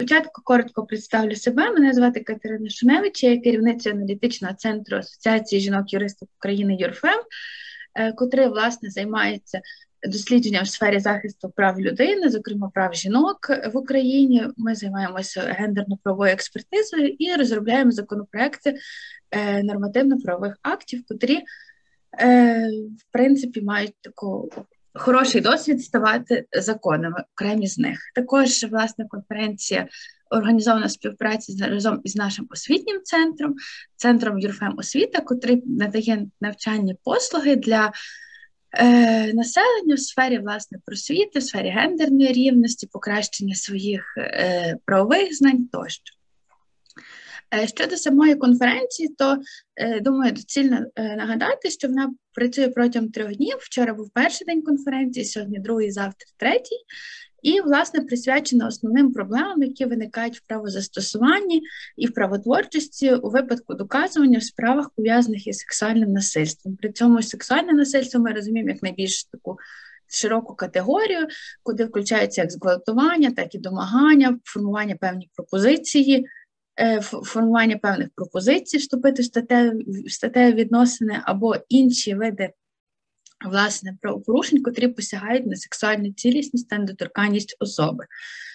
Спочатку коротко представлю себе. Мене звати Катерина Шуневич, я керівниця аналітичного центру Асоціації жінок-юристів України ЮРФЕМ, котрий, власне, займається дослідженням в сфері захисту прав людини, зокрема прав жінок в Україні. Ми займаємося гендерно-правовою експертизою і розробляємо законопроекти нормативно-правових актів, котрі, в принципі, мають таку хороший досвід ставати законами, окремі з них. Також, власне, конференція організована в співпраці разом із нашим освітнім центром ЮРФЕМ освіта, котрий надає навчальні послуги для населення в сфері, власне, просвіти, в сфері гендерної рівності, покращення своїх правових знань тощо. Щодо самої конференції, то, думаю, доцільно нагадати, що вона працює протягом 3 днів. Вчора був перший день конференції, сьогодні другий, завтра третій. І, власне, присвячена основним проблемам, які виникають в правозастосуванні і в правотворчості у випадку доказування в справах, пов'язаних із сексуальним насильством. При цьому сексуальне насильство ми розуміємо як найбільш таку широку категорію, куди включаються як зґвалтування, так і домагання, формування певних пропозицій вступити в статеві відносини або інші види, власне, правопорушень, котрі посягають на сексуальну цілісність та недоторканність особи.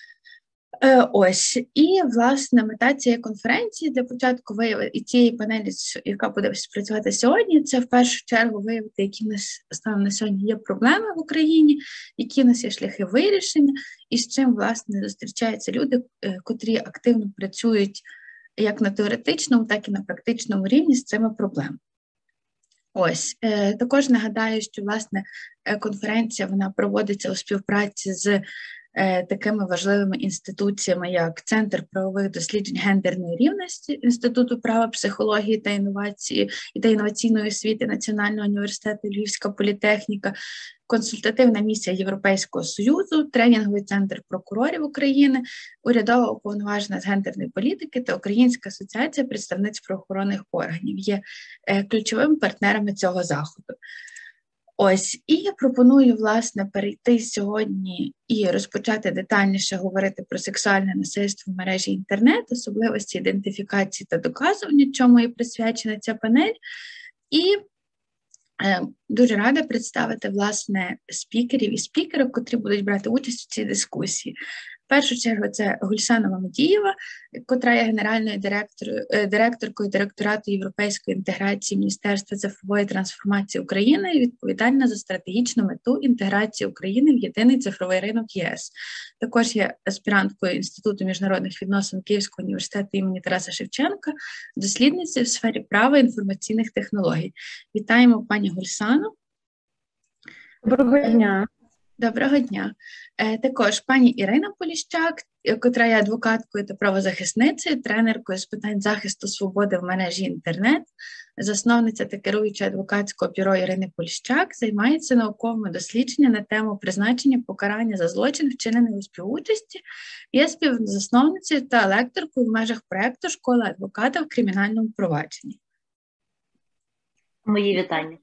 Ось, і, власне, мета цієї конференції для початку виявити, і цієї панелі, яка буде працювати сьогодні, це в першу чергу виявити, які в нас станом на сьогодні є проблеми в Україні, які в нас є шляхи вирішення, і з чим, власне, зустрічаються люди, котрі активно працюють як на теоретичному, так і на практичному рівні з цими проблемами. Ось, також нагадаю, що, власне, конференція, вона проводиться у співпраці з такими важливими інституціями, як Центр правових досліджень гендерної рівності Інституту права, психології та інновації та інноваційної освіти Національного університету Львівська політехніка, консультативна місія Європейського Союзу, тренінговий центр прокурорів України, урядова уповноважена з гендерної політики та Українська асоціація представниць правоохоронних органів є ключовими партнерами цього заходу. Ось, і я пропоную, власне, перейти сьогодні і розпочати детальніше говорити про сексуальне насильство в мережі інтернет, особливості ідентифікації та доказування, чому і присвячена ця панель. І дуже рада представити, власне, спікерів і спікерок, котрі будуть брати участь у цій дискусії. В першу чергу це Гульсана Мамедієва, котра є генеральною директоркою Директорату європейської інтеграції Міністерства цифрової трансформації України і відповідальна за стратегічну мету інтеграції України в єдиний цифровий ринок ЄС. Також є аспіранткою Інституту міжнародних відносин Київського університету імені Тараса Шевченка, дослідницею в сфері права і інформаційних технологій. Вітаємо пані Гульсану. Доброго дня. Доброго дня. Також пані Ірина Поліщак, котра є адвокаткою та правозахисницею, тренеркою з питань захисту свободи в мережі інтернет, засновниця та керуюча адвокатського бюро Ірини Поліщак, займається науковими дослідженнями на тему призначення покарання за злочин, вчинений у співучасті, є співзасновницею та лекторкою в межах проєкту «Школа адвоката в кримінальному провадженні». Мої вітання.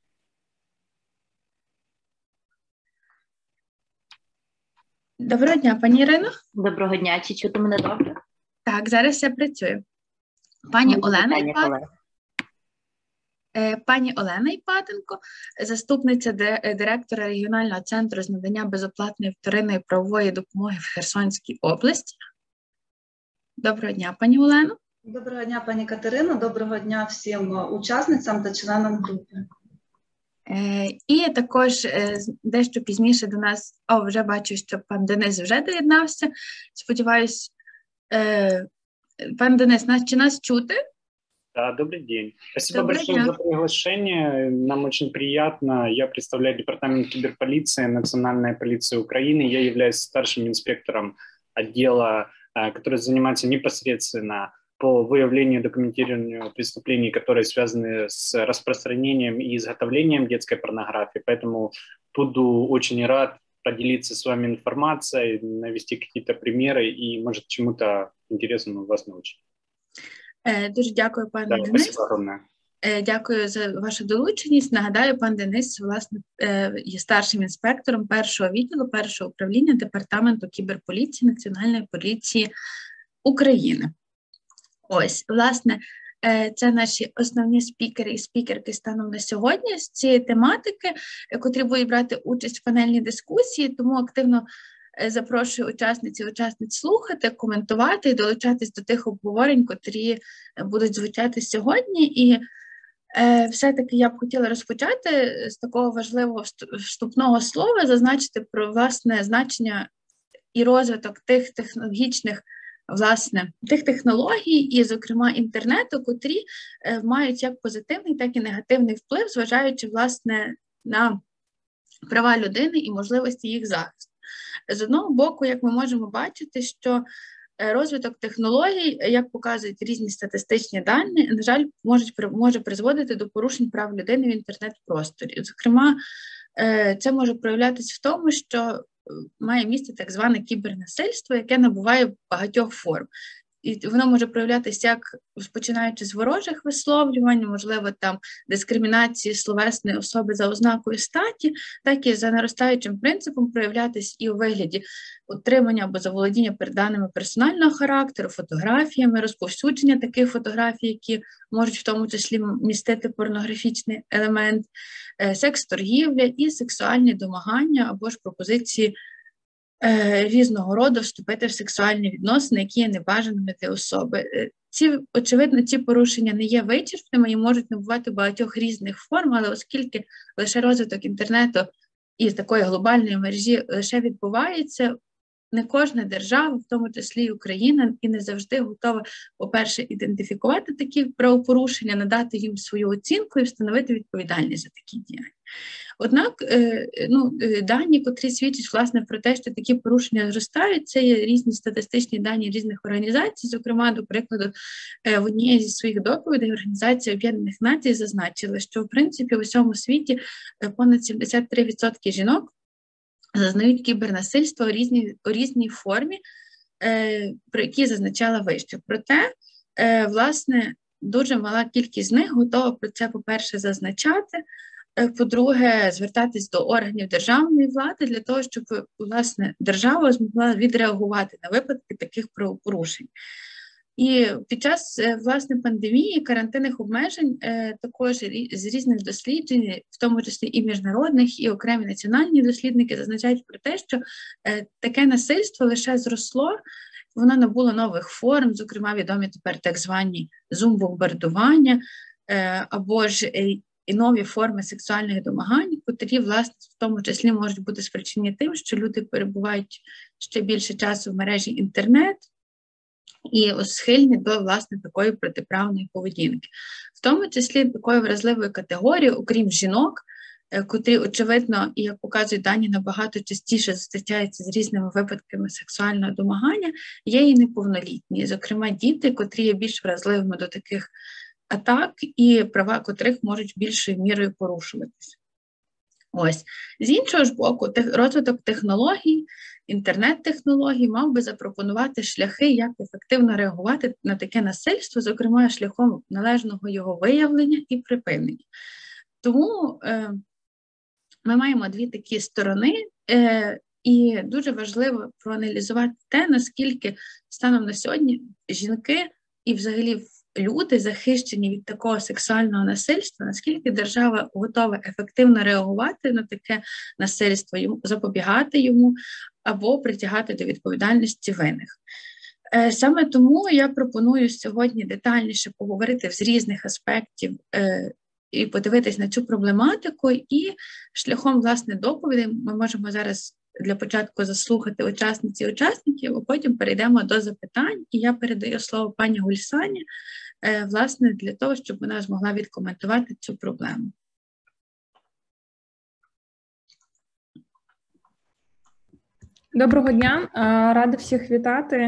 Доброго дня, пані Ірино. Доброго дня. Чи чути мене добре? Так, зараз все працює. Пані Олена Іпатенко, заступниця директора регіонального центру з надання безоплатної вторинної правової допомоги в Херсонській області. Доброго дня, пані Олено. Доброго дня, пані Катерино. Доброго дня всім учасницям та членам групи. І також дещо пізніше до нас, вже бачу, що пан Денис вже доєднався. Сподіваюсь, пан Денис, нас чути? Да, добрый день. Спасибо большое за приглашение. Нам очень приятно. Я представляю Департамент киберполиции Национальной полиции Украины. Я являюсь старшим инспектором отдела, который занимается непосредственно по выявлению и документированию преступлений, которые связаны с распространением и изготовлением детской порнографии. Поэтому буду очень рад поделиться с вами информацией, навести какие-то примеры и, может, чему-то интересному вас научить. Дуже дякую, пане Денис. Спасибо огромное. Дякую за вашу долученість. Нагадаю, пан Денис, власне, є старшим інспектором першого відділу, першого управління Департаменту кіберполіції Національної поліції України. Ось, власне, це наші основні спікери і спікерки станом на сьогодні з цієї тематики, котрі будуть брати участь в панельній дискусії, тому активно запрошую учасниць слухати, коментувати і долучатись до тих обговорень, котрі будуть звучати сьогодні. І все-таки я б хотіла розпочати з такого важливого вступного слова, зазначити про власне значення і розвиток тих технологічних, власне, тих технологій і, зокрема, інтернету, котрі мають як позитивний, так і негативний вплив, зважаючи, власне, на права людини і можливості їх захисту. З одного боку, як ми можемо бачити, що розвиток технологій, як показують різні статистичні дані, на жаль, може призводити до порушень прав людини в інтернет-просторі. Зокрема, це може проявлятися в тому, що має місце так зване кібернасильство, яке набуває багатьох форм. І воно може проявлятися як починаючи з ворожих висловлювань, можливо, там дискримінації словесної особи за ознакою статі, так і за наростаючим принципом проявлятися і у вигляді утримання або заволодіння даними персонального характеру, фотографіями, розповсюдження таких фотографій, які можуть в тому числі містити порнографічний елемент, секс-торгівля і сексуальні домагання або ж пропозиції різного роду вступити в сексуальні відносини, які є небажаними для особи. Очевидно, ці порушення не є вичерпними і можуть набувати багатьох різних форм, але оскільки лише розвиток інтернету і такої глобальної мережі лише відбувається, не кожна держава, в тому числі і Україна, і не завжди готова, по-перше, ідентифікувати такі правопорушення, надати їм свою оцінку і встановити відповідальність за такі діяння. Однак, дані, котрі свідчать, власне, про те, що такі порушення зростають, це є різні статистичні дані різних організацій. Зокрема, до прикладу, в одній зі своїх доповідей Організація Об'єднаних Націй зазначила, що, в принципі, в усьому світі понад 73% жінок зазнають кібернасильство у різній формі, про які зазначала вище. Проте, власне, дуже мала кількість з них готова про це, по-перше, зазначати, по-друге, звертатись до органів державної влади для того, щоб, власне, держава змогла відреагувати на випадки таких правопорушень. І під час, власне, пандемії, карантинних обмежень, також з різних досліджень, в тому числі і міжнародних, і окремі національні дослідники зазначають про те, що таке насильство лише зросло, воно набуло нових форм, зокрема, відомі тепер так звані зум-бомбардування, або ж і нові форми сексуальних домагань, котрі, власне, в тому числі можуть бути спричинені тим, що люди перебувають ще більше часу в мережі інтернет, і схильні до, власне, такої протиправної поведінки. В тому числі такою вразливою категорією, окрім жінок, котрі, очевидно, і як показують дані, набагато частіше зустрічаються з різними випадками сексуального домагання, є і неповнолітні, зокрема діти, котрі є більш вразливими до таких атак і права котрих можуть більшою мірою порушуватися. Ось. З іншого ж боку, розвиток технологій, інтернет-технологій мав би запропонувати шляхи, як ефективно реагувати на таке насильство, зокрема шляхом належного його виявлення і припинення. Тому ми маємо дві такі сторони, і дуже важливо проаналізувати те, наскільки станом на сьогодні жінки і взагалі люди захищені від такого сексуального насильства, наскільки держава готова ефективно реагувати на таке насильство, запобігати йому або притягати до відповідальності винних. Саме тому я пропоную сьогодні детальніше поговорити з різних аспектів і подивитись на цю проблематику, і шляхом, власне, доповідей ми можемо зараз для початку заслухати учасниць і учасників, а потім перейдемо до запитань, і я передаю слово пані Гульсані, власне, для того, щоб вона змогла відкоментувати цю проблему. Доброго дня, рада всіх вітати.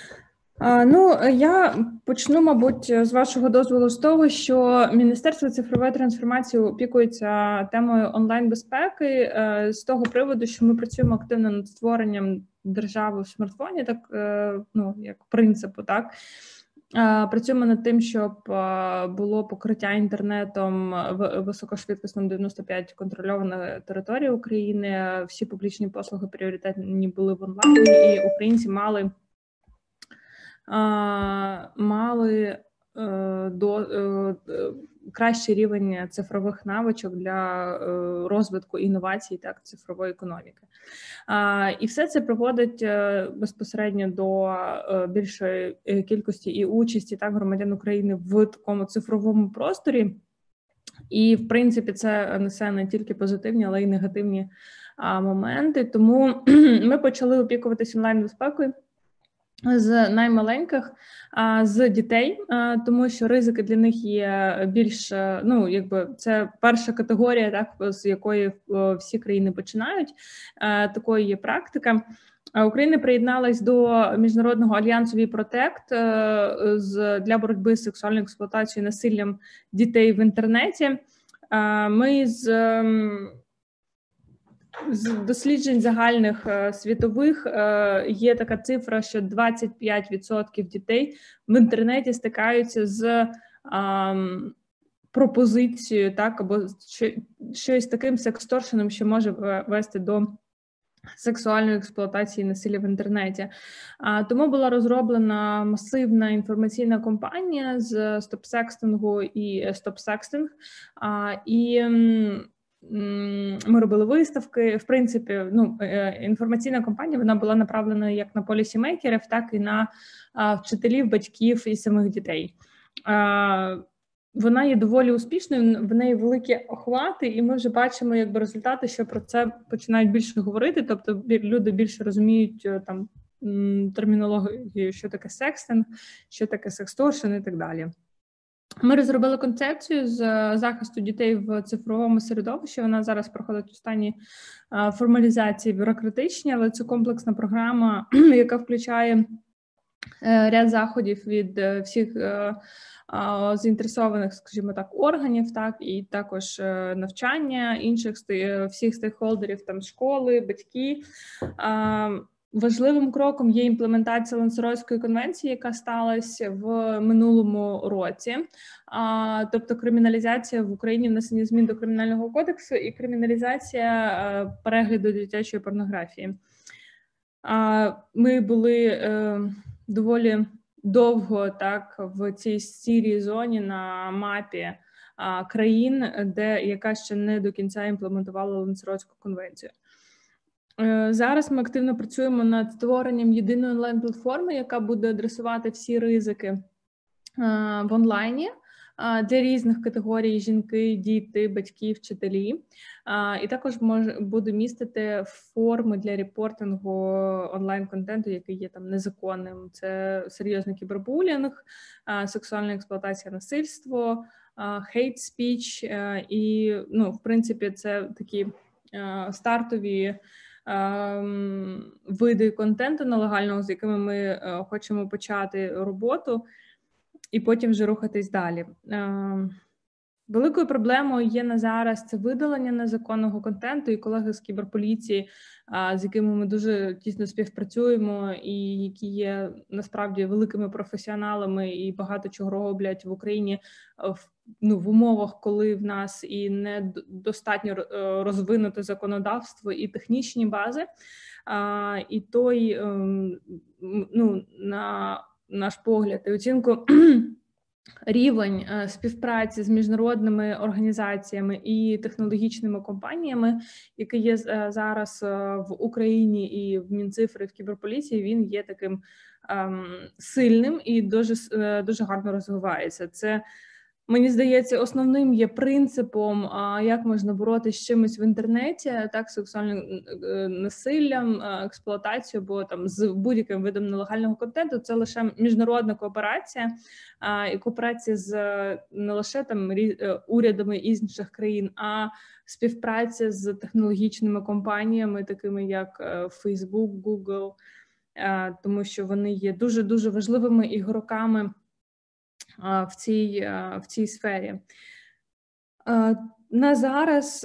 Я почну, мабуть, з вашого дозволу з того, що Міністерство цифрової трансформації опікується темою онлайн-безпеки з того приводу, що ми працюємо активно над створенням держави в смартфоні, так, як принципу, так. Працюємо над тим, щоб було покриття інтернетом високошвидкісним 95 контрольованих територій України, всі публічні послуги пріоритетні були в онлайні, і українці мали мали кращий рівень цифрових навичок для розвитку інновацій та цифрової економіки. І все це приводить безпосередньо до більшої кількості і участі громадян України в такому цифровому просторі. І, в принципі, це несе не тільки позитивні, але й негативні моменти. Тому ми почали опікуватися онлайн-безпекою з наймаленьких, з дітей, тому що ризики для них є більш, це перша категорія, з якої всі країни починають. Такою є практика. Україна приєдналась до Міжнародного альянсу «Віпротект» для боротьби з сексуальною експлуатацією і насиллям дітей в інтернеті. Ми з досліджень загальних світових є така цифра, що 25% дітей в інтернеті стикаються з пропозицією, або щось таким сексторшеном, що може вести до сексуальної експлуатації і насилля в інтернеті. Тому була розроблена масивна інформаційна кампанія з стоп-секстингу і стоп-секстинг. І ми робили виставки. В принципі, інформаційна кампанія, вона була направлена як на полісімейкерів, так і на вчителів, батьків і самих дітей. Вона є доволі успішною, в неї великі охвати, і ми вже бачимо результати, що про це починають більше говорити, тобто люди більше розуміють термінологію, що таке секстинг, що таке сексторшн і так далі. Ми розробили концепцію з захисту дітей в цифровому середовищі. Вона зараз проходить у стані формалізації бюрократичні, але це комплексна програма, яка включає ряд заходів від всіх заінтересованих, скажімо так, органів, і також навчання інших всіх стейкхолдерів, школи, батьки. Важливим кроком є імплементація Лансаротської конвенції, яка сталася в минулому році. Тобто криміналізація в Україні, внесення змін до Кримінального кодексу і криміналізація перегляду дитячої порнографії. Ми були доволі довго в цій сірій зоні на мапі країн, яка ще не до кінця імплементувала Лансаротську конвенцію. Зараз ми активно працюємо над створенням єдиної онлайн-платформи, яка буде адресувати всі ризики в онлайні для різних категорій: жінки, діти, батьки, вчителі. І також буде містити форми для репортингу онлайн-контенту, який є незаконним. Це серйозний кібербулінг, сексуальна експлуатація, насильство, hate speech. І, в принципі, це такі стартові види контенту нелегального, з якими ми хочемо почати роботу і потім вже рухатись далі. Великою проблемою є на зараз це видалення незаконного контенту, і колеги з кіберполіції, з якими ми дуже тісно співпрацюємо і які є насправді великими професіоналами і багато чого роблять в Україні в умовах, коли в нас і не достатньо розвинуте законодавство і технічні бази. І той, на наш погляд і оцінку, рівень співпраці з міжнародними організаціями і технологічними компаніями, який є зараз в Україні і в Мінцифри, і в кіберполіції, він є таким сильним і дуже гарно розвивається. Це, мені здається, основним є принципом, як можна боротися з чимось в інтернеті, сексуальним насиллям, експлуатацією, або з будь-яким видом нелегального контенту. Це лише міжнародна кооперація, і кооперація з не лише урядами інших країн, а співпраця з технологічними компаніями, такими як Facebook, Google, тому що вони є дуже-дуже важливими ігроками в цій сфері. На зараз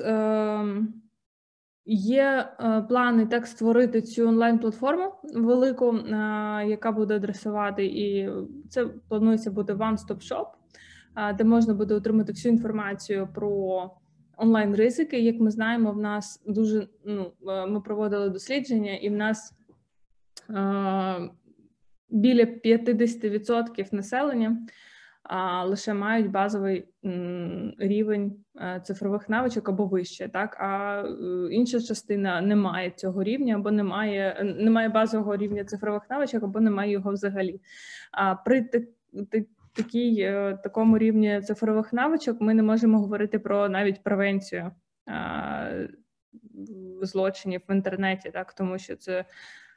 є плани створити цю онлайн-платформу велику, яка буде адресувати, і це планується буде one-stop-shop, де можна буде отримати всю інформацію про онлайн-ризики. Як ми знаємо, в нас ми проводили дослідження, і в нас біля 50% населення лише мають базовий рівень цифрових навичок або вище, так? А інша частина не має цього рівня, або не має базового рівня цифрових навичок, або не має його взагалі. А при такому рівні цифрових навичок ми не можемо говорити про навіть превенцію злочинів в інтернеті, так? Тому що це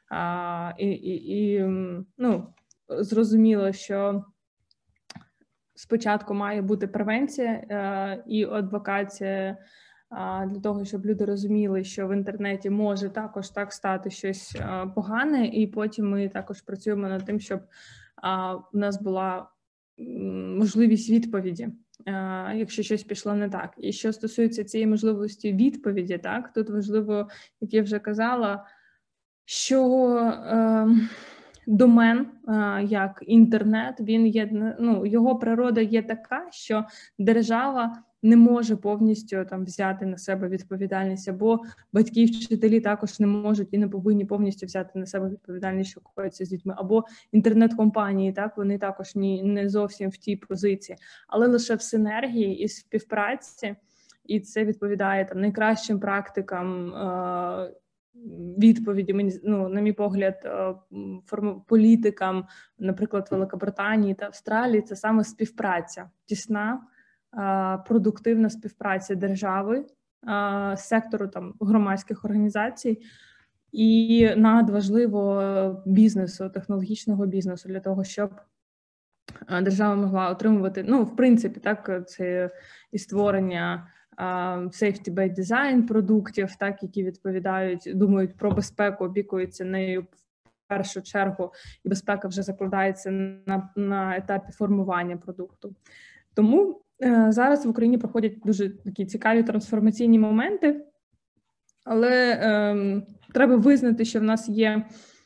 зрозуміло, що спочатку має бути превенція і адвокація для того, щоб люди розуміли, що в інтернеті може також так стати щось погане, і потім ми також працюємо над тим, щоб у нас була можливість відповіді, якщо щось пішло не так. І що стосується цієї можливості відповіді, так, тут важливо, як я вже казала, що домен, як інтернет, він є, його природа є така, що держава не може повністю там взяти на себе відповідальність, або батьки, вчителі також не можуть і не повинні повністю взяти на себе відповідальність, що коїться з дітьми, або інтернет-компанії, так, вони також не зовсім в тій позиції, але лише в синергії і співпраці, і це відповідає там найкращим практикам відповіді, на мій погляд, політикам, наприклад, Великобританії та Австралії, це саме співпраця, тісна, продуктивна співпраця держави, сектору там громадських організацій і надважливо бізнесу, технологічного бізнесу, для того, щоб держава могла отримувати, в принципі, так, це і створення safety by design продуктів, так, які відповідають, думають про безпеку, опікуються нею в першу чергу, і безпека вже закладається на етапі формування продукту. Тому зараз в Україні проходять дуже такі цікаві трансформаційні моменти, але треба визнати, що в нас є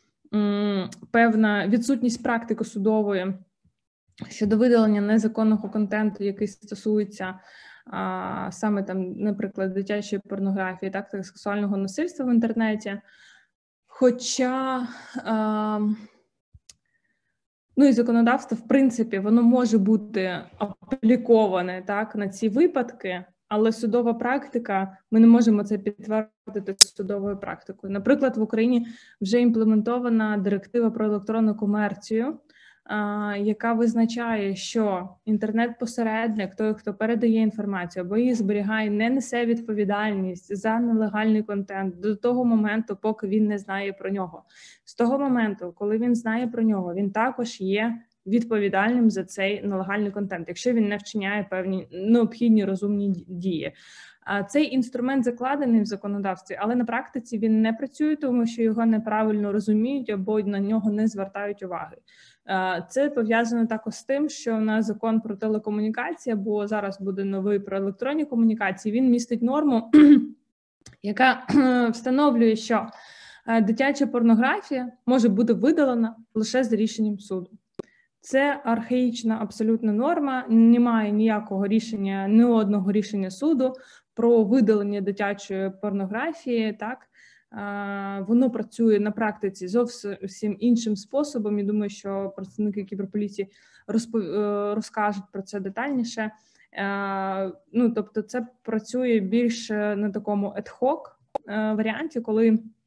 певна відсутність практики судової щодо видалення незаконного контенту, який стосується саме там, наприклад, дитячої порнографії, так, сексуального насильства в інтернеті. Хоча і законодавство, в принципі, воно може бути апліковане, так, на ці випадки, але судова практика, ми не можемо це підтвердити судовою практикою. Наприклад, в Україні вже імплементована директива про електронну комерцію, яка визначає, що інтернет-посередник, той, хто передає інформацію або її зберігає, не несе відповідальність за нелегальний контент до того моменту, поки він не знає про нього. З того моменту, коли він знає про нього, він також є відповідальним за цей нелегальний контент, якщо він не вчиняє певні необхідні розумні дії. Цей інструмент закладений в законодавстві, але на практиці він не працює, тому що його неправильно розуміють або на нього не звертають уваги. Це пов'язано також з тим, що у нас закон про телекомунікації, або зараз буде новий про електронні комунікації, він містить норму, яка встановлює, що дитяча порнографія може бути видалена лише з рішенням суду. Це архаїчна абсолютна норма, немає ніякого рішення, ні одного рішення суду про видалення дитячої порнографії, так. Воно працює на практиці зовсім іншим способом, і думаю, що представники кіберполіції розкажуть про це детальніше. Тобто це працює більше на такому ad-hoc варіанті, коли,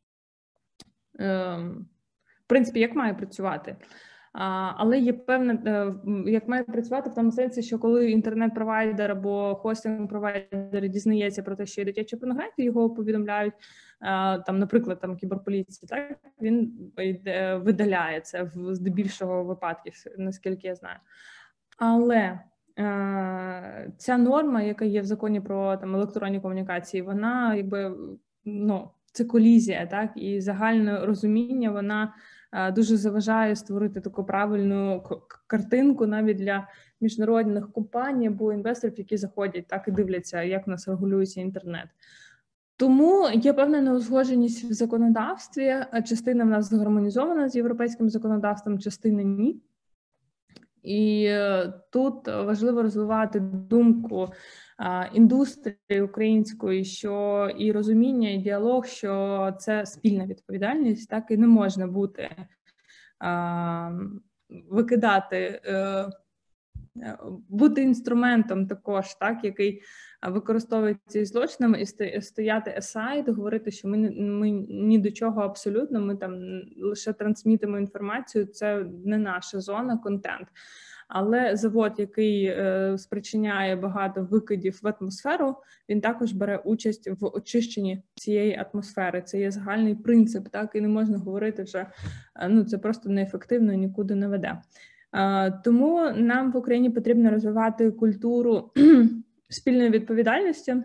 в принципі, як має працювати. Але є певне, як має працювати в тому сенсі, що коли інтернет-провайдер або хостинг-провайдер дізнається про те, що є дитяча порнографія, його повідомляють, там, наприклад, там кіберполіції, так, він видаляє це в здебільшого випадків, наскільки я знаю. Але ця норма, яка є в законі про там електронні комунікації, вона це колізія, так, і загальне розуміння, вона дуже заважає створити таку правильну картинку навіть для міжнародних компаній або інвесторів, які заходять так і дивляться, як у нас регулюється інтернет. Тому є певна неузгодженість в законодавстві, частина в нас згармонізована з європейським законодавством, частина ні. І тут важливо розвивати думку індустрії української, що і розуміння, і діалог, що це спільна відповідальність, так і не можна бути викидати, бути інструментом також, так, який використовується із злочинами, і стояти aside, говорити, що ми ні до чого абсолютно, ми там лише трансмітимо інформацію, це не наша зона, контент. Але завод, який спричиняє багато викидів в атмосферу, він також бере участь в очищенні цієї атмосфери. Це є загальний принцип, так, і не можна говорити вже, це просто неефективно і нікуди не веде. Тому нам в Україні потрібно розвивати культуру спільної відповідальності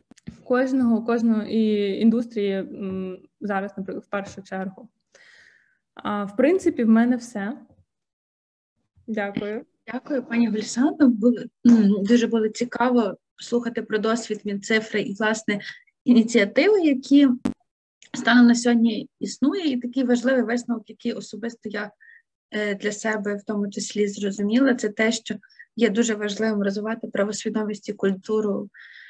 кожної індустрії зараз, наприклад, в першу чергу. В принципі, в мене все. Дякую. Дякую, пані Гульсано. Дуже було цікаво слухати про досвід Мінцифри і, власне, ініціативи, які станом на сьогодні існує, і такий важливий висновок, який особисто я для себе в тому числі зрозуміла, це те, що є дуже важливим розвивати правосвідомість і культуру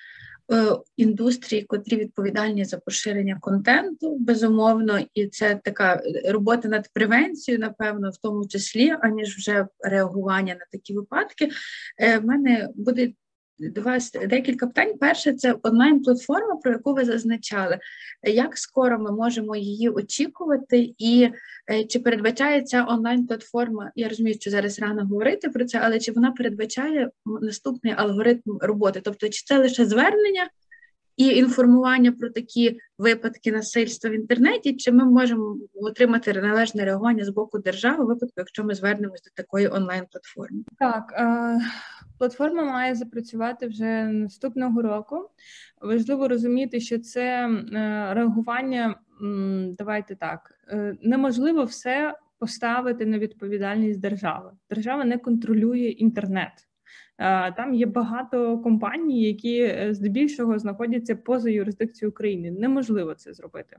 індустрії, котрі відповідальні за поширення контенту, безумовно, і це така робота над превенцією, напевно, в тому числі, аніж вже реагування на такі випадки. В мене буде до вас декілька питань. Перше, це онлайн-платформа, про яку ви зазначали. Як скоро ми можемо її очікувати і чи передбачає ця онлайн-платформа, я розумію, що зараз рано говорити про це, але чи вона передбачає наступний алгоритм роботи? Тобто, чи це лише звернення і інформування про такі випадки насильства в інтернеті, чи ми можемо отримати належне реагування з боку держави у випадку, якщо ми звернемось до такої онлайн-платформи? Так, платформа має запрацювати вже наступного року. Важливо розуміти, що це реагування, давайте так, неможливо все поставити на відповідальність держави. Держава не контролює інтернет. Там є багато компаній, які здебільшого знаходяться поза юрисдикцією України. Неможливо це зробити.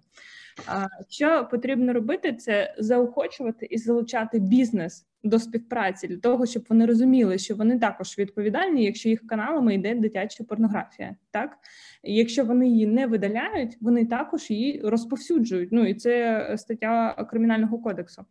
Що потрібно робити, це заохочувати і залучати бізнес до співпраці для того, щоб вони розуміли, що вони також відповідальні, якщо їх каналами йде дитяча порнографія. Так? І якщо вони її не видаляють, вони також її розповсюджують. І це стаття Кримінального кодексу.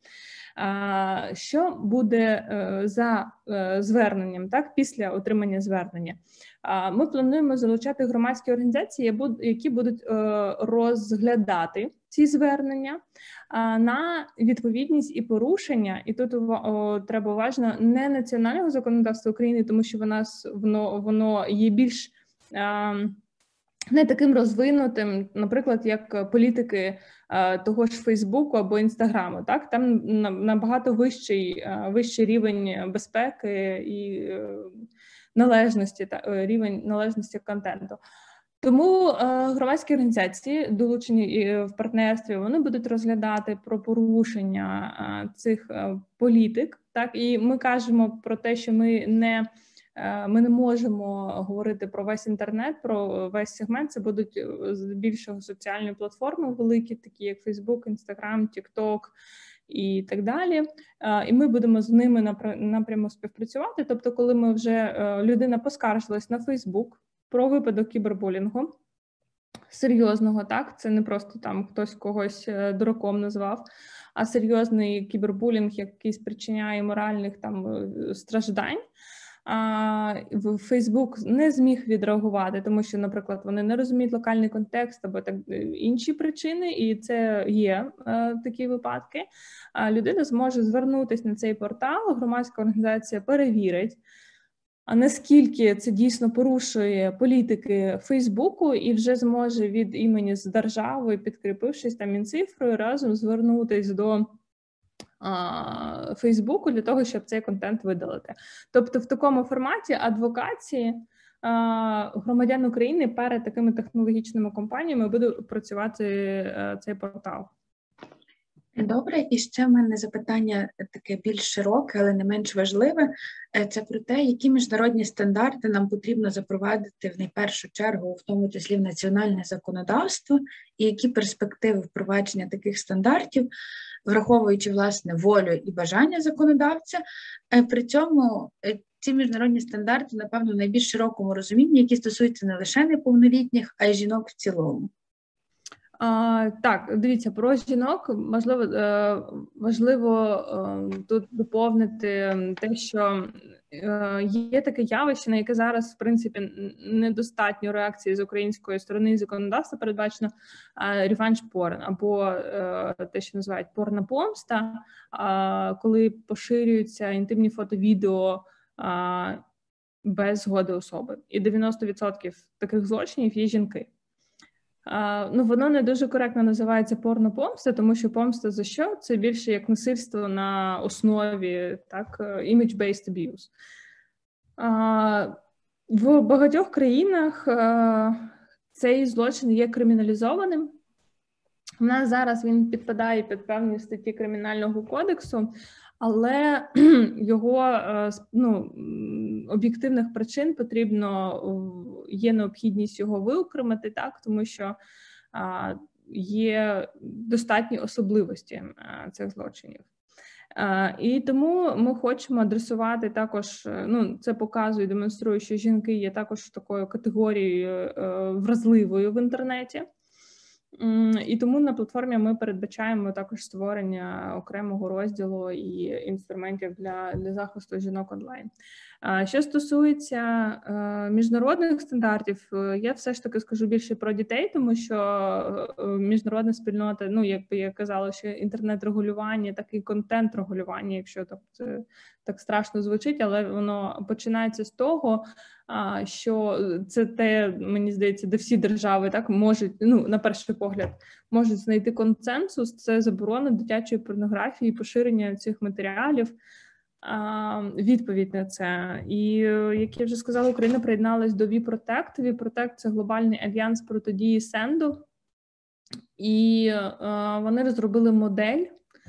Що буде за зверненням, так, після отримання звернення? Ми плануємо залучати громадські організації, які будуть розглядати ці звернення на відповідність і порушення, і тут треба уважно, не національного законодавства України, тому що воно є більш не таким розвинутим, наприклад, як політики того ж Фейсбуку або Інстаграму. Так? Там набагато вищий рівень безпеки і належності, рівень належності контенту. Тому громадські організації, долучені в партнерстві, вони будуть розглядати про порушення цих політик. Так? І ми кажемо про те, що ми не можемо говорити про весь інтернет, про весь сегмент. Це будуть здебільшого соціальні платформи великі, такі як Facebook, Instagram, TikTok і так далі. І ми будемо з ними напряму співпрацювати. Тобто, коли ми вже людина поскаржилась на Facebook про випадок кібербулінгу, серйозного, так, це не просто там хтось когось дураком назвав, а серйозний кібербулінг, який спричиняє моральних там страждань, Facebook не зміг відреагувати, тому що, наприклад, вони не розуміють локальний контекст або так інші причини, і це є такі випадки. Людина зможе звернутися на цей портал, громадська організація перевірить, а наскільки це дійсно порушує політики Фейсбуку, і вже зможе від імені з державою, підкріпившись там Мінцифрою, разом звернутися до Фейсбуку для того, щоб цей контент видалити. Тобто в такому форматі адвокації громадян України перед такими технологічними компаніями буде працювати цей портал. Добре, і ще в мене запитання таке більш широке, але не менш важливе. Це про те, які міжнародні стандарти нам потрібно запровадити в найпершу чергу, в тому числі в національне законодавство, і які перспективи впровадження таких стандартів, враховуючи, власне, волю і бажання законодавця. При цьому ці міжнародні стандарти, напевно, в найбільш широкому розумінні, які стосуються не лише неповнолітніх, а й жінок в цілому. Так, дивіться, про жінок важливо тут доповнити те, що є таке явище, на яке зараз, в принципі, недостатньо реакції з української сторони законодавства передбачено реванш-порн, або те, що називають порнопомста, коли поширюються інтимні фото-відео без згоди особи. І 90% таких злочинів є жінки. Воно не дуже коректно називається порнопомста, тому що помста за що? Це більше як насильство на основі, так, image-based abuse. В багатьох країнах цей злочин є криміналізованим. У нас зараз він підпадає під певні статті Кримінального кодексу, але його об'єктивних причин є необхідність його виокремити, так, тому що є достатні особливості цих злочинів. І тому ми хочемо адресувати також, це показує, демонструє, що жінки є також такою категорією вразливою в інтернеті. І тому на платформі ми передбачаємо також створення окремого розділу і інструментів для захисту жінок онлайн. Що стосується міжнародних стандартів, я все ж таки скажу більше про дітей, тому що міжнародна спільнота, як я казала, що інтернет-регулювання, так і контент-регулювання, якщо це так страшно звучить, але воно починається з того, що це те, мені здається, де всі держави так можуть, на перший погляд, можуть знайти консенсус, це заборона дитячої порнографії, поширення цих матеріалів, відповідь на це. І, як я вже сказала, Україна приєдналась до WeProtect. WeProtect – це глобальний альянс протидії сенду, і вони розробили модель,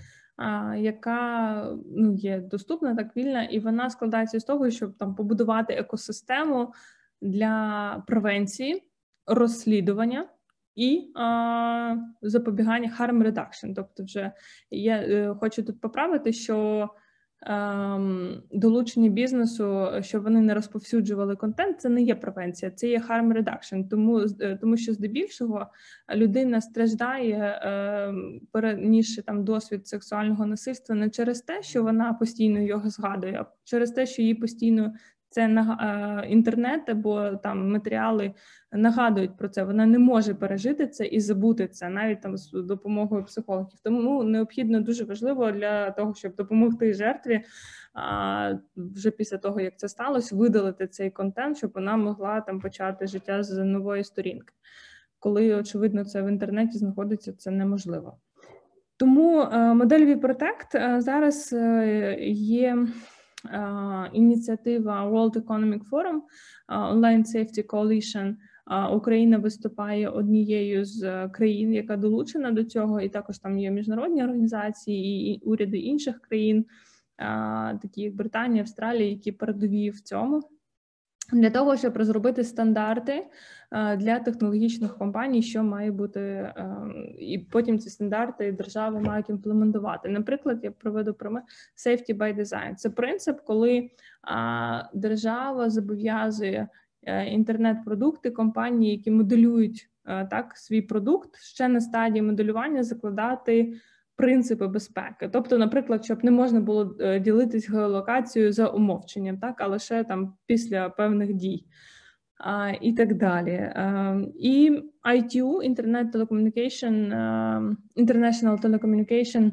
яка є доступна, так вільна, і вона складається з того, щоб там побудувати екосистему для превенції, розслідування і запобігання harm reduction. Тобто вже я хочу тут поправити, що долучення бізнесу, щоб вони не розповсюджували контент, це не є превенція, це є harm reduction, тому що здебільшого людина страждає, перенісши там досвід сексуального насильства, не через те, що вона постійно його згадує, а через те, що їй постійно це інтернет або там матеріали нагадують про це. Вона не може пережити це і забути це, навіть там з допомогою психологів. Тому необхідно, дуже важливо для того, щоб допомогти жертві вже після того, як це сталося, видалити цей контент, щоб вона могла там почати життя з нової сторінки. Коли, очевидно, це в інтернеті знаходиться, це неможливо. Тому модель WeProtect зараз є ініціатива World Economic Forum, Online Safety Coalition. Україна виступає однією з країн, яка долучена до цього, і також там є міжнародні організації і уряди інших країн, такі як Британія, Австралія, які передові в цьому, для того, щоб розробити стандарти для технологічних компаній, що має бути, і потім ці стандарти держави мають імплементувати. Наприклад, я проведу примір Safety by Design. Це принцип, коли держава зобов'язує інтернет-продукти, компанії, які моделюють так свій продукт, ще на стадії моделювання закладати принципи безпеки. Тобто, наприклад, щоб не можна було ділитись геолокацією за умовченням, так, а лише там після певних дій і так далі. І ITU, International Telecommunication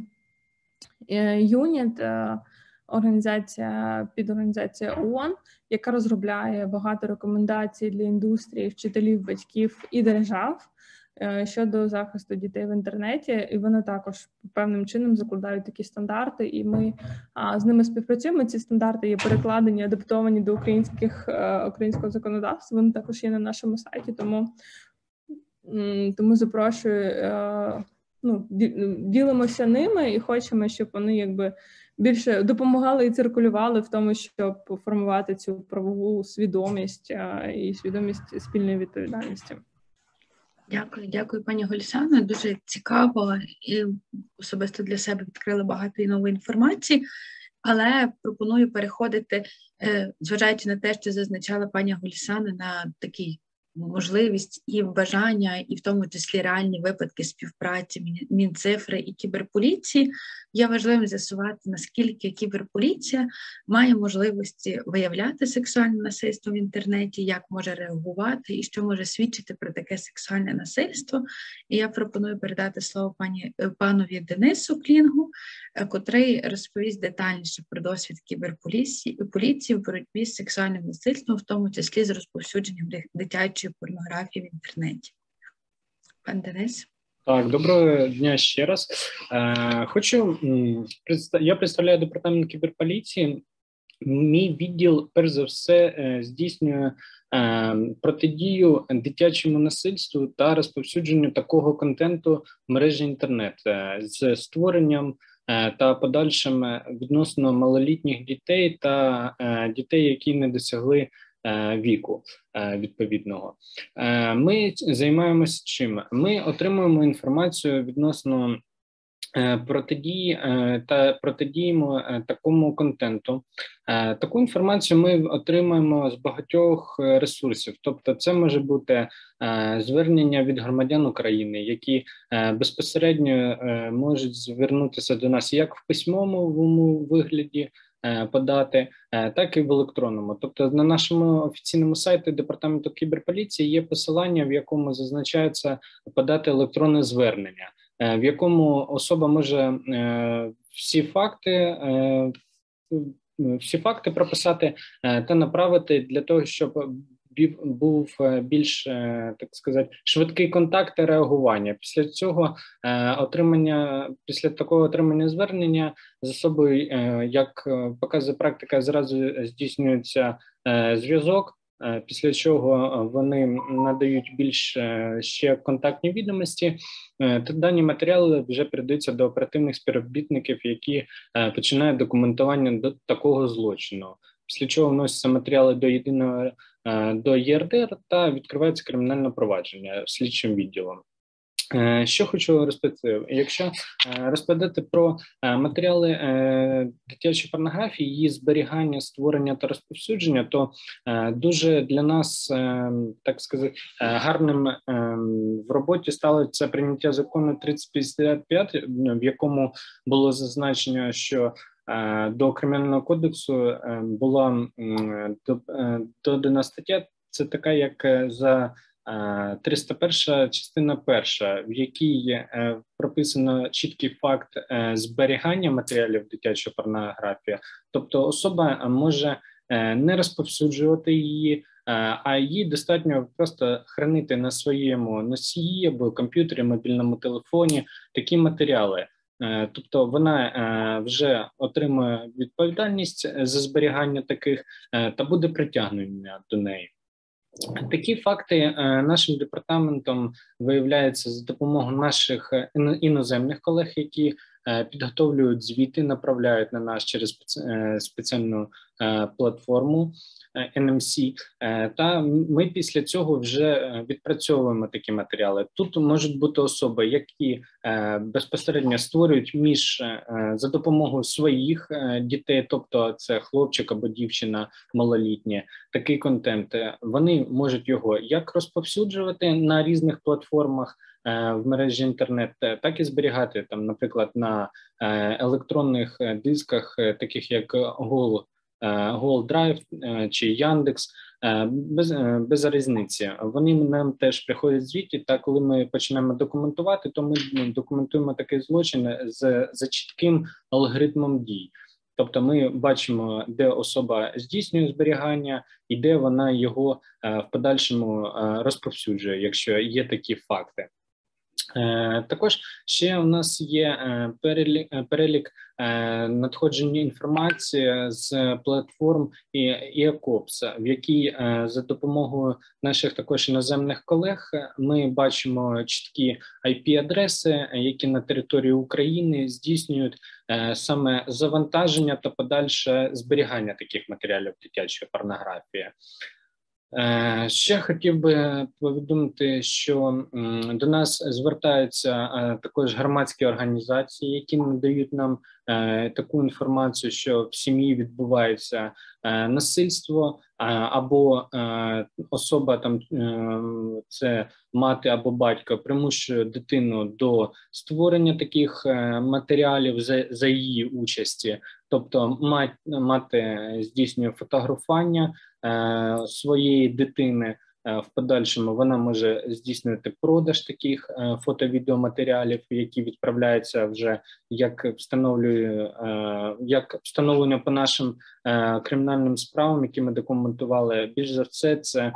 Unit, підорганізація ООН, яка розробляє багато рекомендацій для індустрії, вчителів, батьків і держав щодо захисту дітей в інтернеті, і вони також певним чином закладають такі стандарти, і ми з ними співпрацюємо. Ці стандарти є перекладені, адаптовані до українського законодавства, вони також є на нашому сайті, тому запрошую, ділимося ними і хочемо, щоб вони якби більше допомагали і циркулювали в тому, щоб формувати цю правову свідомість і свідомість спільної відповідальності. Дякую, пані Гольсано. Дуже цікаво і особисто для себе відкрили багато і нової інформації, але пропоную переходити, зважаючи на те, що зазначала пані Гольсано, на такий можливість і бажання, і в тому числі реальні випадки співпраці Мінцифри і кіберполіції, є важливим з'ясувати, наскільки кіберполіція має можливості виявляти сексуальне насильство в інтернеті, як може реагувати і що може свідчити про таке сексуальне насильство. І я пропоную передати слово панові Денису Клінгу, котрий розповість детальніше про досвід кіберполіції в боротьбі з сексуальним насильством, в тому числі з розповсюдженням дитячої порнографії в інтернеті. Пан Денис. Так, доброго дня ще раз. Я представляю департамент кіберполіції. Мій відділ, перш за все, здійснює протидію дитячому насильству та розповсюдженню такого контенту в мережі інтернет з створенням та подальшим відносно малолітніх дітей та дітей, які не досягли віку відповідного. Ми займаємося чим? Ми отримуємо інформацію відносно протидії та протидіємо такому контенту. Таку інформацію ми отримаємо з багатьох ресурсів. Тобто це може бути звернення від громадян України, які безпосередньо можуть звернутися до нас як в письмовому вигляді, подати, так і в електронному. Тобто на нашому офіційному сайті Департаменту кіберполіції є посилання, в якому зазначається подати електронне звернення, в якому особа може всі факти прописати та направити для того, щоб був більш, так сказати, швидкий контакт і реагування. Після такого отримання звернення з особою, як показує практика, зразу здійснюється зв'язок, після чого вони надають більш ще контактні відомості. Дані матеріали вже передаються до оперативних співробітників, які починають документування до такого злочину. Після чого вносяться матеріали до ЄРДР та відкривається кримінальне провадження слідчим відділом. Що хочу розповісти. Якщо розповідати про матеріали дитячої порнографії, її зберігання, створення та розповсюдження, то дуже для нас, так сказати, гарним в роботі стало це прийняття закону 3055, в якому було зазначено, що до Кримінального кодексу була додана стаття, це така, як за 301 частина 1, в якій прописано чіткий факт зберігання матеріалів дитячої порнографії. Тобто особа може не розповсюджувати її, а її достатньо просто хранити на своєму носії або комп'ютері, мобільному телефоні такі матеріали. Тобто вона вже отримує відповідальність за зберігання таких та буде притягнення до неї. Такі факти нашим департаментом виявляються за допомогою наших іноземних колег, які підготовлюють звіти, направляють на нас через спеціальну платформу NMC, та ми після цього вже відпрацьовуємо такі матеріали. Тут можуть бути особи, які безпосередньо створюють за допомогою своїх дітей, тобто це хлопчик або дівчина малолітні, такий контент. Вони можуть його як розповсюджувати на різних платформах в мережі інтернет, так і зберігати, там, наприклад, на електронних дисках, таких як Google Drive чи Яндекс, без різниці. Вони нам теж приходять звіті, та коли ми починаємо документувати, то ми документуємо такий злочин за чітким алгоритмом дій. Тобто ми бачимо, де особа здійснює зберігання і де вона його в подальшому розповсюджує, якщо є такі факти. Також ще у нас є перелік надходження інформації з платформ EACOPS, в якій за допомогою наших також іноземних колег ми бачимо чіткі IP-адреси, які на території України здійснюють саме завантаження та подальше зберігання таких матеріалів дитячої порнографії. Ще хотів би повідомити, що до нас звертаються також громадські організації, які надають нам таку інформацію, що в сім'ї відбувається насильство, або особа, там це мати або батько, примушує дитину до створення таких матеріалів за її участі. Тобто мати здійснює фотографування своєї дитини. В подальшому вона може здійснювати продаж таких фото-відеоматеріалів, які відправляються вже як встановлення по нашим кримінальним справам, які ми документували. Більш за все, це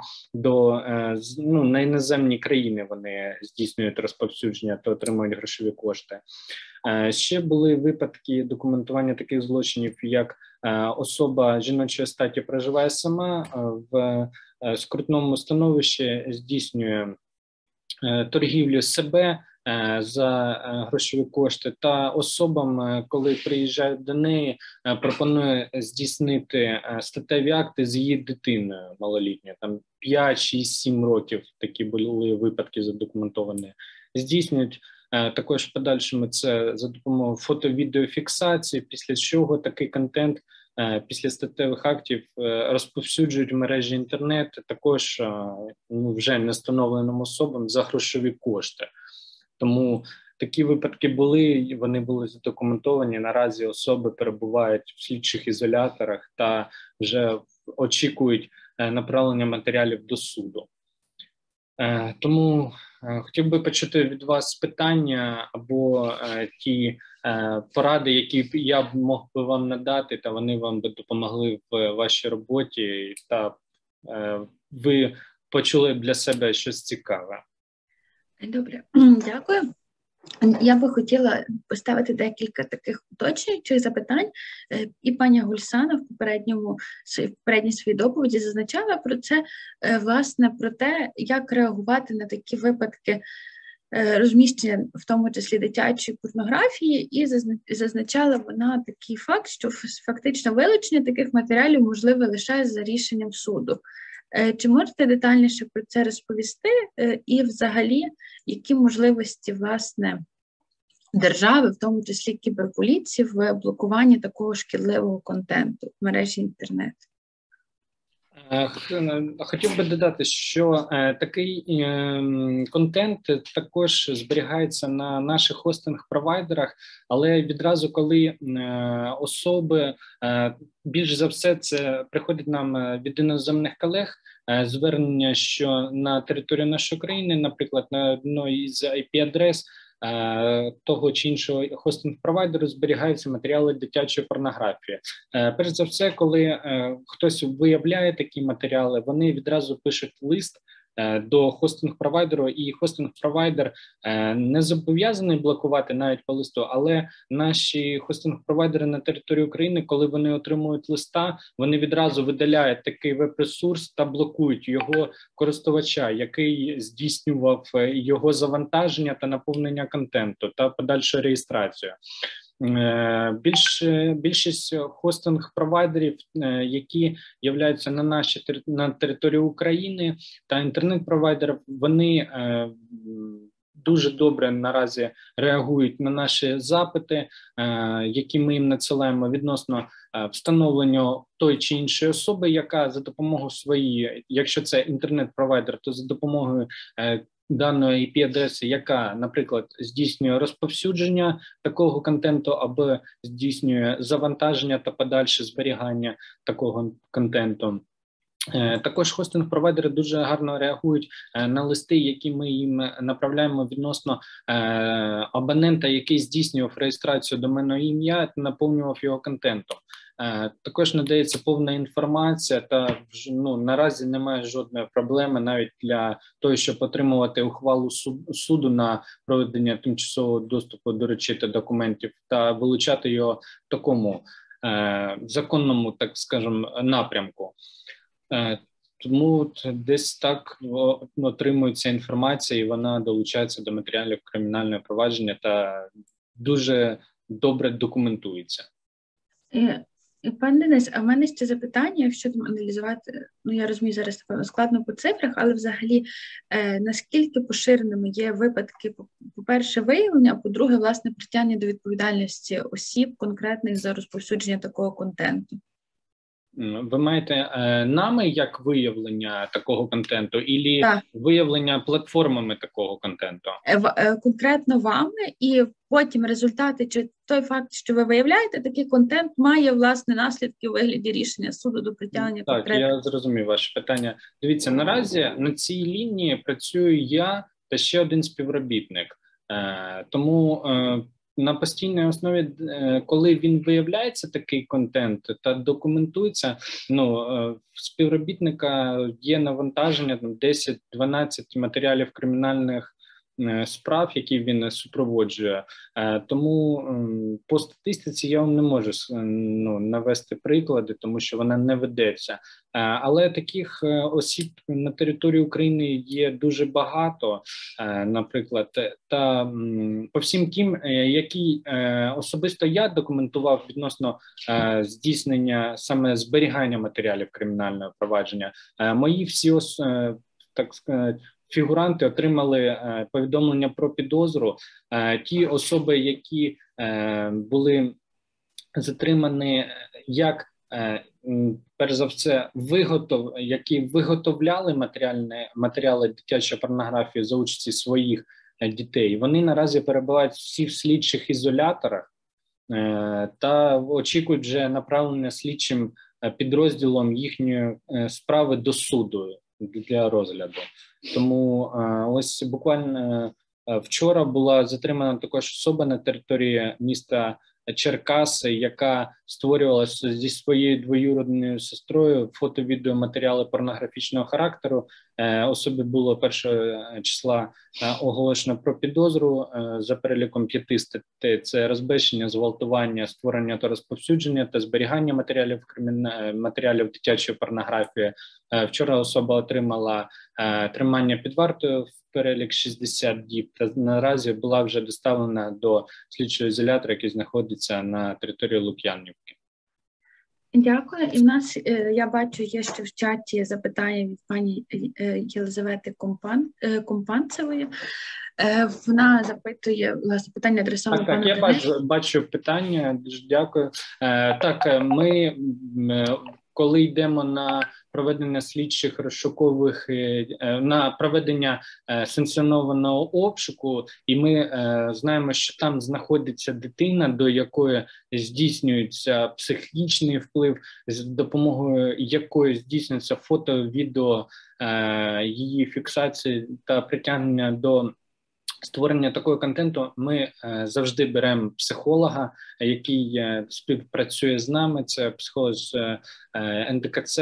на іноземні країни вони здійснюють розповсюдження та отримують грошові кошти. Ще були випадки документування таких злочинів, як особа жіночої статі проживає сама в скрутному становищі, здійснює торгівлю себе за грошові кошти, та особам, коли приїжджають до неї, пропонує здійснити статеві акти з її дитиною малолітньою, там 5, 6, 7 років такі були випадки задокументовані. Здійснюють також в подальшому це за допомогою фото-відеофіксації, після чого такий контент після статевих актів розповсюджують в мережі інтернет, також вже не встановленим особам за грошові кошти. Тому такі випадки були, вони були задокументовані. Наразі особи перебувають в слідчих ізоляторах та вже очікують направлення матеріалів до суду. Тому хотів би почути від вас питання або ті поради, які я б мог би вам надати, та вони вам би допомогли в вашій роботі, та ви почули для себе щось цікаве. Добре, дякую. Я би хотіла поставити декілька таких уточнюючих запитань. І пані Гульсана в попередній своїй доповіді зазначала про це, власне, про те, як реагувати на такі випадки розміщення, в тому числі дитячої порнографії, і зазначала вона такий факт, що фактично вилучення таких матеріалів можливе лише за рішенням суду. Чи можете детальніше про це розповісти? І взагалі, які можливості, власне, держави, в тому числі кіберполіції, в блокуванні такого шкідливого контенту в мережі інтернет? Хотів би додати, що такий контент також зберігається на наших хостинг-провайдерах, але відразу, коли особи, більш за все, це приходить нам від іноземних колег, звернення, що на території нашої країни, наприклад, на одній із IP-адрес того чи іншого хостинг-провайдеру зберігаються матеріали дитячої порнографії. Перш за все, коли хтось виявляє такі матеріали, вони відразу пишуть лист до хостинг-провайдеру, і хостинг-провайдер не зобов'язаний блокувати навіть по листу, але наші хостинг-провайдери на території України, коли вони отримують листа, вони відразу видаляють такий веб-ресурс та блокують його користувача, який здійснював його завантаження та наповнення контенту та подальшу реєстрацію. Більшість хостинг-провайдерів, які являються на території України, та інтернет-провайдерів, вони дуже добре наразі реагують на наші запити, які ми їм надсилаємо відносно встановлення той чи іншої особи, яка за допомогою своєї, якщо це інтернет-провайдер, то за допомогою даної IP-адреси, яка, наприклад, здійснює розповсюдження такого контенту або здійснює завантаження та подальше зберігання такого контенту. Також хостинг-провайдери дуже гарно реагують на листи, які ми їм направляємо відносно абонента, який здійснював реєстрацію доменного ім'я та наповнював його контентом. Також надається повна інформація, та наразі немає жодної проблеми навіть для того, щоб отримувати ухвалу суду на проведення тимчасового доступу до речей та документів та вилучати його в такому законному, так скажемо, напрямку. Тому десь так отримується інформація, і вона долучається до матеріалів кримінального провадження та дуже добре документується. Пан Денис, а в мене ще запитання, якщо там аналізувати, я розумію, зараз напевно складно по цифрах, але взагалі наскільки поширеними є випадки, по-перше, виявлення, а по-друге, власне, притягнення до відповідальності осіб конкретних за розповсюдження такого контенту? Ви маєте нами як виявлення такого контенту, і виявлення платформами такого контенту? Конкретно вами, і потім результати, чи той факт, що ви виявляєте, такий контент має, власне, наслідки у вигляді рішення суду до притягнення конкретних? Так, я зрозумів ваше питання. Дивіться, наразі на цій лінії працюю я та ще один співробітник. Тому на постійній основі, коли він виявляється, такий контент та документується, в співробітника є навантаження 10-12 матеріалів кримінальних справ, які він супроводжує. Тому по статистиці я вам не можу навести приклади, тому що вона не ведеться. Але таких осіб на території України є дуже багато, наприклад, та по всім тим, які особисто я документував відносно здійснення саме зберігання матеріалів кримінального провадження. Мої всі так сказати, фігуранти отримали повідомлення про підозру. Ті особи, які були затримані як, перш за все, які виготовляли матеріали дитячої порнографії за участі своїх дітей, вони наразі перебувають всі в слідчих ізоляторах та очікують вже направлення слідчим підрозділом їхньої справи до суду для розгляду. Тому ось буквально вчора була затримана також особа на території міста Черкаси, яка створювалася зі своєю двоюрідною сестрою фото-відеоматеріали порнографічного характеру. Особі було 1 числа оголошено про підозру за переліком 5 статей. Це розбещення, зґвалтування, створення та розповсюдження та зберігання матеріалів дитячої порнографії. Вчора особа отримала тримання під вартою в перелік 60 діб, та наразі була вже доставлена до слідчого ізолятора, який знаходиться на території Лук'янівки. Дякую. І в нас, я бачу, є ще в чаті запитання від пані Єлизавети Компанцевої. Вона запитує, власне, питання адресоване пану Денису. Я бачу питання, дуже дякую. Так, ми, коли йдемо на проведення слідчих розшукових, на проведення санкціонованого обшуку, і ми знаємо, що там знаходиться дитина, до якої здійснюється психічний вплив, з допомогою якої здійснюється фото, відео, її фіксації та притягнення до створення такого контенту, ми завжди беремо психолога, який співпрацює з нами. Це психолог з НДКЦ,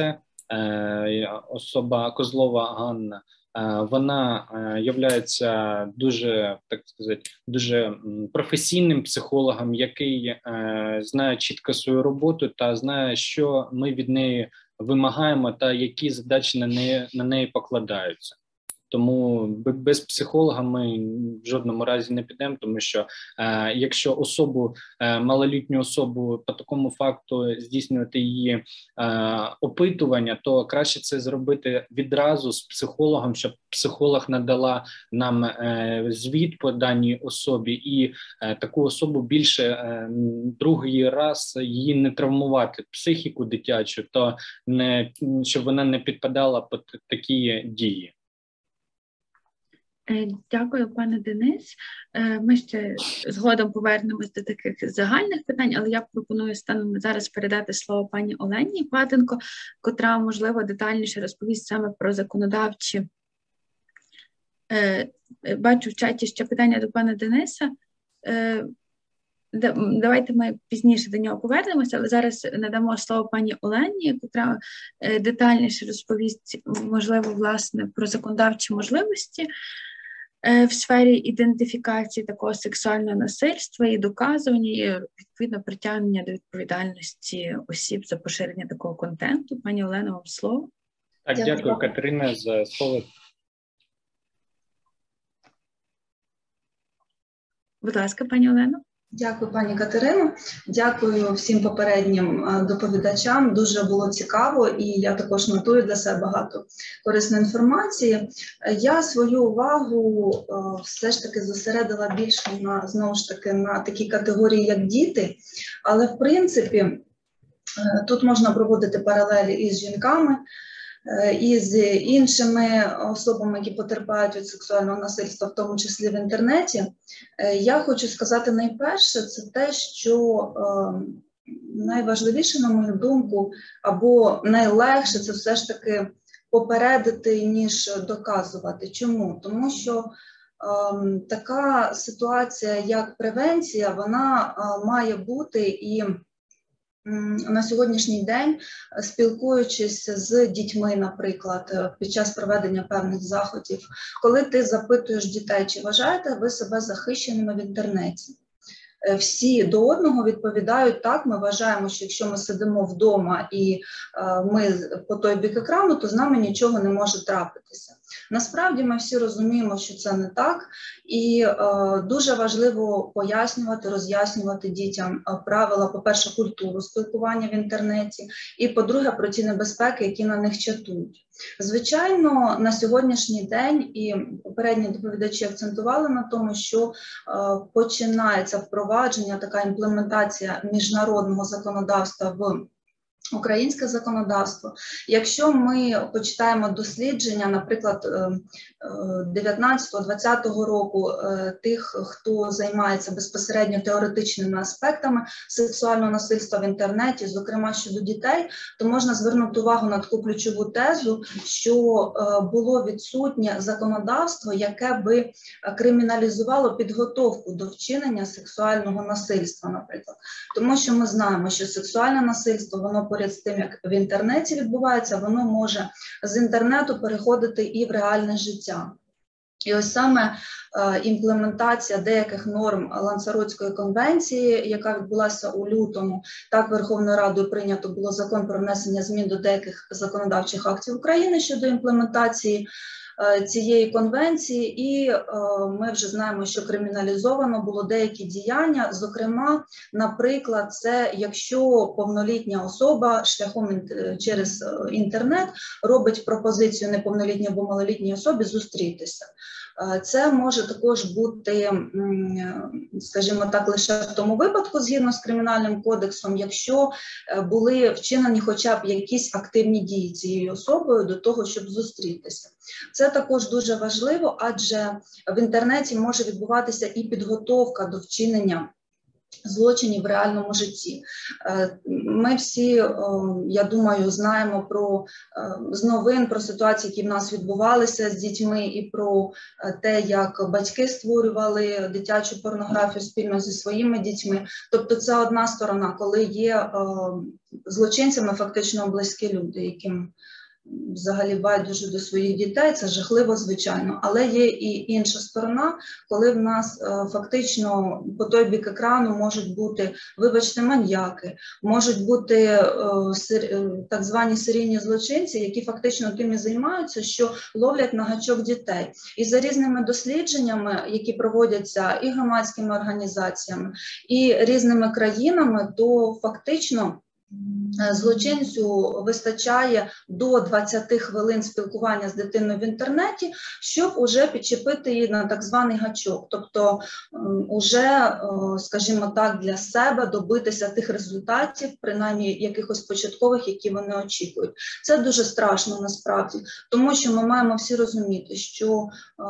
особа Козлова Ганна. Вона являється дуже, так сказати, дуже професійним психологом, який знає чітко свою роботу та знає, що ми від неї вимагаємо та які задачі на неї покладаються. Тому без психолога ми в жодному разі не підемо, тому що якщо малолітню особу по такому факту здійснювати її опитування, то краще це зробити відразу з психологом, щоб психолог надала нам звіт по даній особі і таку особу більше другий раз її не травмувати, психіку дитячу, то щоб вона не підпадала під такі дії. Дякую, пане Денис. Ми ще згодом повернемось до таких загальних питань, але я пропоную станом зараз передати слово пані Олені Паденко, котра, можливо, детальніше розповість саме про законодавчі. Бачу в чаті ще питання до пана Дениса. Давайте ми пізніше до нього повернемося, але зараз надамо слово пані Олені, яка детальніше розповість, можливо, власне, про законодавчі можливості в сфері ідентифікації такого сексуального насильства і доказування, і, відповідно, притягнення до відповідальності осіб за поширення такого контенту. Пані Олено, вам слово. Так, дякую, Катерина, за слово. Будь ласка, пані Олено. Дякую, пані Катерино. Дякую всім попереднім доповідачам. Дуже було цікаво, і я також нотую для себе багато корисної інформації. Я свою увагу все ж таки зосередила більше знову ж таки на такій категорії, як діти, але в принципі тут можна проводити паралелі із жінками, і з іншими особами, які потерпають від сексуального насильства, в тому числі в інтернеті. Я хочу сказати найперше, це те, що найважливіше, на мою думку, або найлегше, це все ж таки попередити, ніж доказувати. Чому? Тому що така ситуація, як превенція, вона має бути і на сьогоднішній день, спілкуючись з дітьми, наприклад, під час проведення певних заходів, коли ти запитуєш дітей, чи вважаєте ви себе захищеними в інтернеті? Всі до одного відповідають так, ми вважаємо, що якщо ми сидимо вдома і ми по той бік екрану, то з нами нічого не може трапитися. Насправді ми всі розуміємо, що це не так, і дуже важливо пояснювати, роз'яснювати дітям правила, по-перше, культуру спілкування в інтернеті, і, по-друге, про ті небезпеки, які на них чатують. Звичайно, на сьогоднішній день, і попередні доповідачі акцентували на тому, що починається впровадження, така імплементація міжнародного законодавства в українське законодавство. Якщо ми почитаємо дослідження, наприклад, 19-20 року тих, хто займається безпосередньо теоретичними аспектами сексуального насильства в інтернеті, зокрема щодо дітей, то можна звернути увагу на таку ключову тезу, що було відсутнє законодавство, яке би криміналізувало підготовку до вчинення сексуального насильства, наприклад. Тому що ми знаємо, що сексуальне насильство, воно поряд з тим, як в інтернеті відбувається, воно може з інтернету переходити і в реальне життя. І ось саме імплементація деяких норм Лансаротської конвенції, яка відбулася у лютому, так Верховною Радою прийнято було закон про внесення змін до деяких законодавчих актів України щодо імплементації цієї конвенції, і ми вже знаємо, що криміналізовано було деякі діяння, зокрема, наприклад, це якщо повнолітня особа шляхом через інтернет робить пропозицію неповнолітній або малолітній особі зустрітися. Це може також бути, скажімо так, лише в тому випадку, згідно з Кримінальним кодексом, якщо були вчинені хоча б якісь активні дії цією особою до того, щоб зустрітися. Це також дуже важливо, адже в інтернеті може відбуватися і підготовка до вчинення злочинів в реальному житті. Ми всі, я думаю, знаємо з новин про ситуації, які в нас відбувалися з дітьми, і про те, як батьки створювали дитячу порнографію спільно зі своїми дітьми. Тобто це одна сторона, коли є злочинцями фактично близькі люди, яким взагалі байдуже до своїх дітей, це жахливо, звичайно, але є і інша сторона, коли в нас фактично по той бік екрану можуть бути, вибачте, маньяки, можуть бути так звані серійні злочинці, які фактично тим і займаються, що ловлять на гачок дітей. І за різними дослідженнями, які проводяться і громадськими організаціями, і різними країнами, то фактично злочинцю вистачає до 20 хвилин спілкування з дитиною в інтернеті, щоб уже підчепити її на так званий гачок. Тобто уже, скажімо так, для себе добитися тих результатів, принаймні якихось початкових, які вони очікують. Це дуже страшно насправді, тому що ми маємо всі розуміти, що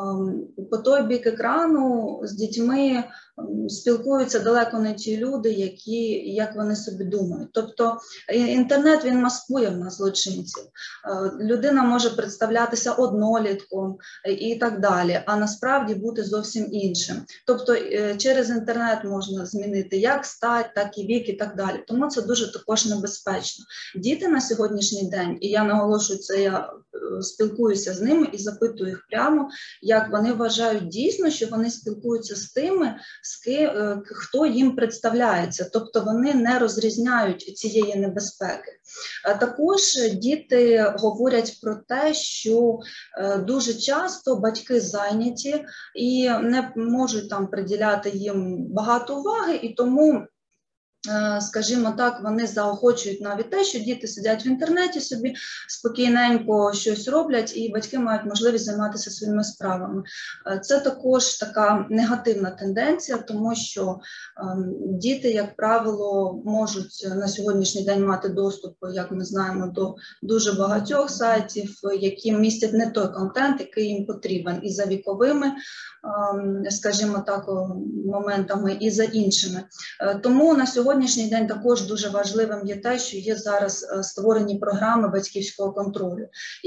по той бік екрану з дітьми спілкуються далеко не ті люди, як вони собі думають. Тобто інтернет, він маскує в нас злочинців. Людина може представлятися однолітком і так далі, а насправді бути зовсім іншим. Тобто через інтернет можна змінити як стать, так і вік і так далі. Тому це дуже також небезпечно. Діти на сьогоднішній день, і я наголошую це, я спілкуюся з ними і запитую їх прямо, як вони вважають дійсно, що вони спілкуються з тими, хто їм представляється, тобто вони не розрізняють цієї небезпеки. Також діти говорять про те, що дуже часто батьки зайняті і не можуть там приділяти їм багато уваги, і тому, скажімо так, вони заохочують навіть те, що діти сидять в інтернеті собі, спокійненько щось роблять, і батьки мають можливість займатися своїми справами. Це також така негативна тенденція, тому що діти, як правило, можуть на сьогоднішній день мати доступ, як ми знаємо, до дуже багатьох сайтів, які містять не той контент, який їм потрібен, і за віковими, скажімо так, моментами, і за іншими. Тому на сьогоднішній день також дуже важливим є те, що є зараз створені програми батьківського контролю,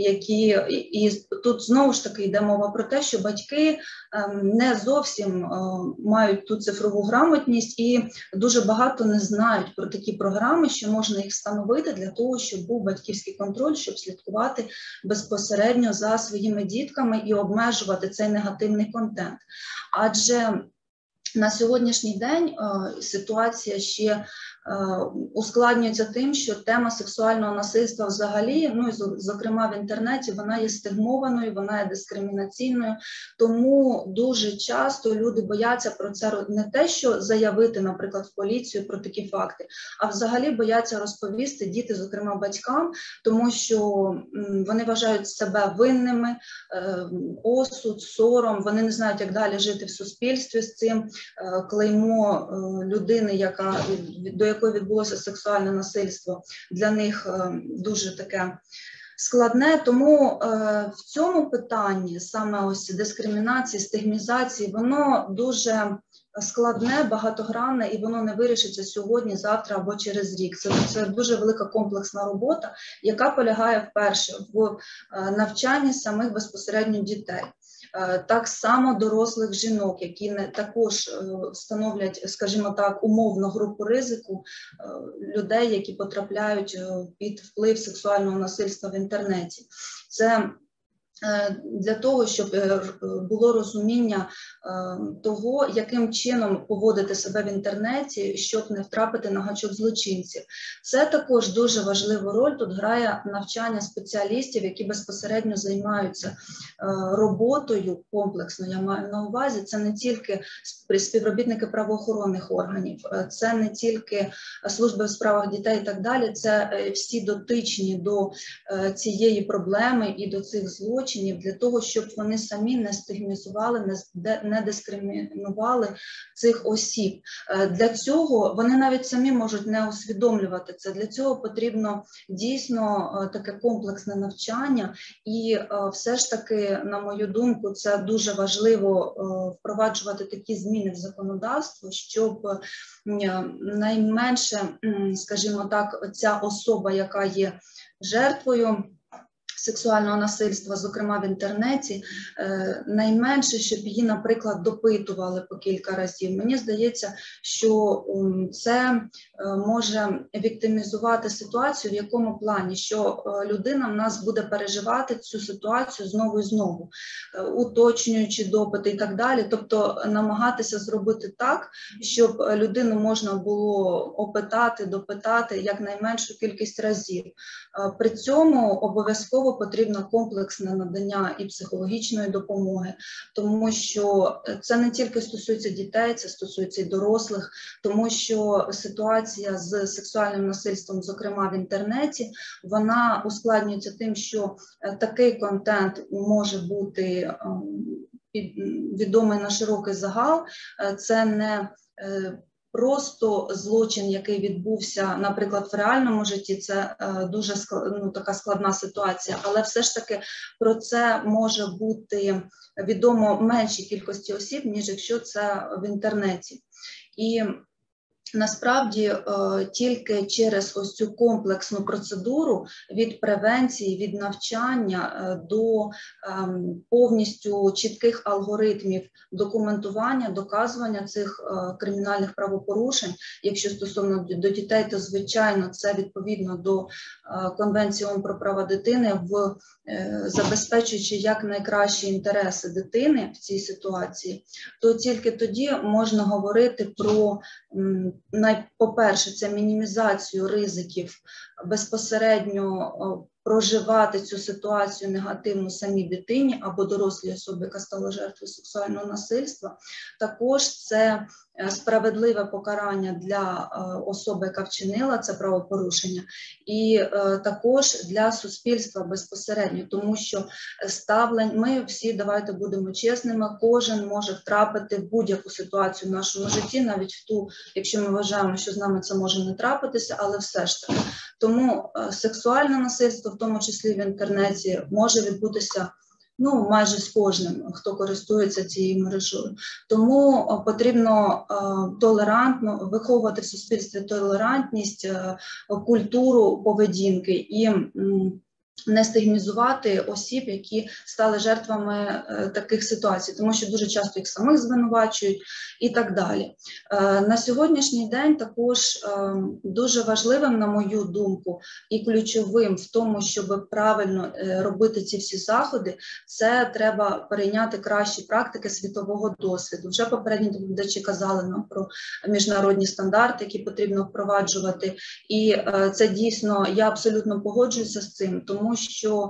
і тут знову ж таки йде мова про те, що батьки не зовсім мають ту цифрову грамотність і дуже багато не знають про такі програми, що можна їх встановити для того, щоб був батьківський контроль, щоб слідкувати безпосередньо за своїми дітками і обмежувати цей негативний контент. Адже на сьогоднішній день ситуація ще ускладнюється тим, що тема сексуального насильства взагалі, ну і зокрема в інтернеті, вона є стигмованою, вона є дискримінаційною, тому дуже часто люди бояться про це не те, що заявити, наприклад, в поліцію про такі факти, а взагалі бояться розповісти діти, зокрема батькам, тому що вони вважають себе винними, осуд, сором, вони не знають, як далі жити в суспільстві з цим, клеймо людини, до якої відбулося сексуальне насильство, для них дуже таке складне. Тому в цьому питанні саме ось дискримінації, стигмізації, воно дуже складне, багатогранне, і воно не вирішиться сьогодні, завтра або через рік. Це дуже велика комплексна робота, яка полягає вперше в навчанні самих безпосередньо дітей. Так само дорослих жінок, які також становлять, скажімо так, умовно групу ризику людей, які потрапляють під вплив сексуального насильства в інтернеті. Це для того, щоб було розуміння того, яким чином поводити себе в інтернеті, щоб не втрапити на гачок злочинців. Це також дуже важливу роль тут грає навчання спеціалістів, які безпосередньо займаються роботою комплексно, я маю на увазі. Це не тільки співробітники правоохоронних органів, це не тільки служби у справах дітей і так далі, це всі дотичні до цієї проблеми і до цих злочинів, для того, щоб вони самі не стигмізували, не дискримінували цих осіб. Для цього вони навіть самі можуть не усвідомлювати це. Для цього потрібно дійсно таке комплексне навчання, і все ж таки, на мою думку, це дуже важливо впроваджувати такі зміни в законодавство, щоб найменше, скажімо так, ця особа, яка є жертвою сексуального насильства, зокрема в інтернеті, найменше, щоб її, наприклад, допитували по кілька разів. Мені здається, що це може віктимізувати ситуацію, в якому плані, що людина в нас буде переживати цю ситуацію знову і знову, уточнюючи допити і так далі, тобто намагатися зробити так, щоб людину можна було опитати, допитати якнайменшу кількість разів. При цьому обов'язково потрібно комплексне надання і психологічної допомоги, тому що це не тільки стосується дітей, це стосується і дорослих, тому що ситуація з сексуальним насильством, зокрема в інтернеті, вона ускладнюється тим, що такий контент може бути відомий на широкий загал, це не просто злочин, який відбувся, наприклад, в реальному житті, це дуже така складна ситуація, але все ж таки про це може бути відомо меншій кількості осіб, ніж якщо це в інтернеті. І насправді тільки через ось цю комплексну процедуру від превенції, від навчання до повністю чітких алгоритмів документування, доказування цих кримінальних правопорушень, якщо стосовно до дітей, то звичайно це відповідно до Конвенції ООН про права дитини, забезпечуючи якнайкращі інтереси дитини в цій ситуації, то тільки тоді можна говорити про, по-перше, це мінімізацію ризиків безпосередньо проживати цю ситуацію негативну самій дитині або дорослій особі, яка стала жертвою сексуального насильства. Також це справедливе покарання для особи, яка вчинила це правопорушення, і також для суспільства безпосередньо, тому що ми всі, давайте будемо чесними, кожен може втрапити в будь-яку ситуацію в нашому житті, навіть в ту, якщо ми вважаємо, що з нами це може не трапитися, але все ж таки. Тому сексуальне насильство, в тому числі в інтернеті, може відбутися майже з кожним, хто користується цією мережею. Тому потрібно толерантно виховувати в суспільстві толерантність, культуру поведінки і не стигмізувати осіб, які стали жертвами таких ситуацій, тому що дуже часто їх самих звинувачують і так далі. На сьогоднішній день також дуже важливим, на мою думку, і ключовим в тому, щоб правильно робити ці всі заходи, це треба перейняти кращі практики світового досвіду. Вже попередні доповідачі казали нам про міжнародні стандарти, які потрібно впроваджувати, і це дійсно, я абсолютно погоджуюся з цим, тому що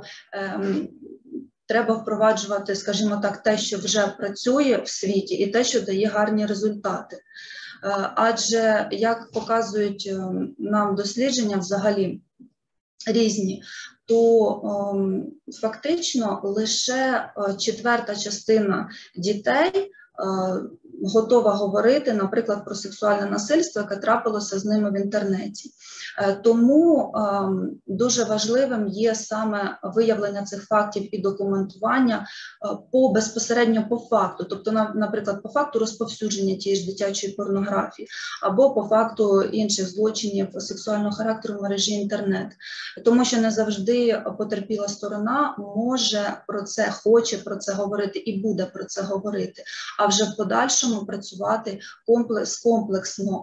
треба впроваджувати, скажімо так, те, що вже працює в світі, і те, що дає гарні результати. Адже, як показують нам дослідження взагалі різні, то фактично лише четверта частина дітей готова говорити, наприклад, про сексуальне насильство, яке трапилося з ними в інтернеті. Тому дуже важливим є саме виявлення цих фактів і документування безпосередньо по факту, тобто, наприклад, по факту розповсюдження тієї ж дитячої порнографії, або по факту інших злочинів сексуального характеру в мережі інтернет. Тому що не завжди потерпіла сторона може про це, хоче про це говорити і буде про це говорити, а вже в подальшому працювати комплексно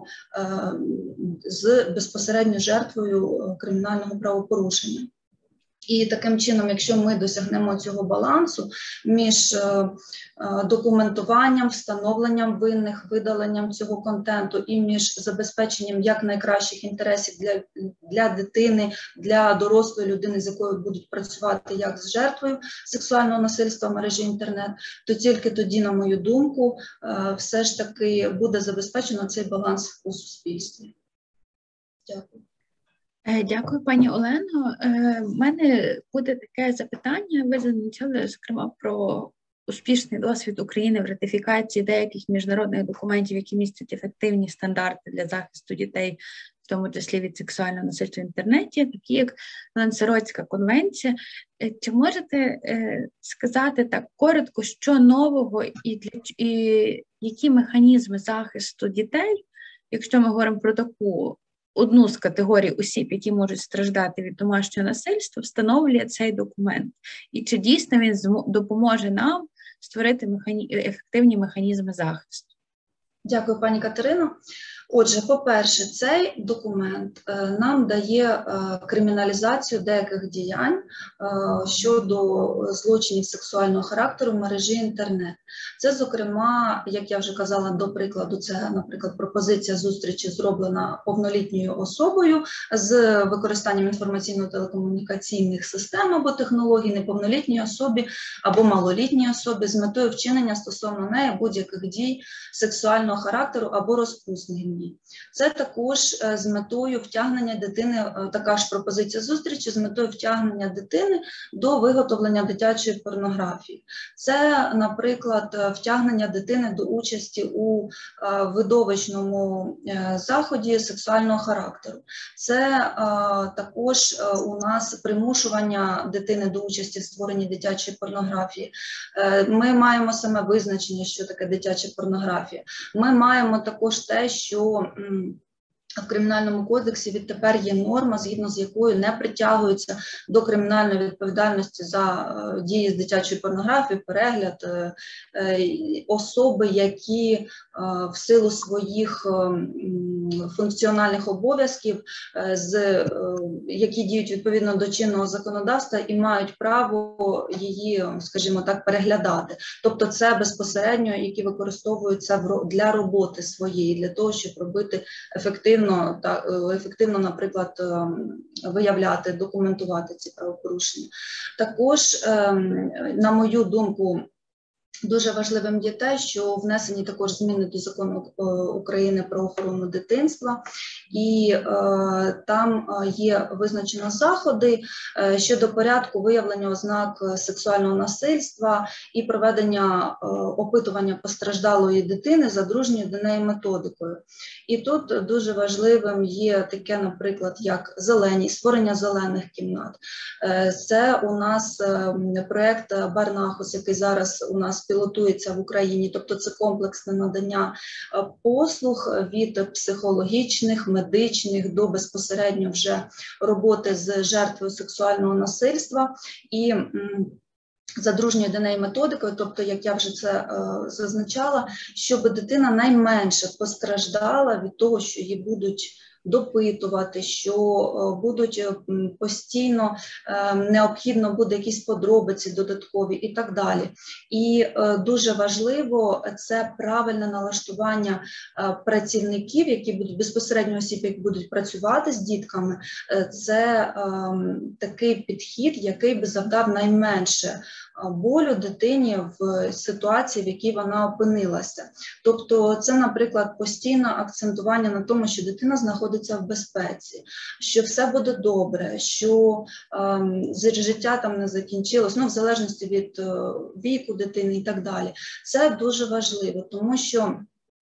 з безпосередньо жертвою кримінального правопорушення. І таким чином, якщо ми досягнемо цього балансу між документуванням, встановленням винних, видаленням цього контенту і між забезпеченням якнайкращих інтересів для дитини, для дорослої людини, з якою будуть працювати як з жертвою сексуального насильства в мережі інтернет, то тільки тоді, на мою думку, все ж таки буде забезпечено цей баланс у суспільстві. Дякую. Дякую, пані Олено. У мене буде таке запитання. Ви зазначали, зокрема, про успішний досвід України в ратифікації деяких міжнародних документів, які містять ефективні стандарти для захисту дітей, в тому числі від сексуального насильства в інтернеті, такі як Лансаротська конвенція. Чи можете сказати так коротко, що нового і які механізми захисту дітей, якщо ми говоримо про таку одну з категорій осіб, які можуть страждати від домашнього насильства, встановлює цей документ? І чи дійсно він допоможе нам створити ефективні механізми захисту? Дякую, пані Катерино. Отже, по-перше, цей документ нам дає криміналізацію деяких діянь щодо злочинів сексуального характеру в мережі інтернет. Це, зокрема, як я вже казала, до прикладу, це, наприклад, пропозиція зустрічі, зроблена повнолітньою особою з використанням інформаційно-телекомунікаційних систем або технологій неповнолітньої особі або малолітньої особі з метою вчинення стосовно неї будь-яких дій сексуального характеру або розпусних дій. Це також з метою втягнення дитини, така ж пропозиція зустрічі, з метою втягнення дитини до виготовлення дитячої порнографії. Це, наприклад, втягнення дитини до участі у видовищному заході сексуального характеру. Це також у нас примушування дитини до участі в створенні дитячої порнографії. Ми маємо саме визначення, що таке дитяча порнографія. Ми маємо також те, що в Кримінальному кодексі відтепер є норма, згідно з якою не притягуються до кримінальної відповідальності за дії з дитячої порнографії, перегляд особи, які в силу своїх функціональних обов'язків, які діють відповідно до чинного законодавства і мають право її, скажімо так, переглядати. Тобто це безпосередньо, які використовуються для роботи своєї, для того, щоб робити ефективно, наприклад, виявляти, документувати ці правопорушення. Також, на мою думку, дуже важливим є те, що внесені також зміни до Закону України про охорону дитинства, і там є визначено заходи щодо порядку виявлення ознак сексуального насильства і проведення опитування постраждалої дитини за дружньою до неї методикою. І тут дуже важливим є таке, наприклад, як створення зелених кімнат. Це у нас проєкт Барнахус, який зараз у нас пілотується в Україні, тобто це комплексне надання послуг від психологічних, медичних до безпосередньо вже роботи з жертвою сексуального насильства і за дружньою до неї методикою, тобто, як я вже це зазначала, щоб дитина найменше постраждала від того, що її будуть допитувати, що будуть постійно, необхідно буде якісь подробиці додаткові і так далі. І дуже важливо це правильне налаштування працівників, які будуть безпосередньо осіб, які будуть працювати з дітками. Це такий підхід, який би завдав найменше болю дитині в ситуації, в якій вона опинилася. Тобто це, наприклад, постійне акцентування на тому, що дитина знаходиться в безпеці, що все буде добре, що життя там не закінчилось, в залежності від віку дитини і так далі. Це дуже важливо, тому що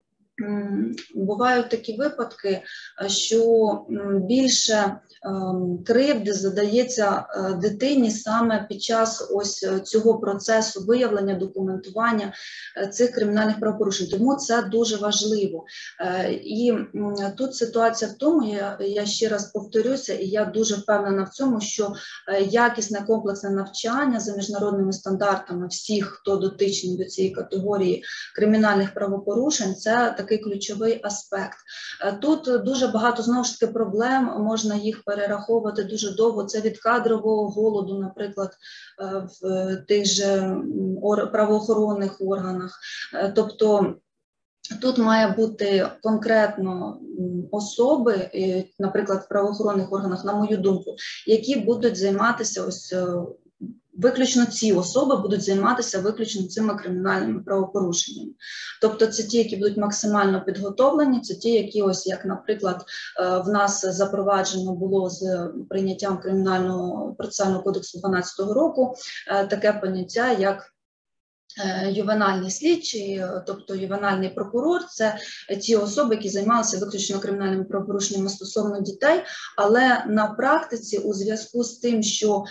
бувають такі випадки, що більше кривди задається дитині саме під час ось цього процесу виявлення, документування цих кримінальних правопорушень. Тому це дуже важливо. І тут ситуація в тому, я ще раз повторюся, і я дуже впевнена в цьому, що якісне комплексне навчання за міжнародними стандартами всіх, хто дотичний до цієї категорії кримінальних правопорушень, це такий ключовий аспект. Тут дуже багато, знову ж таки, проблем, можна їх перераховувати дуже довго. Це від кадрового голоду, наприклад, в тих же правоохоронних органах. Тобто тут має бути конкретно особи, наприклад, в правоохоронних органах, на мою думку, які будуть займатися виключно ці особи будуть займатися виключно цими кримінальними правопорушеннями. Тобто це ті, які будуть максимально підготовлені, це ті, які, ось як, наприклад, в нас запроваджено було з прийняттям Кримінального процесуального кодексу 2012 року таке поняття, як ювенальний слідчий, тобто ювенальний прокурор, це ті особи, які займалися виключно кримінальними правопорушеннями стосовно дітей, але на практиці у зв'язку з тим, що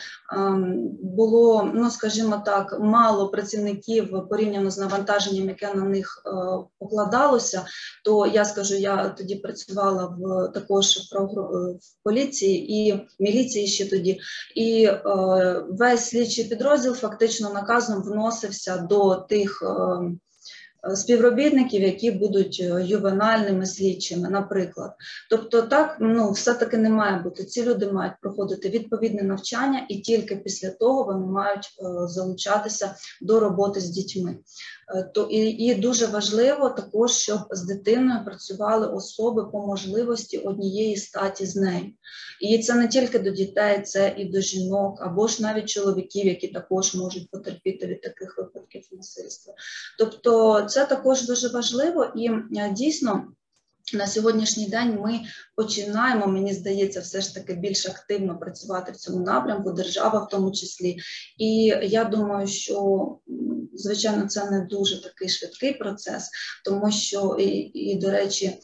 було, скажімо так, мало працівників порівняно з навантаженням, яке на них покладалося, то я скажу, я тоді працювала також в поліції і міліції ще тоді, і весь слідчий підрозділ фактично наказом вносився до тих співробітників, які будуть ювенальними слідчими, наприклад. Тобто так, все-таки не має бути. Ці люди мають проходити відповідне навчання і тільки після того вони мають залучатися до роботи з дітьми. І дуже важливо також, щоб з дитиною працювали особи по можливості однієї статі з нею. І це не тільки до дітей, це і до жінок, або ж навіть чоловіків, які також можуть потерпіти від таких випадків насильства. Тобто це також дуже важливо і дійсно на сьогоднішній день ми починаємо, мені здається, все ж таки більш активно працювати в цьому напрямку, держава в тому числі. І я думаю, що, звичайно, це не дуже такий швидкий процес, тому що, і до речі,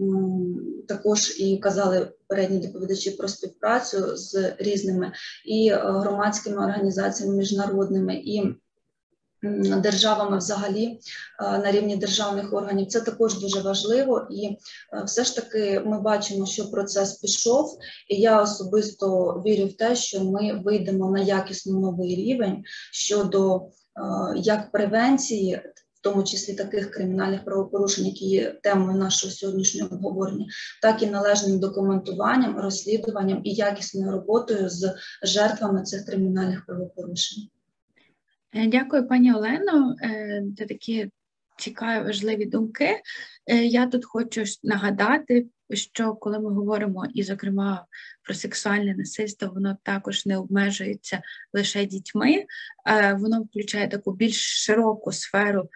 також і казали попередні доповідачі про співпрацю з різними і громадськими організаціями міжнародними, і державами взагалі на рівні державних органів. Це також дуже важливо, і все ж таки ми бачимо, що процес пішов, і я особисто вірю в те, що ми вийдемо на якісно новий рівень щодо як превенції, в тому числі таких кримінальних правопорушень, які є темою нашого сьогоднішнього обговорення, так і належним документуванням, розслідуванням і якісною роботою з жертвами цих кримінальних правопорушень. Дякую, пані Олено, за такі цікаві, важливі думки. Я тут хочу нагадати, що коли ми говоримо, і, зокрема, про сексуальне насильство, воно також не обмежується лише дітьми, воно включає таку більш широку сферу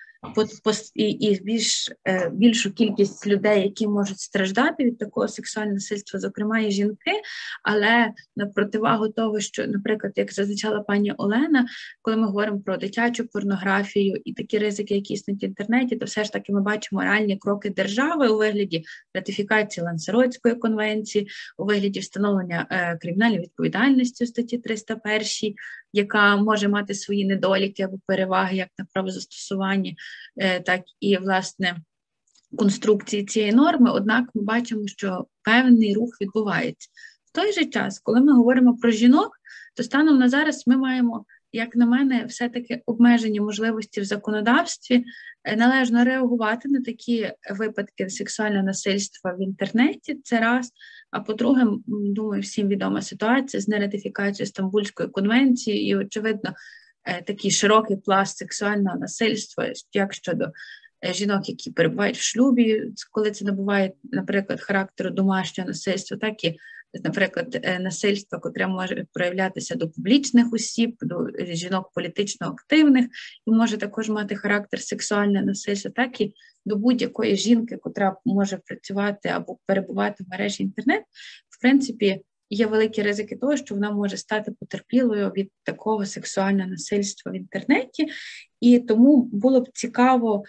і більшу кількість людей, які можуть страждати від такого сексуального насильства, зокрема і жінки, але на противагу того, що, наприклад, як зазначала пані Олена, коли ми говоримо про дитячу порнографію і такі ризики, які існують в інтернеті, то все ж таки ми бачимо реальні кроки держави у вигляді ратифікації Лансаротської конвенції, у вигляді встановлення кримінальної відповідальності у статті 301, яка може мати свої недоліки або переваги як на правозастосуванні, так і, власне, конструкції цієї норми, однак ми бачимо, що певний рух відбувається. В той же час, коли ми говоримо про жінок, то станом на зараз ми маємо, як на мене, все-таки обмежені можливості в законодавстві належно реагувати на такі випадки сексуального насильства в інтернеті, це раз. А по-друге, думаю, всім відома ситуація з нератифікацією Стамбульської конвенції і, очевидно, такий широкий пласт сексуального насильства, як щодо жінок, які перебувають в шлюбі, коли це набуває, наприклад, характеру домашнього насильства, так і, наприклад, насильства, котре може проявлятися до публічних осіб, до жінок політично активних, і може також мати характер сексуального насильства, так і до будь-якої жінки, котра може працювати або перебувати в мережі інтернет. В принципі, є великі ризики того, що вона може стати потерпілою від такого сексуального насильства в інтернеті, і тому було б цікаво,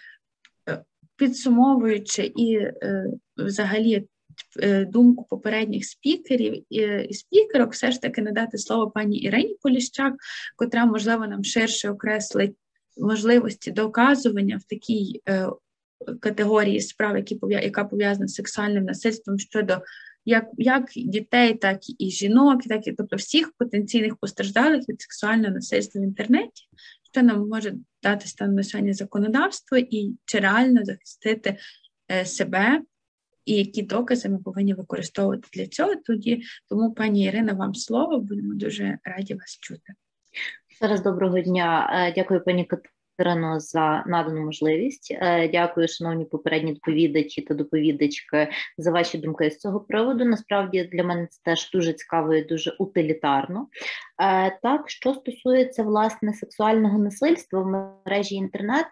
підсумовуючи і взагалі думку попередніх спікерів і спікерок, все ж таки надати слово пані Ірині Поліщак, котра, можливо, нам ширше окреслить можливості доказування в такій категорії справ, яка пов'язана з сексуальним насильством щодо як дітей, так і жінок, так і, тобто, всіх потенційних постраждалих від сексуального насильства в інтернеті, що нам може дати станом на сьогодні законодавство і чи реально захистити себе, і які докази ми повинні використовувати для цього. Тому, пані Ірина, вам слово, будемо дуже раді вас чути. Ще раз доброго дня. Дякую, пані Катерино, за надану можливість. Дякую, шановні попередні доповідачі та доповідачки, за ваші думки з цього приводу. Насправді, для мене це теж дуже цікаво і дуже утилітарно. Так, що стосується, власне, сексуального насильства в мережі інтернет,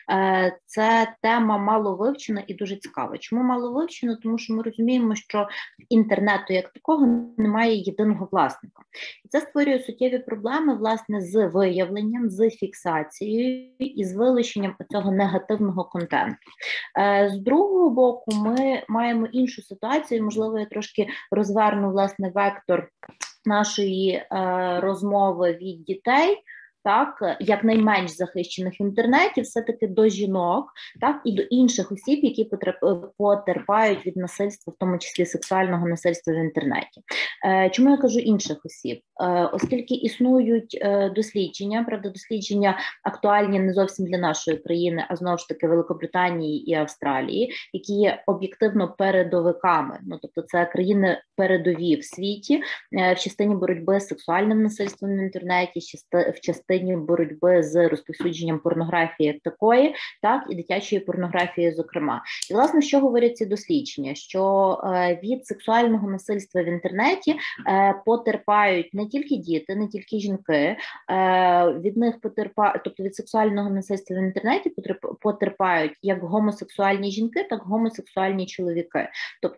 це тема мало вивчена і дуже цікава. Чому мало вивчена? Тому що ми розуміємо, що інтернету як такого немає єдиного власника. І це створює суттєві проблеми, власне, з виявленням, з фіксацією і з вилученням цього негативного контенту. З другого боку, ми маємо іншу ситуацію, можливо, я трошки розверну, власне, вектор нашої розмови від дітей, так, як найменш захищених в інтернеті, все-таки до жінок, так, і до інших осіб, які потерпають від насильства, в тому числі сексуального насильства в інтернеті. Чому я кажу інших осіб? Оскільки існують дослідження, правда, дослідження актуальні не зовсім для нашої країни, а знову ж таки Великобританії і Австралії, які є об'єктивно передовиками, ну, тобто це країни передові в світі в частині боротьби з сексуальним насильством в інтернеті, в частині боротьби з розповсюдженням порнографії як такої, так, і дитячої порнографії, зокрема. І, власне, що говорять ці дослідження? Що від сексуального насильства в інтернеті потерпають не тільки діти, не тільки жінки, від них тобто від сексуального насильства в інтернеті потерпають як гомосексуальні жінки, так і гомосексуальні чоловіки. Тобто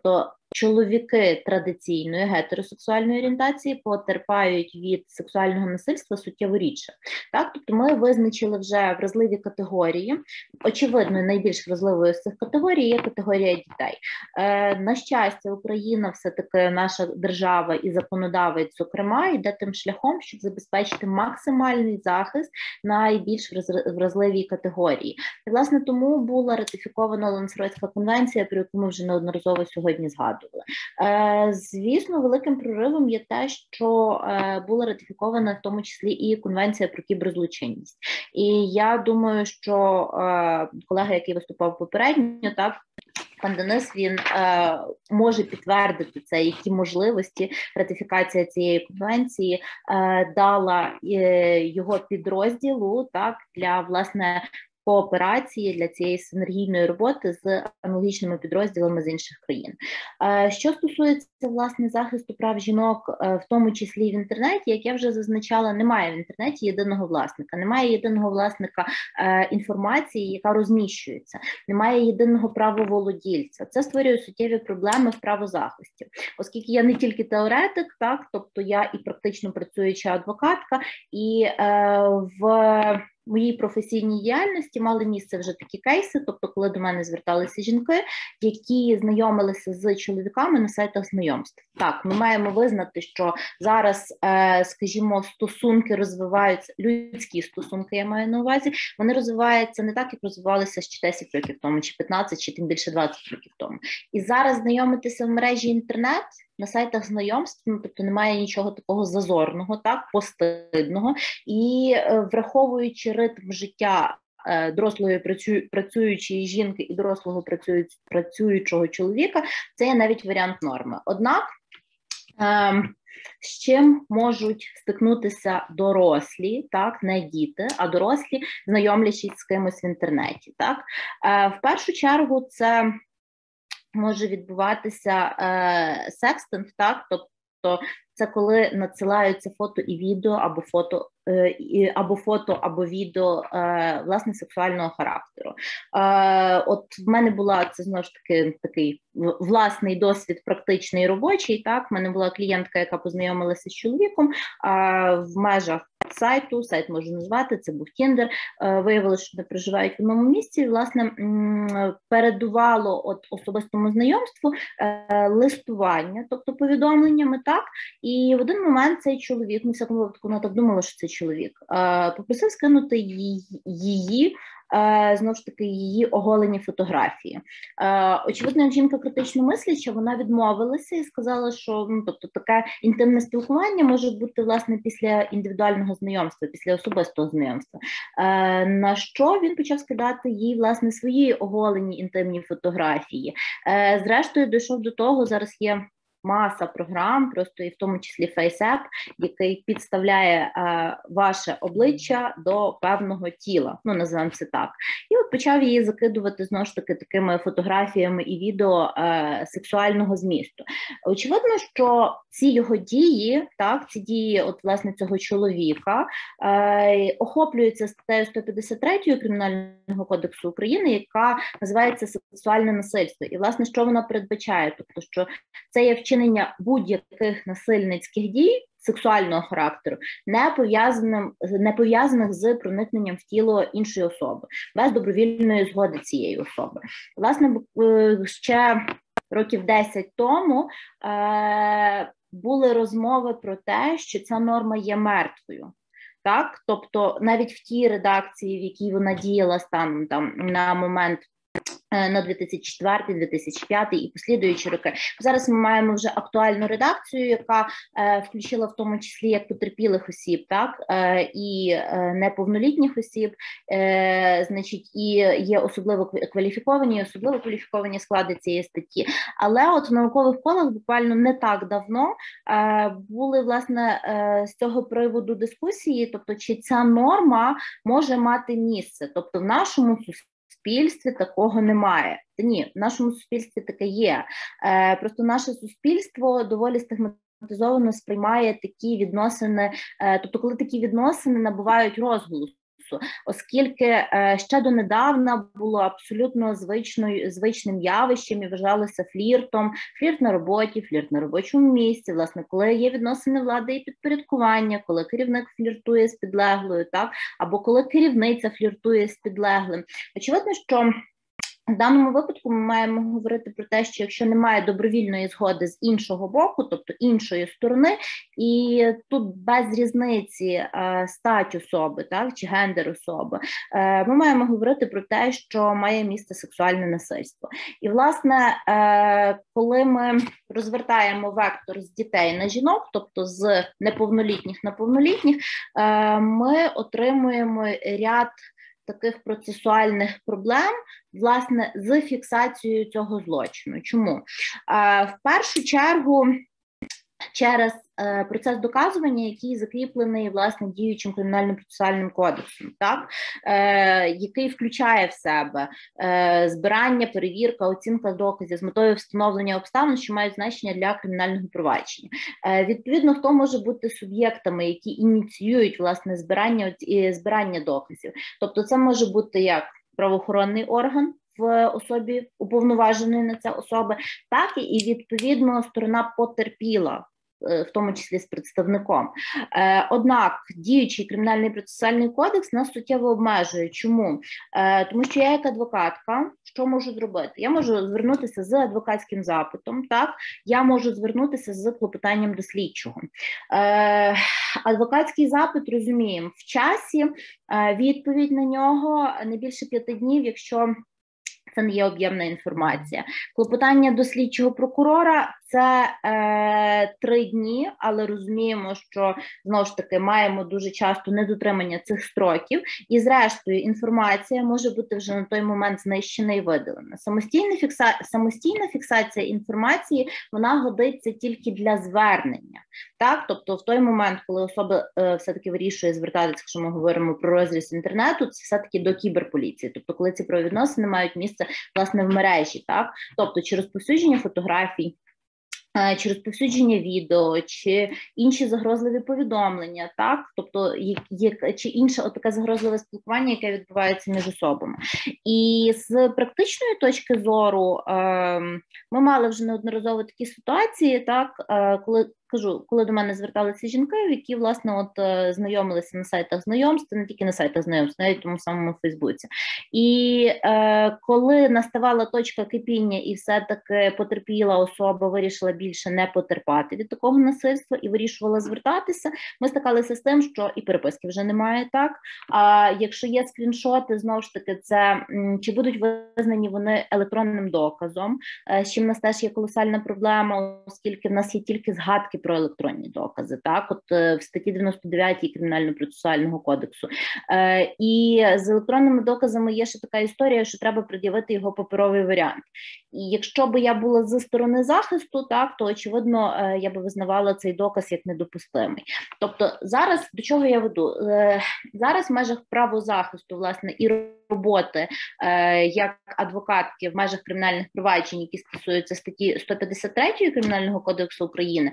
чоловіки традиційної гетеросексуальної орієнтації потерпають від сексуального насильства суттєво рідше. Так? Тобто ми визначили вже вразливі категорії. Очевидно, найбільш вразливою з цих категорій є категорія дітей. На щастя, Україна все-таки наша держава і законодавець, зокрема, йде тим шляхом, щоб забезпечити максимальний захист найбільш вразливій категорії. І, власне, тому була ратифікована Лансаротська конвенція, про яку ми вже неодноразово сьогодні згадували. Звісно, великим проривом є те, що була ратифікована в тому числі і Конвенція про кіберзлочинність. І я думаю, що колега, який виступав попередньо, так, пан Денис, він може підтвердити це, які можливості ратифікація цієї конвенції дала його підрозділу, так, для, власне, кооперації, для цієї синергійної роботи з аналогічними підрозділами з інших країн. Що стосується, власне, захисту прав жінок, в тому числі в інтернеті, як я вже зазначала, немає в інтернеті єдиного власника, немає єдиного власника інформації, яка розміщується, немає єдиного правоволодільця. Це створює суттєві проблеми в правозахисті. Оскільки я не тільки теоретик, так, тобто я і практично працююча адвокатка, і в моїй професійній діяльності мали місце вже такі кейси, тобто коли до мене зверталися жінки, які знайомилися з чоловіками на сайтах знайомств. Так, ми маємо визнати, що зараз, скажімо, стосунки розвиваються, людські стосунки, я маю на увазі, вони розвиваються не так, як розвивалися ще 10 років тому, чи 15, чи тим більше 20 років тому. І зараз знайомитися в мережі інтернет, на сайтах знайомств, ну, тобто немає нічого такого зазорного, так, постидного, і враховуючи ритм життя дорослої працюючої жінки і дорослого працюючого чоловіка, це є навіть варіант норми. Однак, з чим можуть стикнутися дорослі, так, не діти, а дорослі, знайомлячись з кимось в інтернеті, так? В першу чергу це може відбуватися секстинг, так, тобто це коли надсилаються фото і відео, або відео, власне, сексуального характеру. От в мене була, це знову ж таки такий власний досвід практичний робочий, так, в мене була клієнтка, яка познайомилася з чоловіком в межах сайту, сайт можу назвати, це був Tinder, виявилося, що вони проживають в одному місці, і, власне, передувало от особистому знайомству листування, тобто повідомленнями, так, і в один момент цей чоловік, на всякому випадку, вона так думала, що це чоловік, попросив скинути її, знову ж таки, її оголені фотографії. Очевидно, як жінка критично мисляча, вона відмовилася і сказала, що, ну, тобто, таке інтимне спілкування може бути, власне, після індивідуального знайомства, після особистого знайомства. На що він почав скидати їй, власне, свої оголені інтимні фотографії. Зрештою, дійшов до того, зараз є маса програм, просто і в тому числі FaceApp, який підставляє ваше обличчя до певного тіла, ну, називаємо це так. І от почав її закидувати, знову ж таки, такими фотографіями і відео сексуального змісту. Очевидно, що ці його дії, так, ці дії, от, власне, цього чоловіка, охоплюються статтею 153 Кримінального кодексу України, яка називається сексуальне насильство. І, власне, що вона передбачає? Тобто, що це є вчинення будь-яких насильницьких дій сексуального характеру, не пов'язаних з проникненням в тіло іншої особи, без добровільної згоди цієї особи. Власне, ще років 10 тому були розмови про те, що ця норма є мертвою. Так? Тобто навіть в тій редакції, в якій вона діяла станом там, на момент на 2004, 2005 і послідуючі роки. Зараз ми маємо вже актуальну редакцію, яка включила в тому числі як потерпілих осіб, так, і неповнолітніх осіб, значить, і є особливо кваліфіковані склади цієї статті. Але от в наукових колах буквально не так давно були, власне, з цього приводу дискусії, тобто, чи ця норма може мати місце, тобто в нашому суспільстві такого немає. Ні, в нашому суспільстві таке є. Просто наше суспільство доволі стигматизовано сприймає такі відносини, тобто коли такі відносини набувають розголосу кодексу, оскільки ще донедавна було абсолютно звичним явищем і вважалося фліртом, флірт на роботі, флірт на робочому місці, власне, коли є відносини влади і підпорядкування, коли керівник фліртує з підлеглою, так, або коли керівниця фліртує з підлеглим. Очевидно, що в даному випадку ми маємо говорити про те, що якщо немає добровільної згоди з іншого боку, тобто іншої сторони, і тут без різниці стать особи, так, чи гендер особи, ми маємо говорити про те, що має місце сексуальне насильство. І, власне, коли ми розвертаємо вектор з дітей на жінок, тобто з неповнолітніх на повнолітніх, ми отримуємо ряд таких процесуальних проблем, власне, з фіксацією цього злочину. Чому? В першу чергу, через процес доказування, який закріплений, власне, діючим кримінально-процесуальним кодексом, так? Який включає в себе збирання, перевірка, оцінка доказів з метою встановлення обставин, що мають значення для кримінального провадження. Відповідно, хто може бути суб'єктами, які ініціюють, власне, збирання доказів. Тобто це може бути як правоохоронний орган, в особі уповноваженої на це особи, так і, відповідно, сторона потерпіла, в тому числі з представником. Однак діючий кримінальний процесуальний кодекс нас суттєво обмежує. Чому? Тому що я як адвокатка, що можу зробити? Я можу звернутися з адвокатським запитом, так? Я можу звернутися з клопотанням до слідчого. Адвокатський запит, розуміємо, в часі, відповідь на нього не більше 5 днів, якщо це не є об'ємна інформація. Клопотання до слідчого прокурора – це 3 дні, але розуміємо, що, знову ж таки, маємо дуже часто недотримання цих строків, і, зрештою, інформація може бути вже на той момент знищена і видалена. Самостійна фіксація інформації, вона годиться тільки для звернення. Так? Тобто, в той момент, коли особа все-таки вирішує звертатися, якщо ми говоримо про розріз інтернету, це все-таки до кіберполіції. Тобто, коли ці правовідносини мають місце, власне, в мережі, так? Тобто, чи розповсюдження фотографій, чи розповсюдження відео, чи інші загрозливі повідомлення, так? Тобто, чи інше таке загрозливе спілкування, яке відбувається між особами. І з практичної точки зору ми мали вже неодноразово такі ситуації, так, коли до мене зверталися жінки, які, власне, знайомилися на сайтах знайомств, не тільки на сайтах знайомств, навіть в тому самому Фейсбуці. І коли наставала точка кипіння і все-таки потерпіла особа, вирішила більше не потерпати від такого насильства і вирішувала звертатися, ми стикалися з тим, що і переписки вже немає, так? А якщо є скріншоти, знову ж таки, це чи будуть визнані вони електронним доказом, з чим у нас теж є колосальна проблема, оскільки в нас є тільки згадки про електронні докази, так, в статті 99 Кримінально-процесуального кодексу. І з електронними доказами є ще така історія, що треба пред'явити його паперовий варіант. І якщо б я була зі сторони захисту, так, то, очевидно, я би визнавала цей доказ як недопустимий. Тобто зараз, до чого я веду? Зараз в межах правозахисту, власне, і роботи як адвокатки в межах кримінальних проваджень, які стосуються статті 153 Кримінального кодексу України,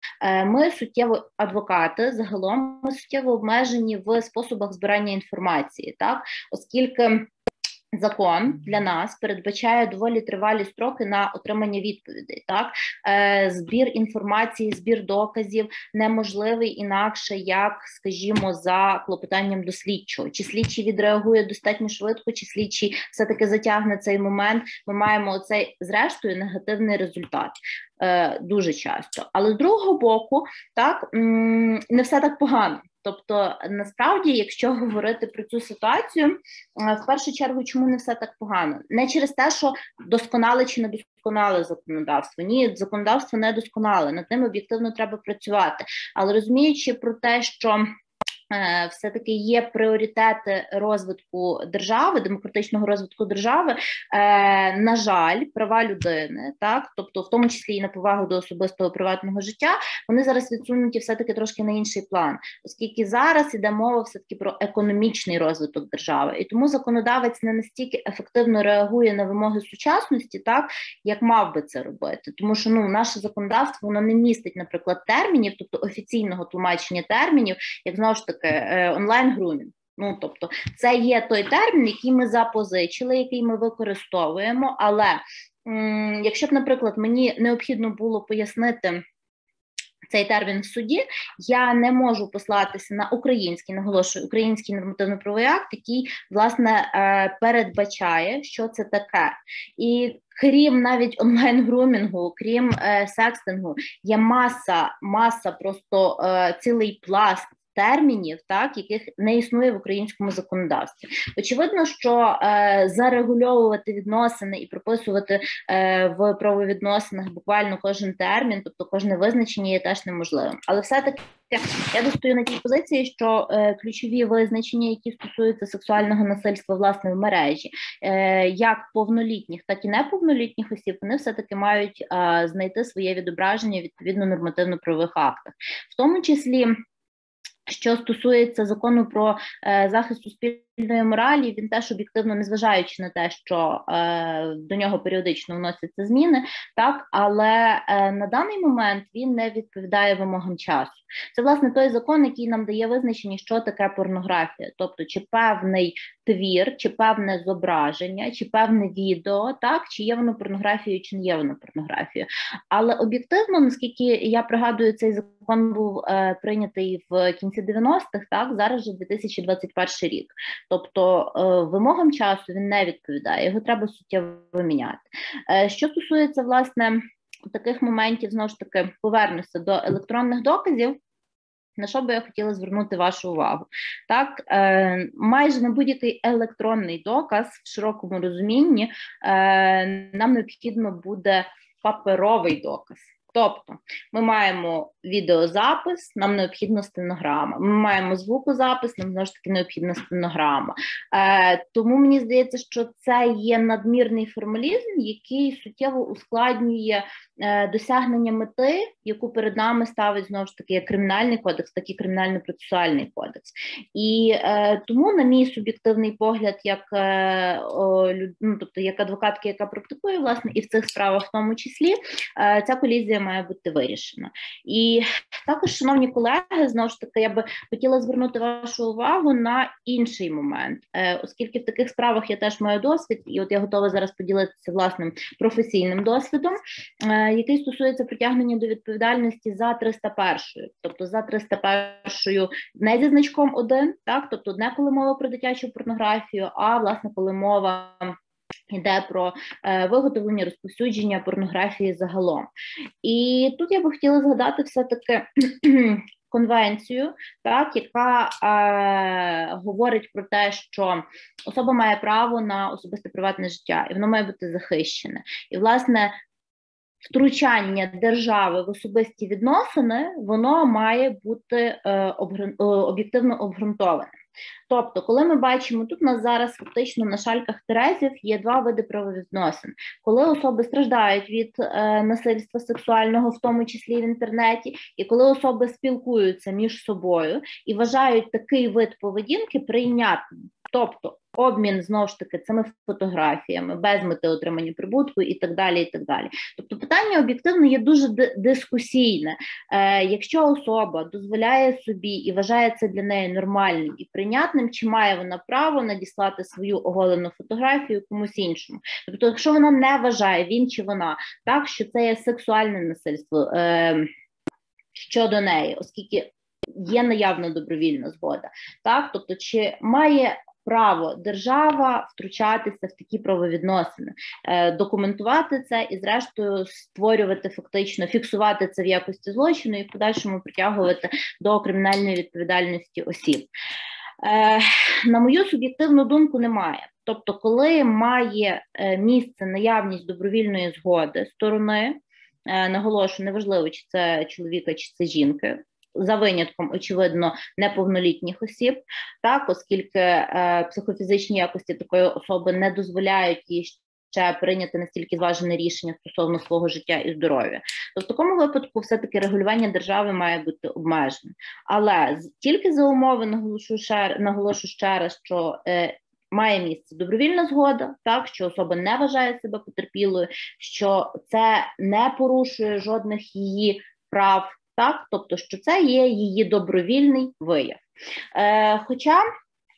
ми суттєво, адвокати загалом, ми суттєво обмежені в способах збирання інформації, так, оскільки закон для нас передбачає доволі тривалі строки на отримання відповідей. Так? Збір інформації, збір доказів неможливий інакше, як, скажімо, за клопотанням до слідчого. Чи слідчий відреагує достатньо швидко, чи слідчий все-таки затягне цей момент, ми маємо оцей, зрештою, негативний результат. Дуже часто. Але з другого боку, так, не все так погано. Тобто, насправді, якщо говорити про цю ситуацію, в першу чергу, чому не все так погано? Не через те, що досконале чи недосконале законодавство. Ні, законодавство не досконале, над ним об'єктивно треба працювати. Але розуміючи про те, що все-таки є пріоритети розвитку держави, демократичного розвитку держави, на жаль, права людини, так, тобто в тому числі і на повагу до особистого приватного життя, вони зараз відсунуті все-таки трошки на інший план, оскільки зараз іде мова все-таки про економічний розвиток держави, і тому законодавець не настільки ефективно реагує на вимоги сучасності, так, як мав би це робити, тому що, наше законодавство, воно не містить, наприклад, термінів, тобто офіційного тлумачення термінів, як, знову ж таки, онлайн-грумінг. Ну, тобто, це є той термін, який ми запозичили, який ми використовуємо, але якщо б, наприклад, мені необхідно було пояснити цей термін в суді, я не можу послатися на український, наголошую, український нормативно-правовий акт, який, власне, передбачає, що це таке. І крім навіть онлайн-грумінгу, крім секстингу, є маса просто цілий пласт термінів, так, яких не існує в українському законодавстві. Очевидно, що зарегульовувати відносини і прописувати в правовідносинах буквально кожен термін, тобто кожне визначення є теж неможливим. Але все-таки я достаю на тій позиції, що ключові визначення, які стосуються сексуального насильства, власне, в мережі, як повнолітніх, так і неповнолітніх осіб, вони все-таки мають знайти своє відображення відповідно нормативно-правових актах. В тому числі, що стосується закону про захист суспільної моралі, він теж об'єктивно, незважаючи на те, що до нього періодично вносяться зміни, так, але на даний момент він не відповідає вимогам часу. Це, власне, той закон, який нам дає визначення, що таке порнографія, тобто чи певний твір, чи певне зображення, чи певне відео, так, чи є воно порнографією, чи не є воно порнографією. Але об'єктивно, наскільки я пригадую, цей закон був прийнятий в кінці 90-х, так, зараз же 2021 рік. Тобто вимогам часу він не відповідає, його треба суттєво міняти. Що стосується, власне, таких моментів, знову ж таки, повернуся до електронних доказів, на що би я хотіла звернути вашу увагу. Так, майже на будь-який електронний доказ в широкому розумінні нам необхідно буде паперовий доказ. Тобто ми маємо відеозапис, нам необхідна стенограма. Ми маємо звукозапис, нам знову ж таки необхідна стенограма. Тому мені здається, що це є надмірний формалізм, який суттєво ускладнює досягнення мети, яку перед нами ставить знову ж таки як кримінальний кодекс, так і кримінально-процесуальний кодекс. І тому, на мій суб'єктивний погляд, як тобто як адвокатки, яка практикує, власне, і в цих справах в тому числі, ця колізія має бути вирішена. І також, шановні колеги, знову ж таки, я би хотіла звернути вашу увагу на інший момент, оскільки в таких справах я теж маю досвід, і от я готова зараз поділитися власним професійним досвідом, який стосується притягнення до відповідальності за 301-ю, тобто за 301-ю не зі значком 1, так, тобто не коли мова про дитячу порнографію, а власне коли мова йде про виготовлення, розповсюдження порнографії загалом. І тут я би хотіла згадати все-таки конвенцію, так, яка говорить про те, що особа має право на особисте приватне життя, і воно має бути захищене. І, власне, втручання держави в особисті відносини, воно має бути об'єктивно обґрунтоване. Тобто, коли ми бачимо, тут у нас зараз фактично на шальках терезів є два види правовідносин. Коли особи страждають від насильства сексуального, в тому числі в інтернеті, і коли особи спілкуються між собою і вважають такий вид поведінки прийнятним. Тобто, обмін, знову ж таки, цими фотографіями, без мети отримання прибутку і так далі, і так далі. Тобто питання об'єктивно є дуже дискусійне. Якщо особа дозволяє собі і вважає це для неї нормальним і прийнятним, чи має вона право надіслати свою оголену фотографію комусь іншому? Тобто, якщо вона не вважає, він чи вона, так, що це є сексуальне насильство щодо неї, оскільки є наявна добровільна згода, так, тобто, чи має право держава втручатися в такі правовідносини, документувати це і, зрештою, створювати фактично, фіксувати це в якості злочину і в подальшому притягувати до кримінальної відповідальності осіб. На мою суб'єктивну думку, немає. Тобто, коли має місце наявність добровільної згоди сторони, наголошую, неважливо, чи це чоловіка, чи це жінки, за винятком, очевидно, неповнолітніх осіб, так, оскільки психофізичні якості такої особи не дозволяють їй ще прийняти настільки зважене рішення стосовно свого життя і здоров'я. То в такому випадку все-таки регулювання держави має бути обмеженим. Але тільки за умови, наголошу ще раз, що має місце добровільна згода, так, що особа не вважає себе потерпілою, що це не порушує жодних її прав, так, тобто, що це є її добровільний вияв. Хоча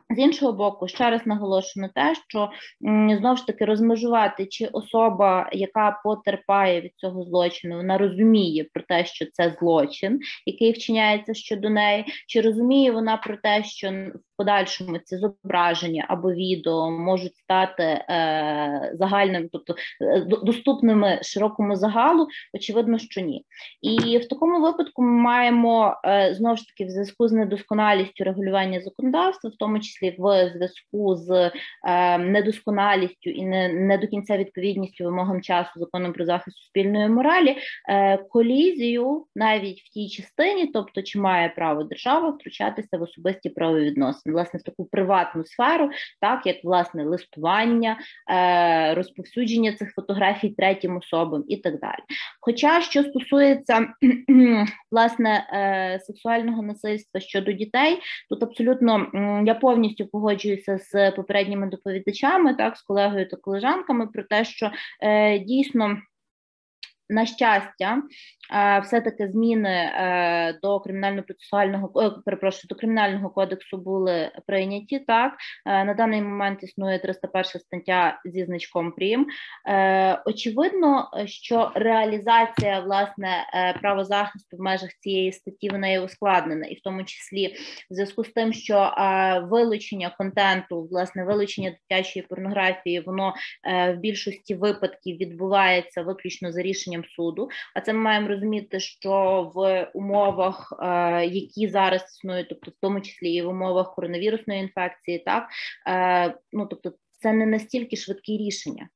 З іншого боку, ще раз наголошую на те, що знову ж таки розмежувати, чи особа, яка потерпає від цього злочину, вона розуміє про те, що це злочин, який вчиняється щодо неї, чи розуміє вона про те, що в подальшому ці зображення або відео можуть стати загальним, тобто доступними широкому загалу, очевидно, що ні. І в такому випадку ми маємо, знову ж таки, в зв'язку з недосконалістю регулювання законодавства, в тому числі в зв'язку з недосконалістю і не до кінця відповідністю вимогам часу закону про захист суспільної моралі, колізію навіть в тій частині, тобто чи має право держава втручатися в особисті правовідносини, власне, в таку приватну сферу, так, як, власне, листування, розповсюдження цих фотографій третім особам і так далі. Хоча, що стосується, власне, сексуального насильства щодо дітей, тут абсолютно я повністю погоджуюся з попередніми доповідачами, так, з колегою та колежанками про те, що дійсно, на щастя, все-таки зміни до до Кримінального кодексу були прийняті, так. На даний момент існує 301 стаття зі значком прим. Очевидно, що реалізація, власне, правозахисту в межах цієї статті, вона є ускладнена, і в тому числі в зв'язку з тим, що вилучення контенту, власне, вилучення дитячої порнографії, воно в більшості випадків відбувається виключно за рішенням суду, а це ми маємо розуміти, що в умовах, які зараз існують, тобто в тому числі і в умовах коронавірусної інфекції, так, тобто це не настільки швидкі рішення.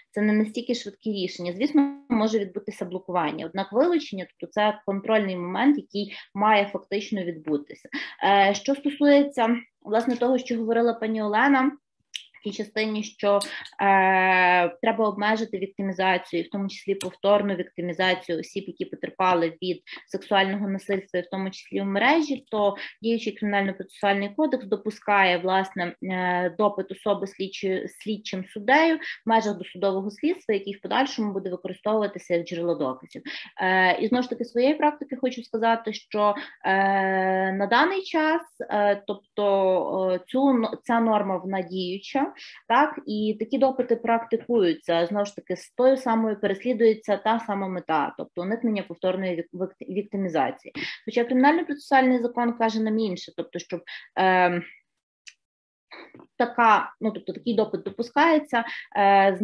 Звісно, може відбутися блокування, однак вилучення, тобто це контрольний момент, який має фактично відбутися. Що стосується, власне, того, що говорила пані Олена, в тій частині, що треба обмежити віктимізацію, в тому числі повторну віктимізацію осіб, які потерпали від сексуального насильства, в тому числі в мережі, то діючий Кримінально-процесуальний кодекс допускає, власне, допит особи слідчим суддею в межах досудового слідства, який в подальшому буде використовуватися як джерело доказів. І знову ж таки, своєї практики хочу сказати, що на даний час, тобто ця норма вона діюча, так, і такі допити практикуються, знову ж таки, з тою самою переслідується та сама мета, тобто уникнення повторної віктимізації. Хоча Кримінально-процесуальний закон каже нам інше, тобто, щоб такий допит допускається з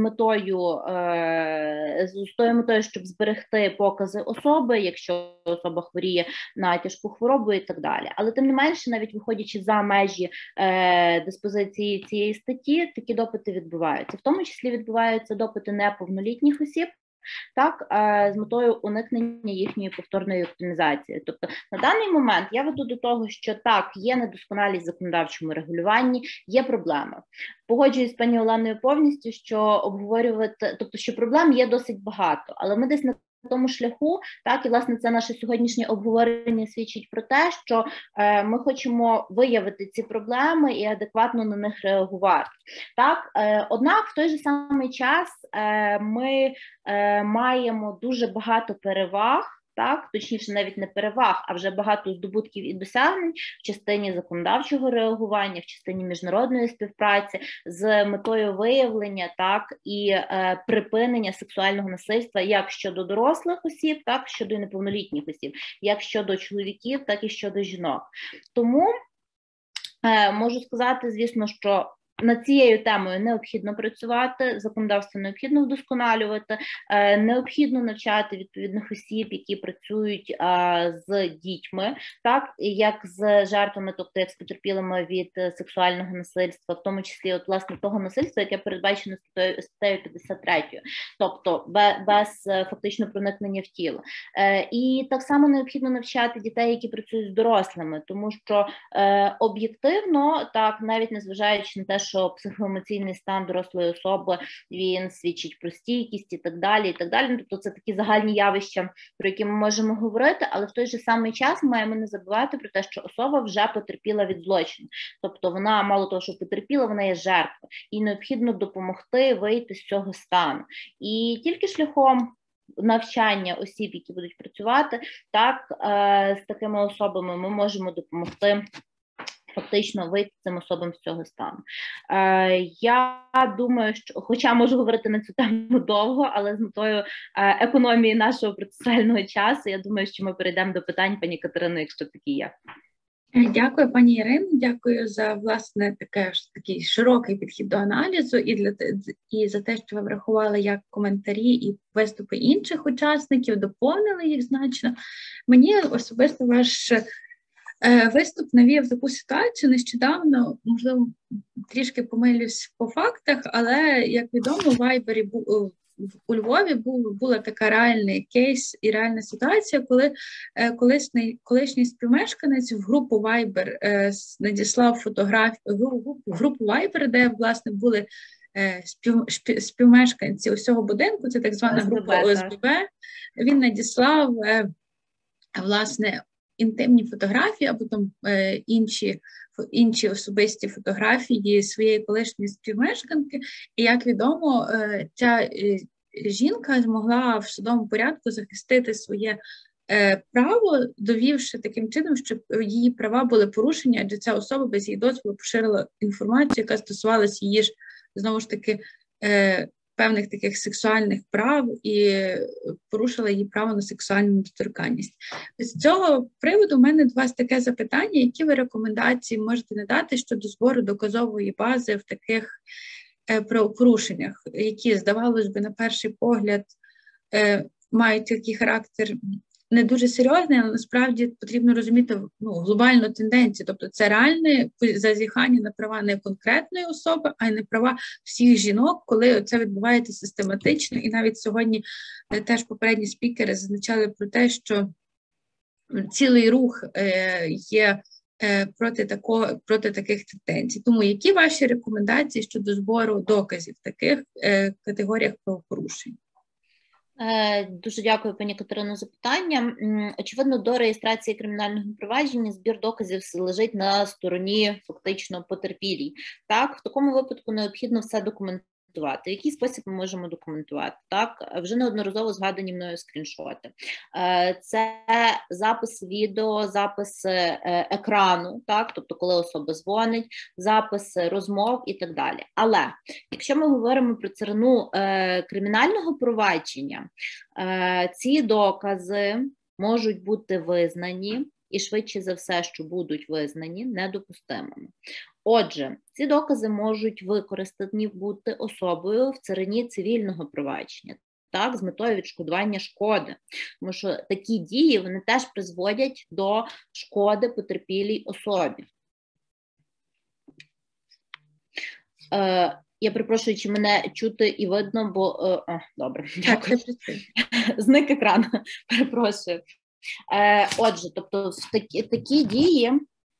тою метою, щоб зберегти покази особи, якщо особа хворіє на тяжку хворобу і так далі. Але тим не менше, навіть виходячи за межі диспозиції цієї статті, такі допити відбуваються. В тому числі відбуваються допити неповнолітніх осіб, так, з метою уникнення їхньої повторної віктимізації. Тобто на даний момент я веду до того, що так, є недосконалість в законодавчому регулюванні, є проблеми. Погоджуюсь з пані Оленою повністю, що що проблем є досить багато, але ми десь на тому шляху, так, і, власне, це наше сьогоднішнє обговорення свідчить про те, що ми хочемо виявити ці проблеми і адекватно на них реагувати. Так, однак в той же самий час ми маємо дуже багато переваг, так, точніше, навіть не переваг, а вже багато здобутків і досягнень в частині законодавчого реагування, в частині міжнародної співпраці з метою виявлення, так, і припинення сексуального насильства як щодо дорослих осіб, так, щодо неповнолітніх осіб, як щодо чоловіків, так і щодо жінок. Тому можу сказати, звісно, що над цією темою необхідно працювати, законодавство необхідно вдосконалювати, необхідно навчати відповідних осіб, які працюють з дітьми, так, як з жертвами, тобто як з потерпілими від сексуального насильства, в тому числі, от, власне, того насильства, яке передбачено статтею 53, тобто без фактично проникнення в тіло. І так само необхідно навчати дітей, які працюють з дорослими, тому що об'єктивно, так, навіть незважаючи на те, що психоемоційний стан дорослої особи, він свідчить про стійкість і так далі, тобто це такі загальні явища, про які ми можемо говорити, але в той же самий час ми маємо не забувати про те, що особа вже потерпіла від злочину, тобто вона, мало того, що потерпіла, вона є жертвою, і необхідно допомогти вийти з цього стану. І тільки шляхом навчання осіб, які будуть працювати, так, з такими особами ми можемо допомогти фактично вийти цим особам з цього стану. Я думаю, що, хоча можу говорити на цю тему довго, але з метою економії нашого процесуального часу, я думаю, що ми перейдемо до питань пані Катерини, якщо такі є. Дякую, пані Ірино, дякую за, власне, такий широкий підхід до аналізу і за те, що ви врахували як коментарі і виступи інших учасників, доповнили їх значно. Мені особисто ваш виступ навів таку ситуацію нещодавно, можливо, трішки помилюсь по фактах, але, як відомо, в Вайбері у Львові була така реальний кейс і реальна ситуація, коли колишній співмешканець в групу Viber надіслав фотографію, групу Viber, де, власне, були співмешканці усього будинку, це так звана група ОСББ, він надіслав, власне, інтимні фотографії або там інші особисті фотографії своєї колишньої співмешканки. І, як відомо, ця жінка змогла в судовому порядку захистити своє право, довівши таким чином, що її права були порушені, адже ця особа без її дозволу поширила інформацію, яка стосувалася її ж, знову ж таки, певних таких сексуальних прав і порушила її право на сексуальну недоторканність. З цього приводу у мене до вас таке запитання, які ви рекомендації можете надати щодо збору доказової бази в таких правопорушеннях, які, здавалось би, на перший погляд мають такий характер не дуже серйозний, але насправді потрібно розуміти глобальну тенденцію. Тобто це реальне зазіхання на права не конкретної особи, а й на права всіх жінок, коли це відбувається систематично. І навіть сьогодні теж попередні спікери зазначали про те, що цілий рух є проти таких тенденцій. Тому які ваші рекомендації щодо збору доказів в таких категоріях правопорушень? Дуже дякую, пані Катерино, за питання. Очевидно, до реєстрації кримінального провадження збір доказів лежить на стороні фактично потерпілій. Так, в такому випадку необхідно все документувати. В який спосіб ми можемо документувати? Так, вже неодноразово згадані мною скріншоти. Це запис відео, запис екрану, так, тобто коли особа дзвонить, запис розмов і так далі. Але якщо ми говоримо про царину кримінального провадження, ці докази можуть бути визнані і швидше за все, що будуть визнані недопустимими. Отже, ці докази можуть використані бути особою в царині цивільного провадження, так, з метою відшкодування шкоди. Тому що такі дії, вони теж призводять до шкоди потерпілій особі. Я перепрошую, чи мене чути і видно, бо... добре, дякую. Зник екран, перепрошую. Отже, тобто такі дії,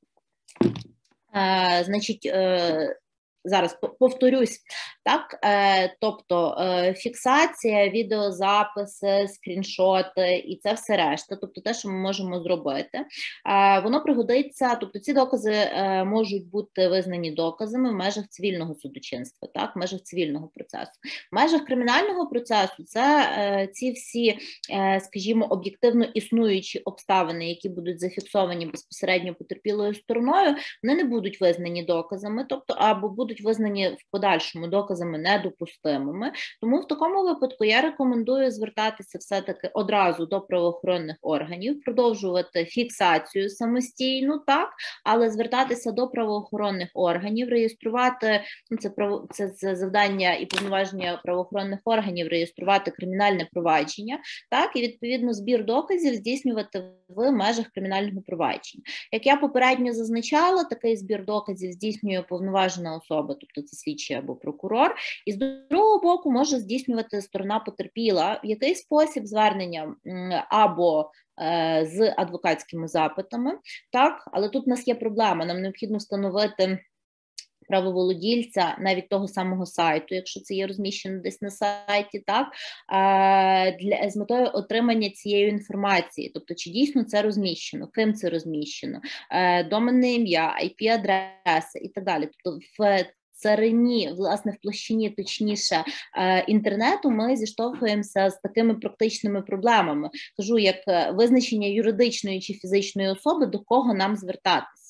значить, зараз повторюсь, так, тобто фіксація, відеозаписи, скріншоти і це все решта, тобто те, що ми можемо зробити, воно пригодиться, тобто ці докази можуть бути визнані доказами в межах цивільного судочинства, так, в межах цивільного процесу. В межах кримінального процесу це ці всі, скажімо, об'єктивно існуючі обставини, які будуть зафіксовані безпосередньо потерпілою стороною, вони не будуть визнані доказами, тобто або будуть визнані в подальшому доказами недопустимими. Тому в такому випадку я рекомендую звертатися все-таки одразу до правоохоронних органів, продовжувати фіксацію самостійно, так, але звертатися до правоохоронних органів, реєструвати, це завдання і повноваження правоохоронних органів, реєструвати кримінальне провадження, так, і відповідно збір доказів здійснювати в межах кримінального провадження. Як я попередньо зазначала, такий збір доказів здійснює повноважена особа, тобто це слідчий або прокурор, і з другого боку може здійснювати сторона потерпіла, в який спосіб звернення або з адвокатськими запитами, так, але тут у нас є проблема, нам необхідно встановити правоволодільця навіть того самого сайту, якщо це є розміщено десь на сайті, так, з метою отримання цієї інформації, тобто чи дійсно це розміщено, ким це розміщено, доменне ім'я, IP-адреси і так далі. Тобто в царині, власне, в площині, точніше, інтернету ми зіштовхуємося з такими практичними проблемами. Кажу, як визначення юридичної чи фізичної особи, до кого нам звертатися.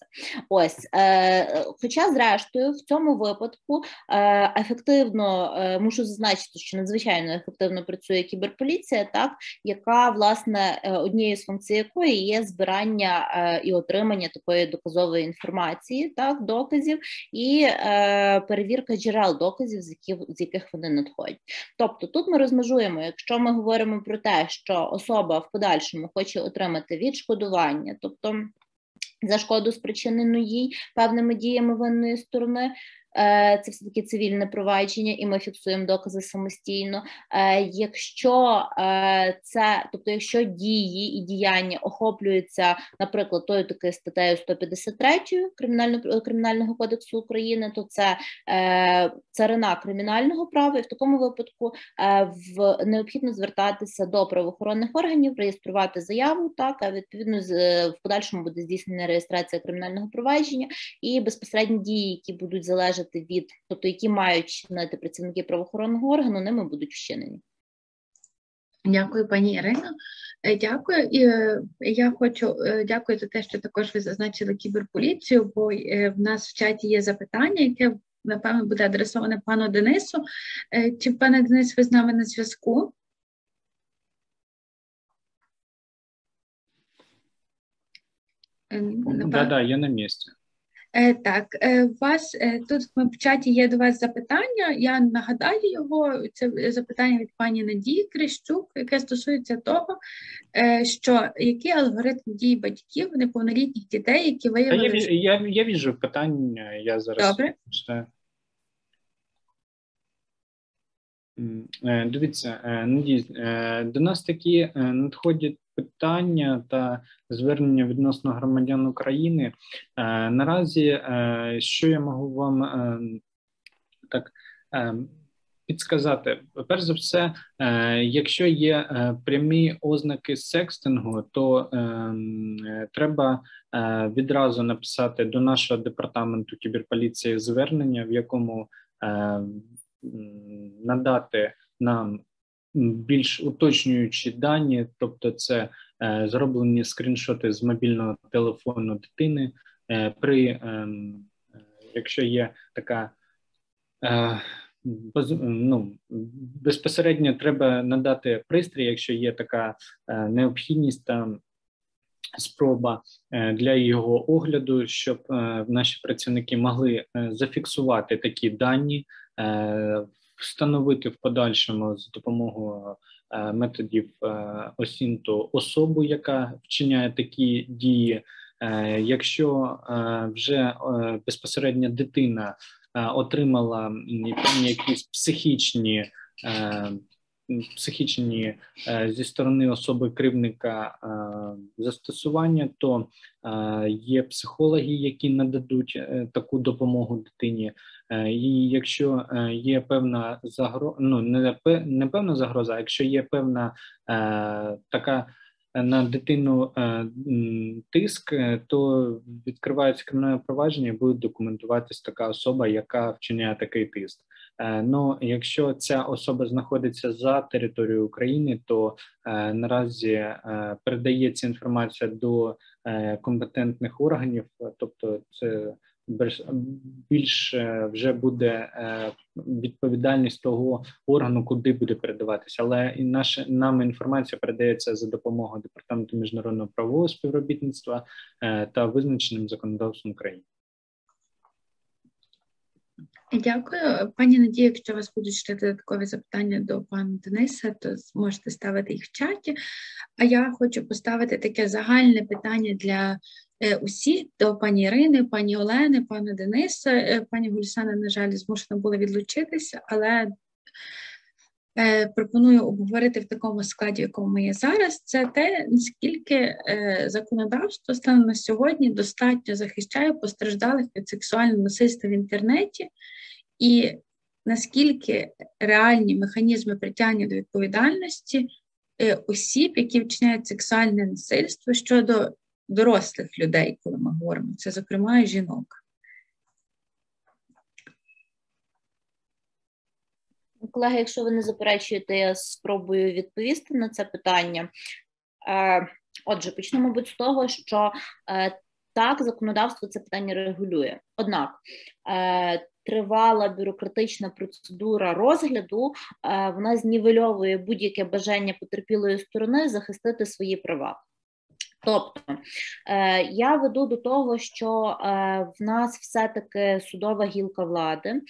Ось, хоча, зрештою, в цьому випадку ефективно, мушу зазначити, що надзвичайно ефективно працює кіберполіція, так, яка, власне, однією з функцій якої є збирання і отримання такої доказової інформації, так, доказів, і перевірка джерел доказів, з яких вони надходять. Тобто тут ми розмежуємо, якщо ми говоримо про те, що особа в подальшому хоче отримати відшкодування, тобто за шкоду, спричинену їй певними діями винної сторони, це все-таки цивільне провадження, і ми фіксуємо докази самостійно. Якщо тобто якщо дії і діяння охоплюються, наприклад, тою такою статтею 153 Кримінального кодексу України, то це царина кримінального права, і в такому випадку необхідно звертатися до правоохоронних органів, реєструвати заяву, так, а відповідно в подальшому буде здійснена реєстрація кримінального провадження, і безпосередні дії, які будуть залежати тобто які мають чинити працівники правоохоронного органу, ними будуть вчинені. Дякую, пані Ірино. Дякую. І я хочу дякую за те, що також ви зазначили кіберполіцію, бо в нас в чаті є запитання, яке, напевно, буде адресоване пану Денису. Чи, пане Денис, ви з нами на зв'язку? Да, я на місці. Так, у вас тут в чаті є до вас запитання, я нагадаю його, це запитання від пані Надії Крищук, яке стосується того, що який алгоритм дій батьків неповнолітніх дітей, які виявили... Я віжу питання, я зараз... Добре. Дивіться, до нас такі надходять питання та звернення відносно громадян України. Наразі, що я можу вам так підсказати? Перш за все, якщо є прямі ознаки секстингу, то треба відразу написати до нашого департаменту кіберполіції звернення, в якому надати нам більш уточнюючі дані, тобто це зроблені скріншоти з мобільного телефону дитини, якщо є така, безпосередньо треба надати пристрій, якщо є така необхідність та спроба для його огляду, щоб наші працівники могли зафіксувати такі дані, встановити в подальшому з допомогою методів ОСІНТу особу, яка вчиняє такі дії. Якщо вже безпосередньо дитина отримала якісь психічні зі сторони особи кривдника застосування, то є психологи, які нададуть таку допомогу дитині. І якщо є певна загроза, не певна загроза, а якщо є певна така на дитину тиск, то відкривається кримінальне провадження і буде документуватись така особа, яка вчиняє такий тиск. Ну, якщо ця особа знаходиться за територією України, то наразі передається інформація до компетентних органів, тобто це більш вже буде відповідальність того органу, куди буде передаватися. Але і нам інформація передається за допомогою Департаменту міжнародного правового співробітництва та визначеним законодавством України. Дякую. Пані Надія, якщо у вас будуть ще додаткові запитання до пана Дениса, то зможете ставити їх в чаті. А я хочу поставити таке загальне питання для усіх, до пані Ірини, пані Олени, пана Дениса. Пані Гульсана, на жаль, змушена була відлучитися, але пропоную обговорити в такому складі, в якому ми є зараз. Це те, наскільки законодавство станом на сьогодні достатньо захищає постраждалих від сексуального насильства в інтернеті, і наскільки реальні механізми притягнення до відповідальності осіб, які вчиняють сексуальне насильство щодо дорослих людей, коли ми говоримо, це, зокрема, і жінок. Колеги, якщо ви не заперечуєте, я спробую відповісти на це питання. Отже, почнемо, мабуть, з того, що так, законодавство це питання регулює. Однак тривала бюрократична процедура розгляду, вона знівельовує будь-яке бажання потерпілої сторони захистити свої права. Тобто, я веду до того, що в нас все-таки судова гілка влади,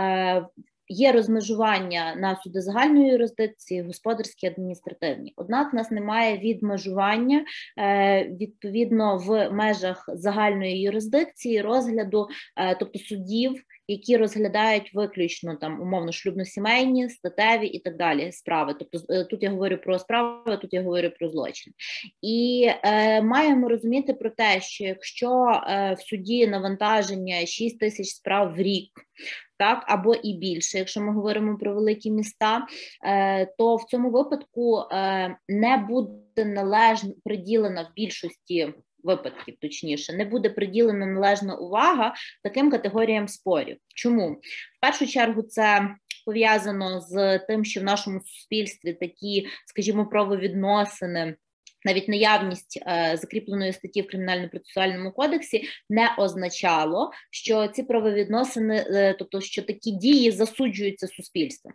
є розмежування на суди загальної юрисдикції, господарські, адміністративні. Однак в нас немає відмежування, відповідно, в межах загальної юрисдикції розгляду, тобто судів, які розглядають виключно там умовно шлюбно-сімейні, статеві і так далі справи. Тобто тут я говорю про справи, тут я говорю про злочин. І маємо розуміти про те, що якщо в суді навантаження 6 тисяч справ в рік, так, або і більше, якщо ми говоримо про великі міста, то в цьому випадку не буде належно приділена в більшості випадків, точніше, не буде приділена належна увага таким категоріям спорів. Чому? В першу чергу це пов'язано з тим, що в нашому суспільстві такі, скажімо, правовідносини, навіть наявність закріпленої статті в Кримінально-процесуальному кодексі не означало, що ці правовідносини, тобто, що такі дії засуджуються суспільством.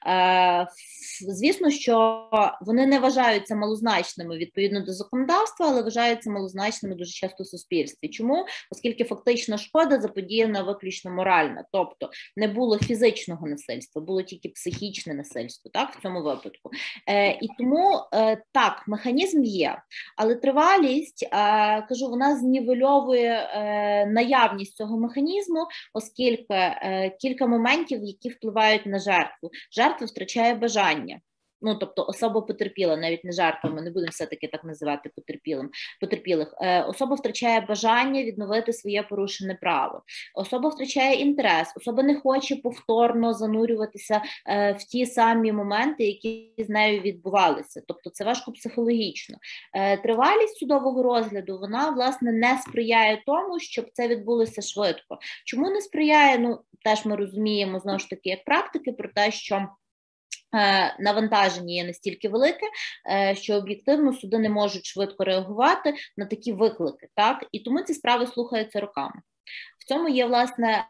Звісно, що вони не вважаються малозначними відповідно до законодавства, але вважаються малозначними дуже часто в суспільстві. Чому? Оскільки фактична шкода заподіяна виключно моральна, тобто не було фізичного насильства, було тільки психічне насильство, так, в цьому випадку. І тому, так, механізм є, але тривалість, кажу, вона знівельовує наявність цього механізму, оскільки кілька моментів, які впливають на жертву. Жертва втрачає бажання. Ну, тобто особа потерпіла, навіть не жертва, ми не будемо все-таки так називати потерпілих. Особа втрачає бажання відновити своє порушене право. Особа втрачає інтерес, особа не хоче повторно занурюватися в ті самі моменти, які з нею відбувалися. Тобто це важко психологічно. Тривалість судового розгляду, вона, власне, не сприяє тому, щоб це відбулося швидко. Чому не сприяє? Ну, теж ми розуміємо, знову ж таки, як практики, про те, що навантаження є настільки велике, що об'єктивно суди не можуть швидко реагувати на такі виклики, так? І тому ці справи слухаються роками. В цьому є, власне,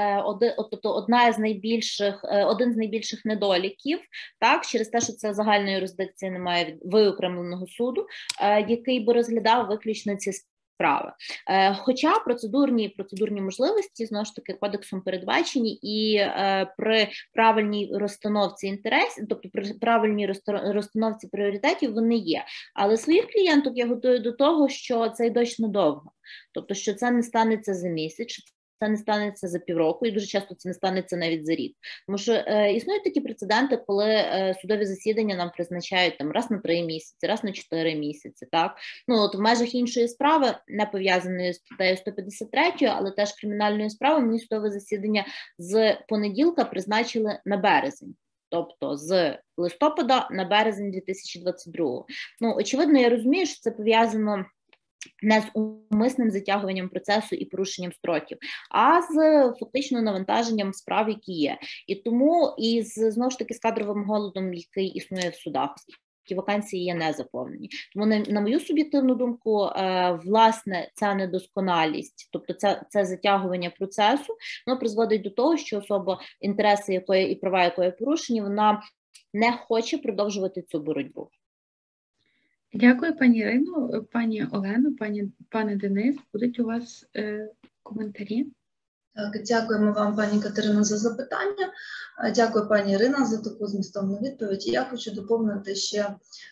один з найбільших недоліків, так, через те, що це загальної юрисдикції немає виокремленого суду, який би розглядав виключно ці справи. Хоча процедурні можливості, знову ж таки, кодексом передбачені, і при правильній розстановці інтересів, тобто при правильній розстановці пріоритетів вони є. Але своїх клієнтів я готую до того, що це й дощ надовго. Тобто, що це не станеться за місяць, це не станеться за півроку, і дуже часто це не станеться навіть за рік. Тому що існують такі прецеденти, коли судові засідання нам призначають там раз на 3 місяці, раз на 4 місяці. Так? Ну, от в межах іншої справи, не пов'язаної з статтею 153, але теж кримінальної справи, мені судове засідання з понеділка призначили на березень. Тобто з листопада на березень 2022. Ну, очевидно, я розумію, що це пов'язано не з умисним затягуванням процесу і порушенням строків, а з фактично навантаженням справ, які є. І тому, і знову ж таки, з кадровим голодом, який існує в судах, оскільки вакансії є не заповнені. Тому, на мою суб'єктивну думку, власне, ця недосконалість, тобто це затягування процесу, воно призводить до того, що особа, інтереси якої і права якої порушені, вона не хоче продовжувати цю боротьбу. Дякую, пані Ірино, пані Олено, пане Денис. Будуть у вас коментарі? Так, дякуємо вам, пані Катерино, за запитання. Дякую, пані Ірина, за таку змістовну відповідь. Я хочу доповнити ще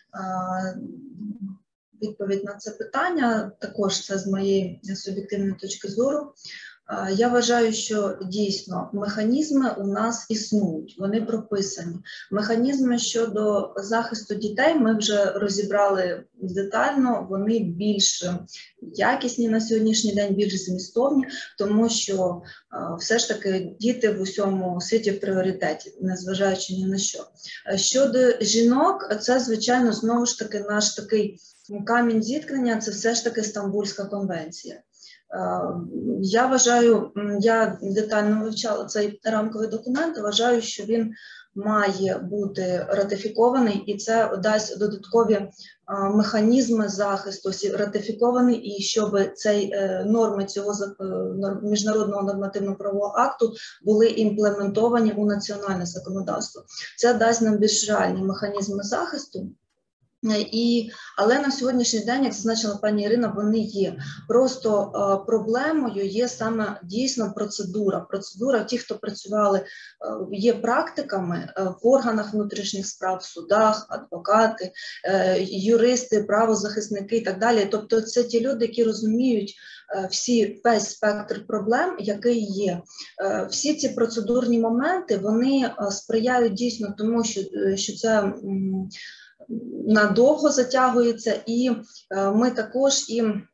відповідь на це питання. Також це з моєї суб'єктивної точки зору. Я вважаю, що дійсно механізми у нас існують, вони прописані. Механізми щодо захисту дітей ми вже розібрали детально, вони більш якісні на сьогоднішній день, більш змістовні, тому що все ж таки діти в усьому світі в пріоритеті, незважаючи ні на що. Щодо жінок, це, звичайно, знову ж таки наш такий камінь зіткнення, це все ж таки Стамбульська конвенція. Я вважаю, я детально вивчала цей рамковий документ, вважаю, що він має бути ратифікований, і це дасть додаткові механізми захисту, ратифікований, і щоб норми цього міжнародного нормативно-правового акту були імплементовані у національне законодавство. Це дасть нам більш реальні механізми захисту. Але на сьогоднішній день, як зазначила пані Ірина, вони є. Просто проблемою є саме дійсно процедура. Процедура, ті, хто працювали, є практиками в органах внутрішніх справ, в судах, адвокати, юристи, правозахисники і так далі. Тобто це ті люди, які розуміють весь спектр проблем, який є. Всі ці процедурні моменти, вони сприяють дійсно тому, що це надовго затягується, і ми також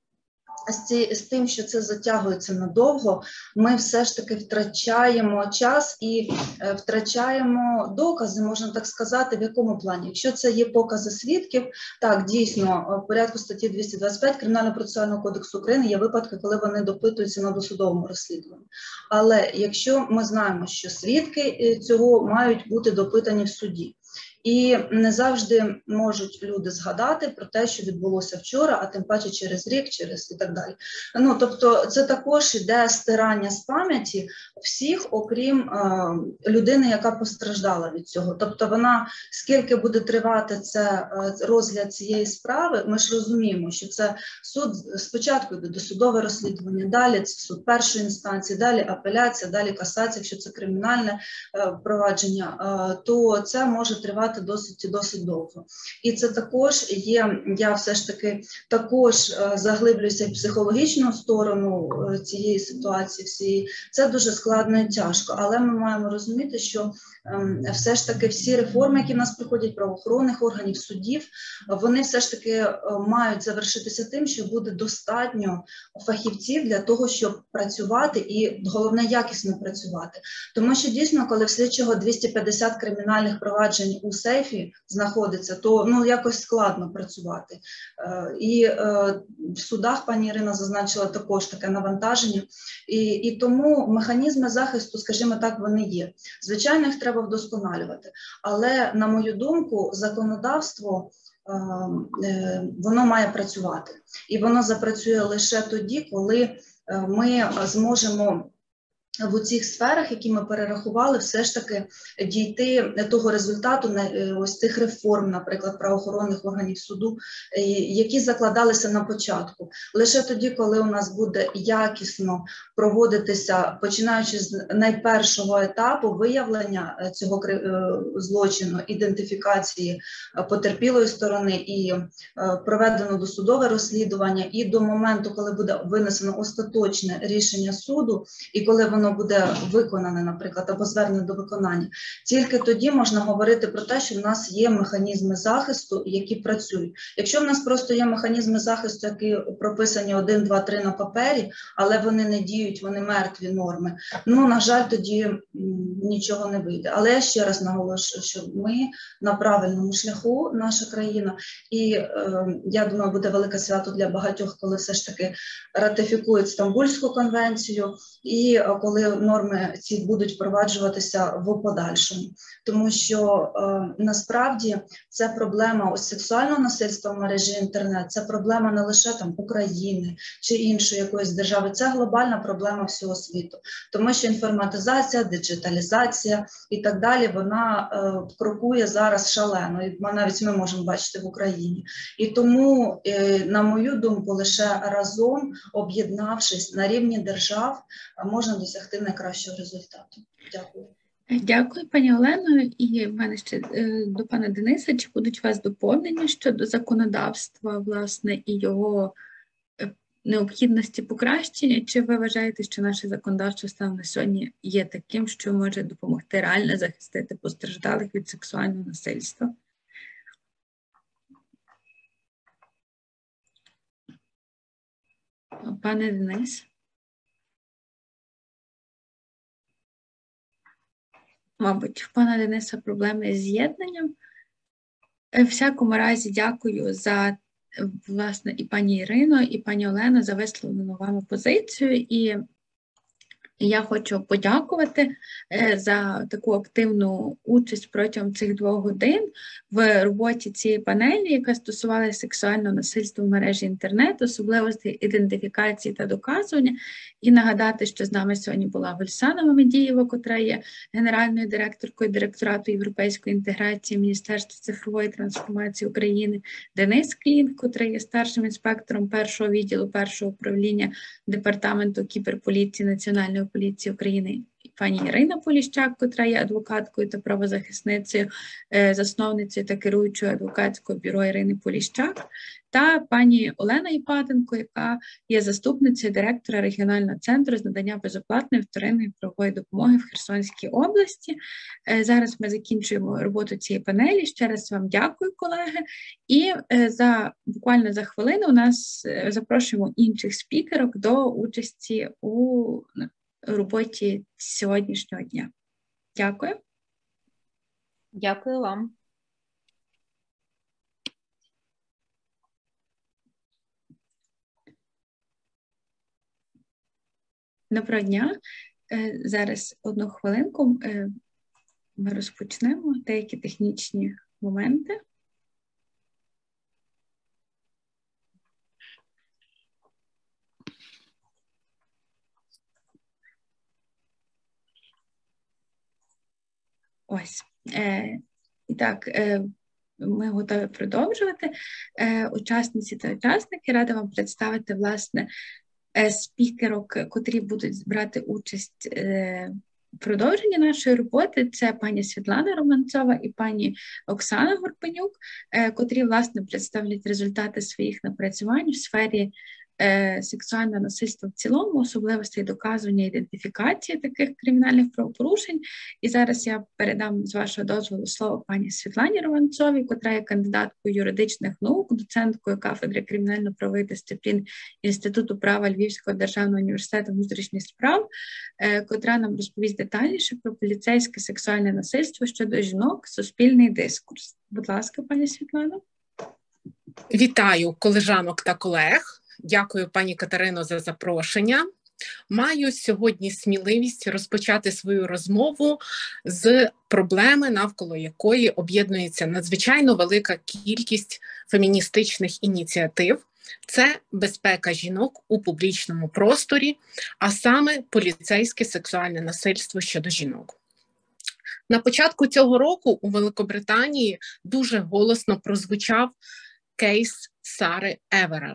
з тим, що це затягується надовго, ми все ж таки втрачаємо час і втрачаємо докази, можна так сказати, в якому плані. Якщо це є покази свідків, так, дійсно, в порядку статті 225 Кримінально-процесуального кодексу України є випадки, коли вони допитуються на досудовому розслідуванні. Але якщо ми знаємо, що свідки цього мають бути допитані в суді, і не завжди можуть люди згадати про те, що відбулося вчора, а тим паче через рік, через і так далі. Тобто це також іде стирання з пам'яті всіх, окрім людини, яка постраждала від цього. Тобто вона, скільки буде тривати розгляд цієї справи, ми ж розуміємо, що це суд спочатку йде досудове розслідування, далі це суд першої інстанції, далі апеляція, далі касація, якщо це кримінальне провадження, то це може тривати досить довго. І це також є, я все ж таки також заглиблююся в психологічну сторону цієї ситуації всієї. Це дуже складно і тяжко, але ми маємо розуміти, що все ж таки всі реформи, які в нас проходять, правоохоронних органів, судів, вони все ж таки мають завершитися тим, що буде достатньо фахівців для того, щоб працювати і, головне, якісно працювати. Тому що дійсно, коли в слідчого 250 кримінальних проваджень у сейфі знаходиться, то якось складно працювати. І в судах, пані Ірина зазначила, також таке навантаження. І тому механізми захисту, скажімо так, вони є. Звичайно, їх треба вдосконалювати. Але, на мою думку, законодавство, воно має працювати. І воно запрацює лише тоді, коли ми зможемо в цих сферах, які ми перерахували, все ж таки дійти того результату, ось цих реформ, наприклад, правоохоронних органів суду, які закладалися на початку. Лише тоді, коли у нас буде якісно проводитися, починаючи з найпершого етапу виявлення цього злочину, ідентифікації потерпілої сторони і проведено досудове розслідування, і до моменту, коли буде винесено остаточне рішення суду, і коли воно буде виконане, наприклад, або звернено до виконання, тільки тоді можна говорити про те, що в нас є механізми захисту, які працюють. Якщо в нас просто є механізми захисту, які прописані 1, 2, 3 на папері, але вони не діють, вони мертві норми, на жаль, тоді нічого не вийде. Але я ще раз наголошую, що ми на правильному шляху, наша країна, і я думаю, буде велике свято для багатьох, коли все ж таки ратифікують Стамбульську конвенцію, і коли норми ці будуть впроваджуватися в подальшому. Тому що насправді це проблема сексуального насильства в мережі інтернет, це проблема не лише України чи іншої якоїсь держави, це глобальна проблема всього світу. Тому що інформатизація, диджиталізація і так далі, вона крокує зараз шалено, і навіть ми можемо бачити в Україні. І тому, на мою думку, лише разом, об'єднавшись на рівні держав, можна досягти найкращого результату. Дякую. Дякую, пані Олено. І в мене ще до пана Дениса. Чи будуть у вас доповнення щодо законодавства, власне, і його необхідності покращення? Чи ви вважаєте, що наше законодавство станом на сьогодні є таким, що може допомогти реально захистити постраждалих від сексуального насильства? Пане Денис? Мабуть, в пана Дениса проблеми з з'єднанням. В всякому разі, дякую за власне, і пані Ірино, і пані Олено за висловлену вами позицію. І я хочу подякувати за таку активну участь протягом цих 2 годин в роботі цієї панелі, яка стосувалася сексуального насильства в мережі інтернет, особливостей ідентифікації та доказування. І нагадати, що з нами сьогодні була Гульсанова Медієва, котра є генеральною директоркою Директорату європейської інтеграції Міністерства цифрової трансформації України, Денис Клін, котрий є старшим інспектором 1-го відділу 1-го управління Департаменту кіберполіції Національної поліції України, пані Ірина Поліщак, котра є адвокаткою та правозахисницею, засновницею та керуючою адвокатського бюро Ірини Поліщак, та пані Олена Іпатенко, яка є заступницею директора регіонального центру з надання безоплатної вторинної правової допомоги в Херсонській області. Зараз ми закінчуємо роботу цієї панелі. Ще раз вам дякую, колеги. І буквально за хвилину у нас запрошуємо інших спікерок до участі у роботі сьогоднішнього дня. Дякую. Дякую вам. Доброго дня. Зараз одну хвилинку ми розпочнемо деякі технічні моменти. Ось. І так, ми готові продовжувати. Учасниці та учасники, рада вам представити, власне, спікерок, котрі будуть брати участь в продовженні нашої роботи. Це пані Світлана Романцова і пані Оксана Горпенюк, котрі, власне, представлять результати своїх напрацювань в сфері сексуального насильства в цілому, особливостей доказування, ідентифікації таких кримінальних правопорушень. І зараз я передам, з вашого дозволу, слово пані Світлані Романцовій, котра є кандидаткою юридичних наук, доценткою кафедри кримінально-правових дисциплін Інституту права Львівського державного університету внутрішніх справ, котра нам розповість детальніше про поліцейське сексуальне насильство щодо жінок, суспільний дискурс. Будь ласка, пані Світлано. Вітаю колежанок та колег. Дякую, пані Катерино, за запрошення. Маю сьогодні сміливість розпочати свою розмову з проблеми, навколо якої об'єднується надзвичайно велика кількість феміністичних ініціатив. Це безпека жінок у публічному просторі, а саме поліцейське сексуальне насильство щодо жінок. На початку цього року у Великобританії дуже голосно прозвучав кейс Сари Еверер.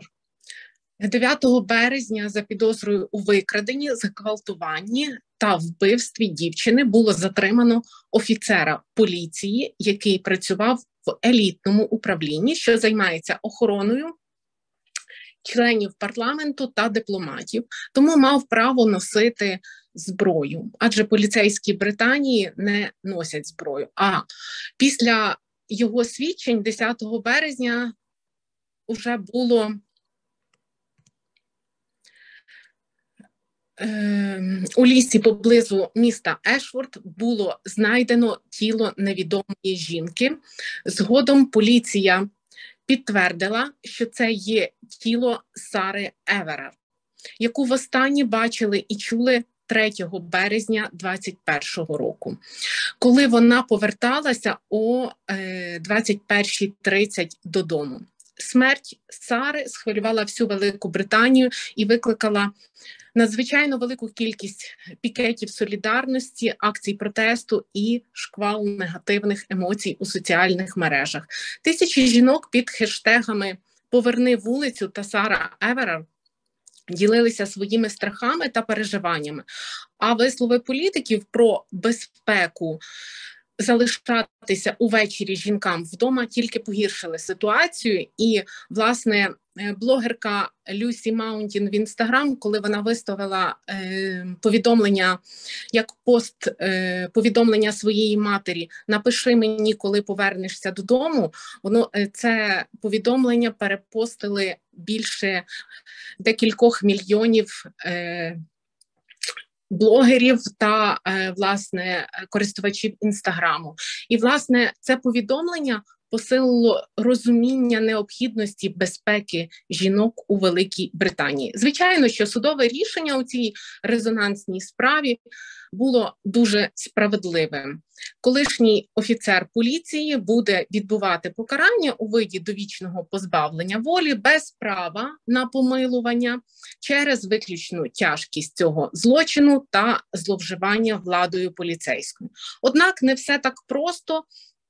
9 березня за підозрою у викраденні, зґвалтуванні та вбивстві дівчини було затримано офіцера поліції, який працював в елітному управлінні, що займається охороною членів парламенту та дипломатів, тому мав право носити зброю, адже поліцейські Британії не носять зброю. А після його свідчень 10 березня вже було у лісі поблизу міста Ешфорд було знайдено тіло невідомої жінки. Згодом поліція підтвердила, що це є тіло Сари Еверер, яку востаннє бачили і чули 3 березня 2021 року, коли вона поверталася о 21:30 додому. Смерть Сари схвилювала всю Велику Британію і викликала надзвичайно велику кількість пікетів солідарності, акцій протесту і шквал негативних емоцій у соціальних мережах. Тисячі жінок під хештегами «Поверни вулицю» та «Сара Еверер» ділилися своїми страхами та переживаннями. А вислови політиків про безпеку залишатися увечері жінкам вдома тільки погіршили ситуацію. І, власне, блогерка Люсі Маунтін в Інстаграм, коли вона виставила повідомлення, як пост повідомлення своєї матері «Напиши мені, коли повернешся додому», це повідомлення перепостили більше декількох мільйонів блогерів та, власне, користувачів Інстаграму. І, власне, це повідомлення посилило розуміння необхідності безпеки жінок у Великій Британії. Звичайно, що судове рішення у цій резонансній справі було дуже справедливим. Колишній офіцер поліції буде відбувати покарання у виді довічного позбавлення волі без права на помилування через виключну тяжкість цього злочину та зловживання владою поліцейською. Однак не все так просто.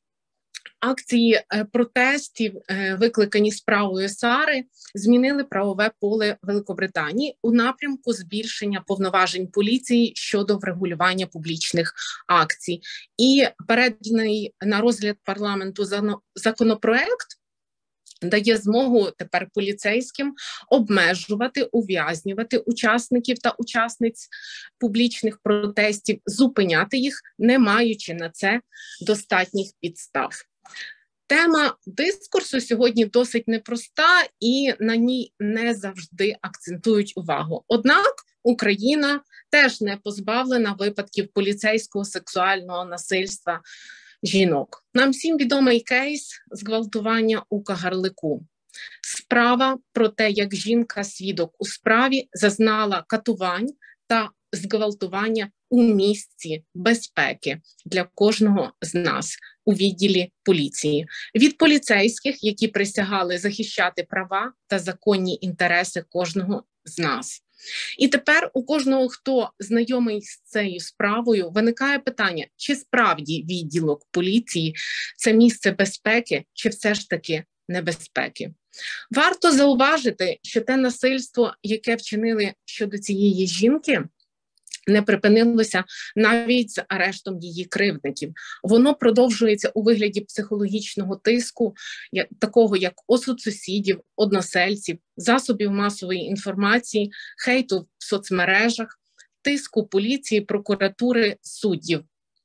Акції протестів, викликані справою Сари, змінили правове поле Великобританії у напрямку збільшення повноважень поліції щодо врегулювання публічних акцій. І переданий на розгляд парламенту законопроект дає змогу тепер поліцейським обмежувати, ув'язнювати учасників та учасниць публічних протестів, зупиняти їх, не маючи на це достатніх підстав. Тема дискурсу сьогодні досить непроста і на ній не завжди акцентують увагу. Однак Україна теж не позбавлена випадків поліцейського сексуального насильства жінок. Нам всім відомий кейс зґвалтування у Кагарлику. Справа про те, як жінка-свідок у справі зазнала катувань та зґвалтування у місці безпеки для кожного з нас у відділі поліції. Від поліцейських, які присягали захищати права та законні інтереси кожного з нас. І тепер у кожного, хто знайомий з цією справою, виникає питання, чи справді відділок поліції – це місце безпеки, чи все ж таки небезпеки. Варто зауважити, що те насильство, яке вчинили щодо цієї жінки, не припинилося навіть з арештом її кривдників. Воно продовжується у вигляді психологічного тиску, такого як осуд сусідів, односельців, засобів масової інформації, хейту в соцмережах, тиску поліції, прокуратури, суддів.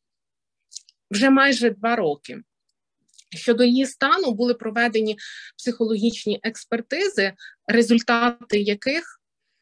Вже майже 2 роки. Щодо її стану були проведені психологічні експертизи, результати яких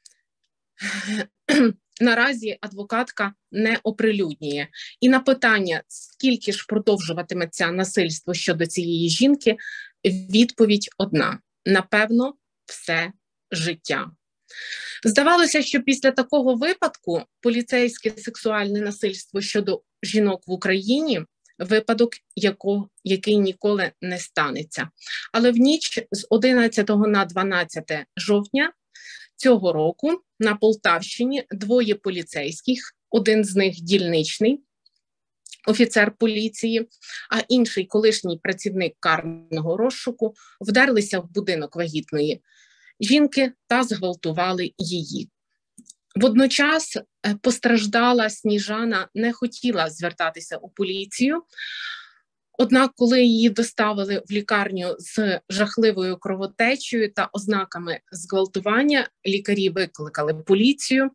наразі адвокатка не оприлюднює. І на питання, скільки ж продовжуватиметься насильство щодо цієї жінки, відповідь одна – напевно, все життя. Здавалося, що після такого випадку поліцейське сексуальне насильство щодо жінок в Україні – випадок, який ніколи не станеться. Але в ніч з 11 на 12 жовтня цього року на Полтавщині 2 поліцейських, один з них дільничний, офіцер поліції, а інший колишній працівник карного розшуку, вдерлися в будинок вагітної жінки та зґвалтували її. Водночас постраждала Сніжана не хотіла звертатися у поліцію, однак, коли її доставили в лікарню з жахливою кровотечею та ознаками зґвалтування, лікарі викликали поліцію.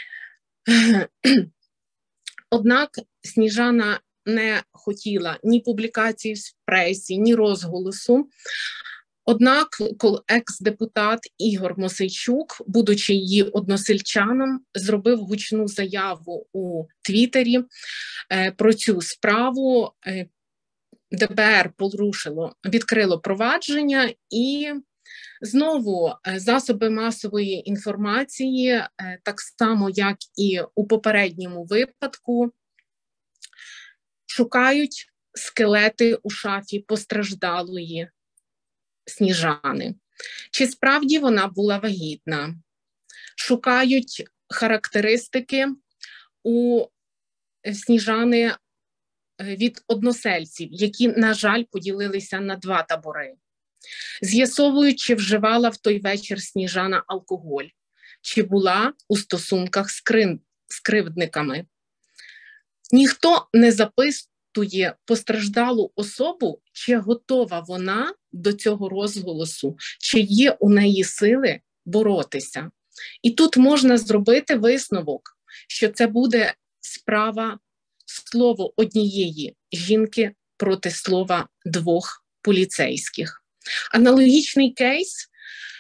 Однак Сніжана не хотіла ні публікацій в пресі, ні розголосу. Однак екс-депутат Ігор Мосейчук, будучи її односельчаном, зробив гучну заяву у Твіттері про цю справу. ДБР відкрило провадження, і знову засоби масової інформації, так само як і у попередньому випадку, шукають скелети у шафі постраждалої Сніжани. Чи справді вона була вагітна? Шукають характеристики у Сніжани від односельців, які, на жаль, поділилися на 2 табори. З'ясовують, чи вживала в той вечір Сніжана алкоголь, чи була у стосунках з кривдниками. Ніхто не запитує постраждалу особу, чи готова вона до цього розголосу, чи є у неї сили боротися. І тут можна зробити висновок, що це буде справа слово однієї жінки проти слова 2 поліцейських. Аналогічний кейс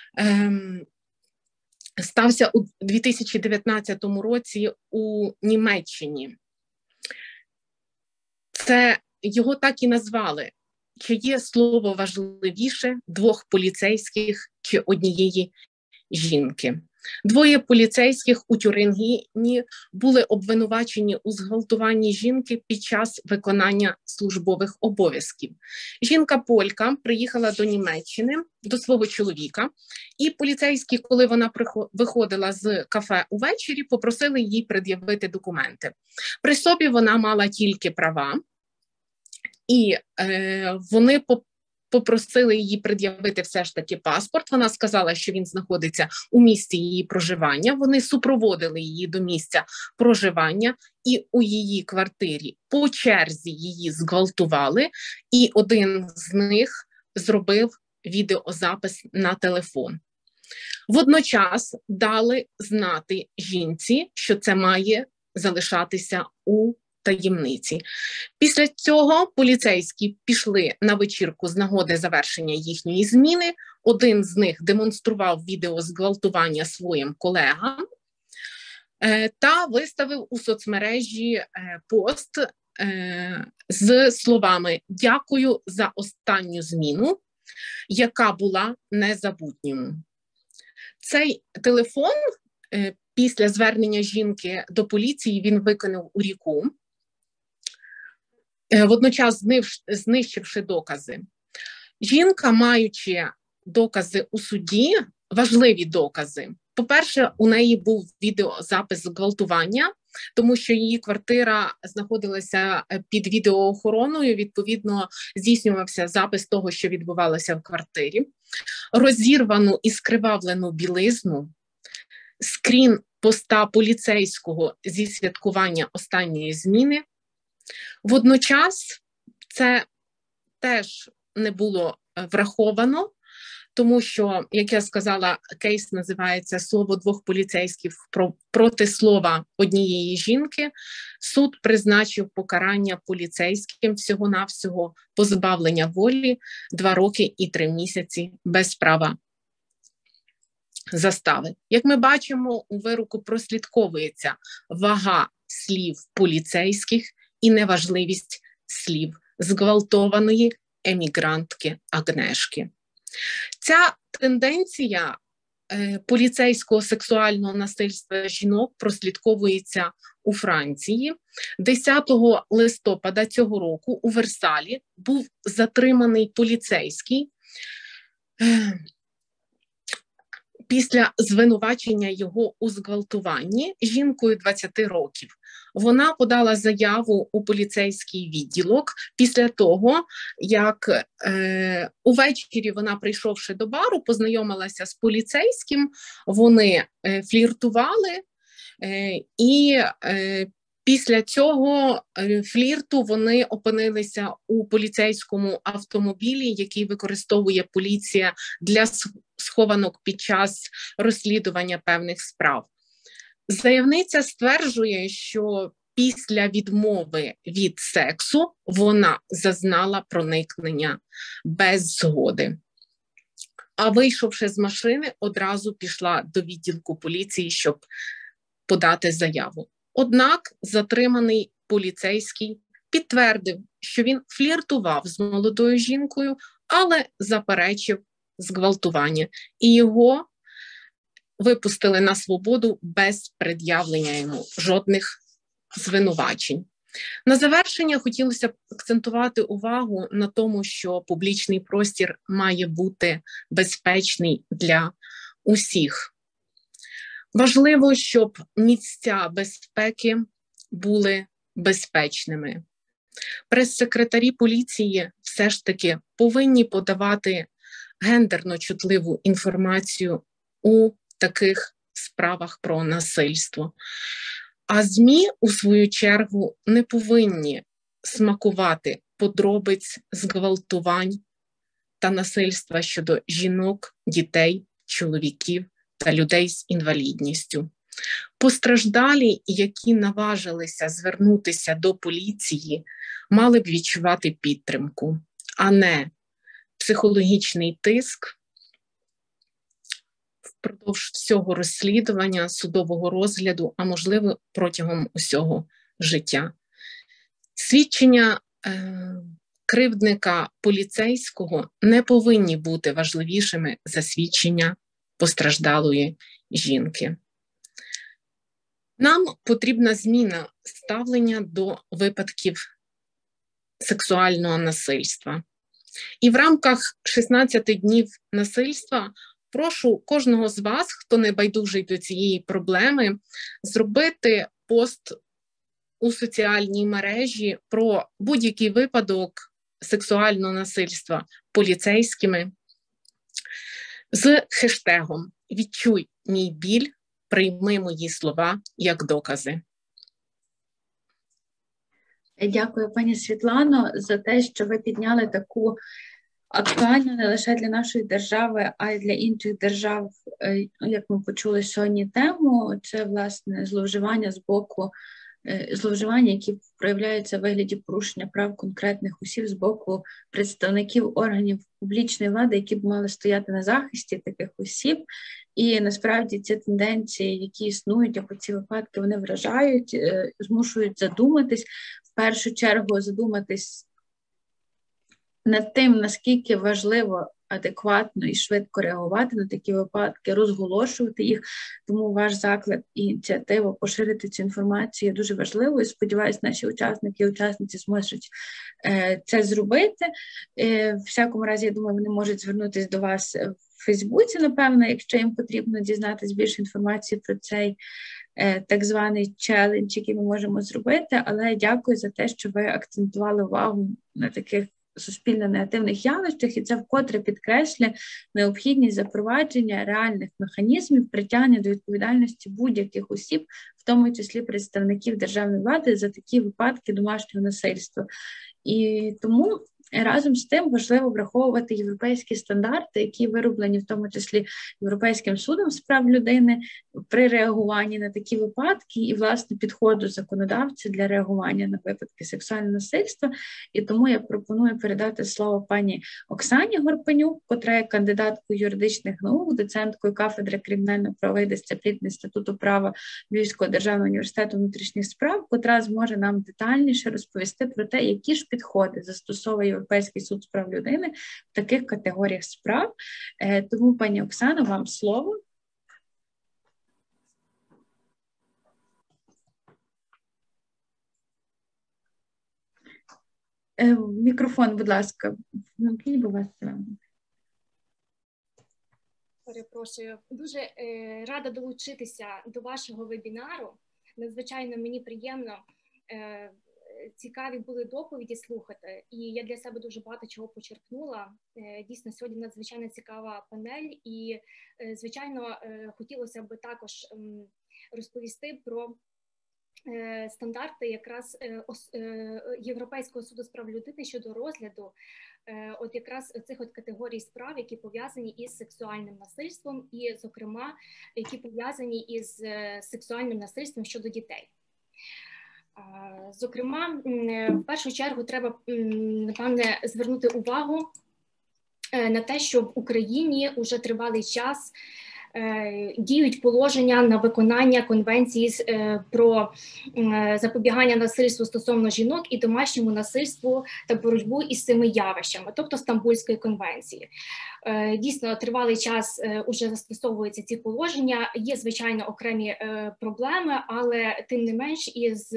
стався у 2019 році у Німеччині. Його так і назвали чи є слово важливіше двох поліцейських чи однієї жінки. Двоє поліцейських у Тюрингені були обвинувачені у зґвалтуванні жінки під час виконання службових обов'язків. Жінка-полька приїхала до Німеччини, до свого чоловіка, і поліцейські, коли вона виходила з кафе увечері, попросили їй пред'явити документи. При собі вона мала тільки права, і вони попросили її пред'явити все ж таки паспорт. Вона сказала, що він знаходиться у місці її проживання. Вони супроводили її до місця проживання, і у її квартирі по черзі її зґвалтували, і один з них зробив відеозапис на телефон. Водночас дали знати жінці, що це має залишатися у таємниці. Після цього поліцейські пішли на вечірку з нагоди завершення їхньої зміни. Один з них демонстрував відео зґвалтування своїм колегам та виставив у соцмережі пост з словами «Дякую за останню зміну, яка була незабутньою». Цей телефон після звернення жінки до поліції він викинув у ріку, водночас знищивши докази. Жінка, маючи докази у суді, важливі докази. По-перше, у неї був відеозапис зґвалтування, тому що її квартира знаходилася під відеоохороною, відповідно, здійснювався запис того, що відбувалося в квартирі. Розірвану і скривавлену білизну, скрін поста поліцейського зі святкування останньої зміни. Водночас це теж не було враховано, тому що, як я сказала, кейс називається «Слово двох поліцейських проти слова однієї жінки». Суд призначив покарання поліцейським всього-навсього позбавлення волі 2 роки і 3 місяці без права застави. Як ми бачимо, у вироку прослідковується вага слів поліцейських і неважливість слів зґвалтованої емігрантки Агнешки. Ця тенденція поліцейського сексуального насильства жінок прослідковується у Франції. 10 листопада цього року у Версалі був затриманий поліцейський після звинувачення його у зґвалтуванні жінкою 20 років. Вона подала заяву у поліцейський відділок після того, як увечері вона, прийшовши до бару, познайомилася з поліцейським, вони фліртували, і після цього флірту вони опинилися у поліцейському автомобілі, який використовує поліція для схованок під час розслідування певних справ. Заявниця стверджує, що після відмови від сексу вона зазнала проникнення без згоди. А вийшовши з машини, одразу пішла до відділку поліції, щоб подати заяву. Однак затриманий поліцейський підтвердив, що він фліртував з молодою жінкою, але заперечив зґвалтування, і його випустили на свободу без пред'явлення йому жодних звинувачень. На завершення хотілося б акцентувати увагу на тому, що публічний простір має бути безпечний для усіх. Важливо, щоб місця безпеки були безпечними. Прес-секретарі поліції все ж таки повинні подавати гендерно чутливу інформацію у таких справах про насильство. А ЗМІ, у свою чергу, не повинні смакувати подробиць зґвалтувань та насильства щодо жінок, дітей, чоловіків та людей з інвалідністю. Постраждалі, які наважилися звернутися до поліції, мали б відчувати підтримку, а не психологічний тиск впродовж всього розслідування, судового розгляду, а можливо протягом усього життя. Свідчення кривдника поліцейського не повинні бути важливішими за свідчення постраждалої жінки. Нам потрібна зміна ставлення до випадків сексуального насильства. І в рамках 16 днів насильства прошу кожного з вас, хто не байдужий до цієї проблеми, зробити пост у соціальній мережі про будь-який випадок сексуального насильства поліцейськими з хештегом «Відчуй мій біль, прийми мої слова як докази». Дякую, пані Світлано, за те, що ви підняли таку актуальну не лише для нашої держави, а й для інших держав, як ми почули сьогодні тему. Це, власне, зловживання з боку, зловживання, які проявляються в вигляді порушення прав конкретних осіб з боку представників органів публічної влади, які б мали стояти на захисті таких осіб. І насправді ці тенденції, які існують, або ці випадки, вони вражають, змушують задуматись, в першу чергу задуматись над тим, наскільки важливо адекватно і швидко реагувати на такі випадки, розголошувати їх. Тому ваш заклик і ініціатива поширити цю інформацію є дуже важливою. Сподіваюсь, наші учасники і учасниці зможуть це зробити. В всякому разі, я думаю, вони можуть звернутися до вас в Фейсбуці, напевно, якщо їм потрібно дізнатися більше інформації про цей так званий челендж, який ми можемо зробити. Але дякую за те, що ви акцентували увагу на таких суспільно-негативних явищах, і це вкотре підкреслює необхідність запровадження реальних механізмів притягнення до відповідальності будь-яких осіб, в тому числі представників державної влади, за такі випадки домашнього насильства. І тому разом з тим важливо враховувати європейські стандарти, які вироблені в тому числі Європейським судом з прав людини при реагуванні на такі випадки і, власне, підходу законодавця для реагування на випадки сексуального насильства. І тому я пропоную передати слово пані Оксані Горпенюк, котра є кандидаткою юридичних наук, доценткою кафедри кримінально-правової дисципліни Інституту права Львівського державного університету внутрішніх справ, котра зможе нам детальніше розповісти про те, які ж підходи застосовує Європейський суд з прав людини в таких категоріях справ. Тому, пані Оксано, вам слово. Мікрофон, будь ласка, вмкніть, будь ласка. Перепрошую. Дуже рада долучитися до вашого вебінару. Надзвичайно мені приємно. Цікаві були доповіді слухати, і я для себе дуже багато чого почерпнула. Дійсно, сьогодні надзвичайно цікава панель, і, звичайно, хотілося б також розповісти про стандарти якраз Європейського суду з прав людини щодо розгляду от якраз цих от категорій справ, які пов'язані із сексуальним насильством і, зокрема, які пов'язані із сексуальним насильством щодо дітей. Зокрема, в першу чергу треба, напевне, звернути увагу на те, що в Україні уже тривалий час діють положення на виконання конвенції про запобігання насильству стосовно жінок і домашньому насильству та боротьбу із цими явищами, тобто Стамбульської конвенції. Дійсно, тривалий час уже застосовуються ці положення, є, звичайно, окремі проблеми, але тим не менш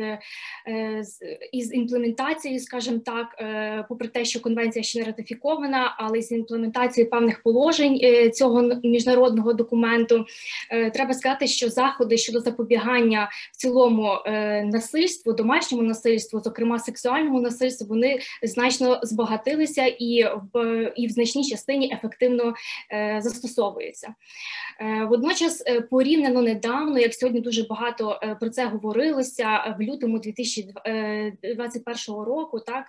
із імплементацією, скажімо так, попри те, що конвенція ще не ратифікована, але з імплементацією певних положень цього міжнародного документу, треба сказати, що заходи щодо запобігання в цілому насильству, домашньому насильству, зокрема сексуальному насильству, вони значно збагатилися і в значній частині ефективно застосовуються. Водночас, порівняно недавно, як сьогодні дуже багато про це говорилося, в лютому 2021 року, так,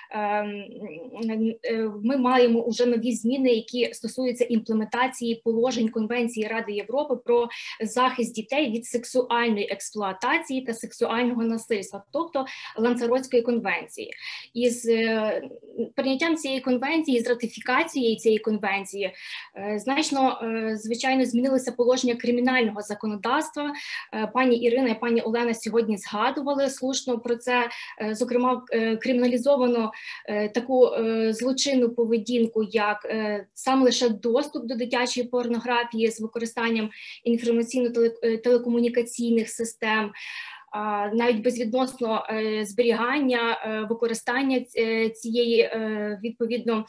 ми маємо вже нові зміни, які стосуються імплементації положень Конвенції Ради Європи про захист дітей від сексуальної експлуатації та сексуального насильства, тобто Лансаротської конвенції. Із прийняттям цієї конвенції, з ратифікацією цієї конвенції, значно, звичайно, змінилися положення кримінального законодавства. Пані Ірина і пані Олена сьогодні згадували слушно про це. Зокрема, криміналізовано таку злочинну поведінку, як сам лише доступ до дитячої порнографії з використанням інформаційно-телекомунікаційних систем, навіть безвідносно зберігання, використання цієї, відповідно,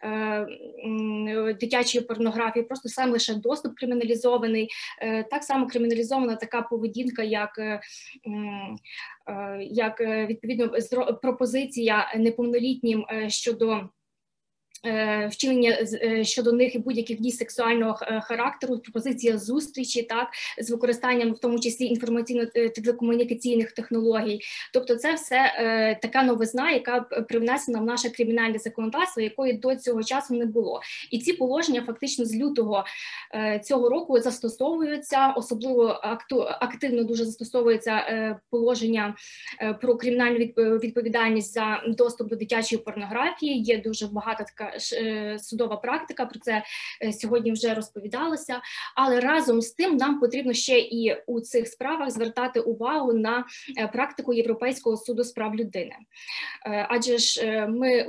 дитячої порнографії, просто сам лише доступ криміналізований. Так само криміналізована така поведінка, як відповідно, пропозиція неповнолітнім щодо вчинення щодо них будь-яких дій сексуального характеру, пропозиція зустрічі, так, з використанням в тому числі інформаційно-телекомунікаційних технологій. Тобто це все така новизна, яка привнесена в наше кримінальне законодавство, якої до цього часу не було. І ці положення фактично з лютого цього року застосовуються, особливо активно дуже застосовується положення про кримінальну відповідальність за доступ до дитячої порнографії. Є дуже багато така судова практика, про це сьогодні вже розповідалося, але разом з тим нам потрібно ще і у цих справах звертати увагу на практику Європейського суду з прав людини. Адже ж ми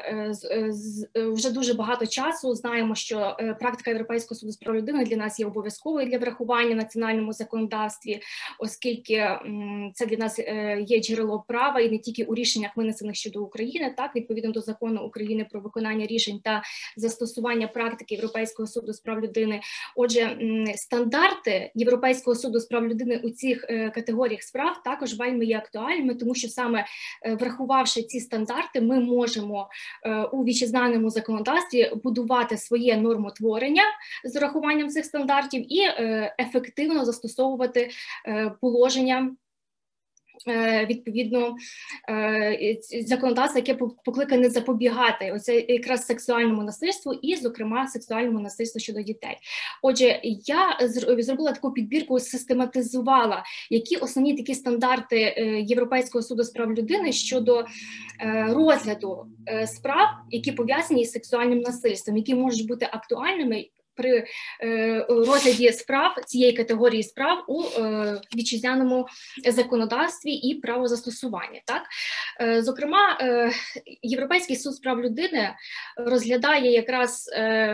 вже дуже багато часу знаємо, що практика Європейського суду з прав людини для нас є обов'язковою для врахування в національному законодавстві, оскільки це для нас є джерело права і не тільки у рішеннях, винесених щодо України, так, відповідно до закону України про виконання рішень та застосування практики Європейського суду з прав людини. Отже, стандарти Європейського суду з прав людини у цих категоріях справ також вельми є актуальними, тому що саме врахувавши ці стандарти, ми можемо у вітчизняному законодавстві будувати своє нормотворення з урахуванням цих стандартів і ефективно застосовувати положення відповідно законодавства, яке покликане запобігати оце якраз сексуальному насильству і, зокрема, сексуальному насильству щодо дітей. Отже, я зробила таку підбірку, систематизувала, які основні такі стандарти Європейського суду з прав людини щодо розгляду справ, які пов'язані із сексуальним насильством, які можуть бути актуальними при розгляді справ, цієї категорії справ у вітчизняному законодавстві і правозастосуванні. Так? Зокрема, Європейський суд з прав людини розглядає якраз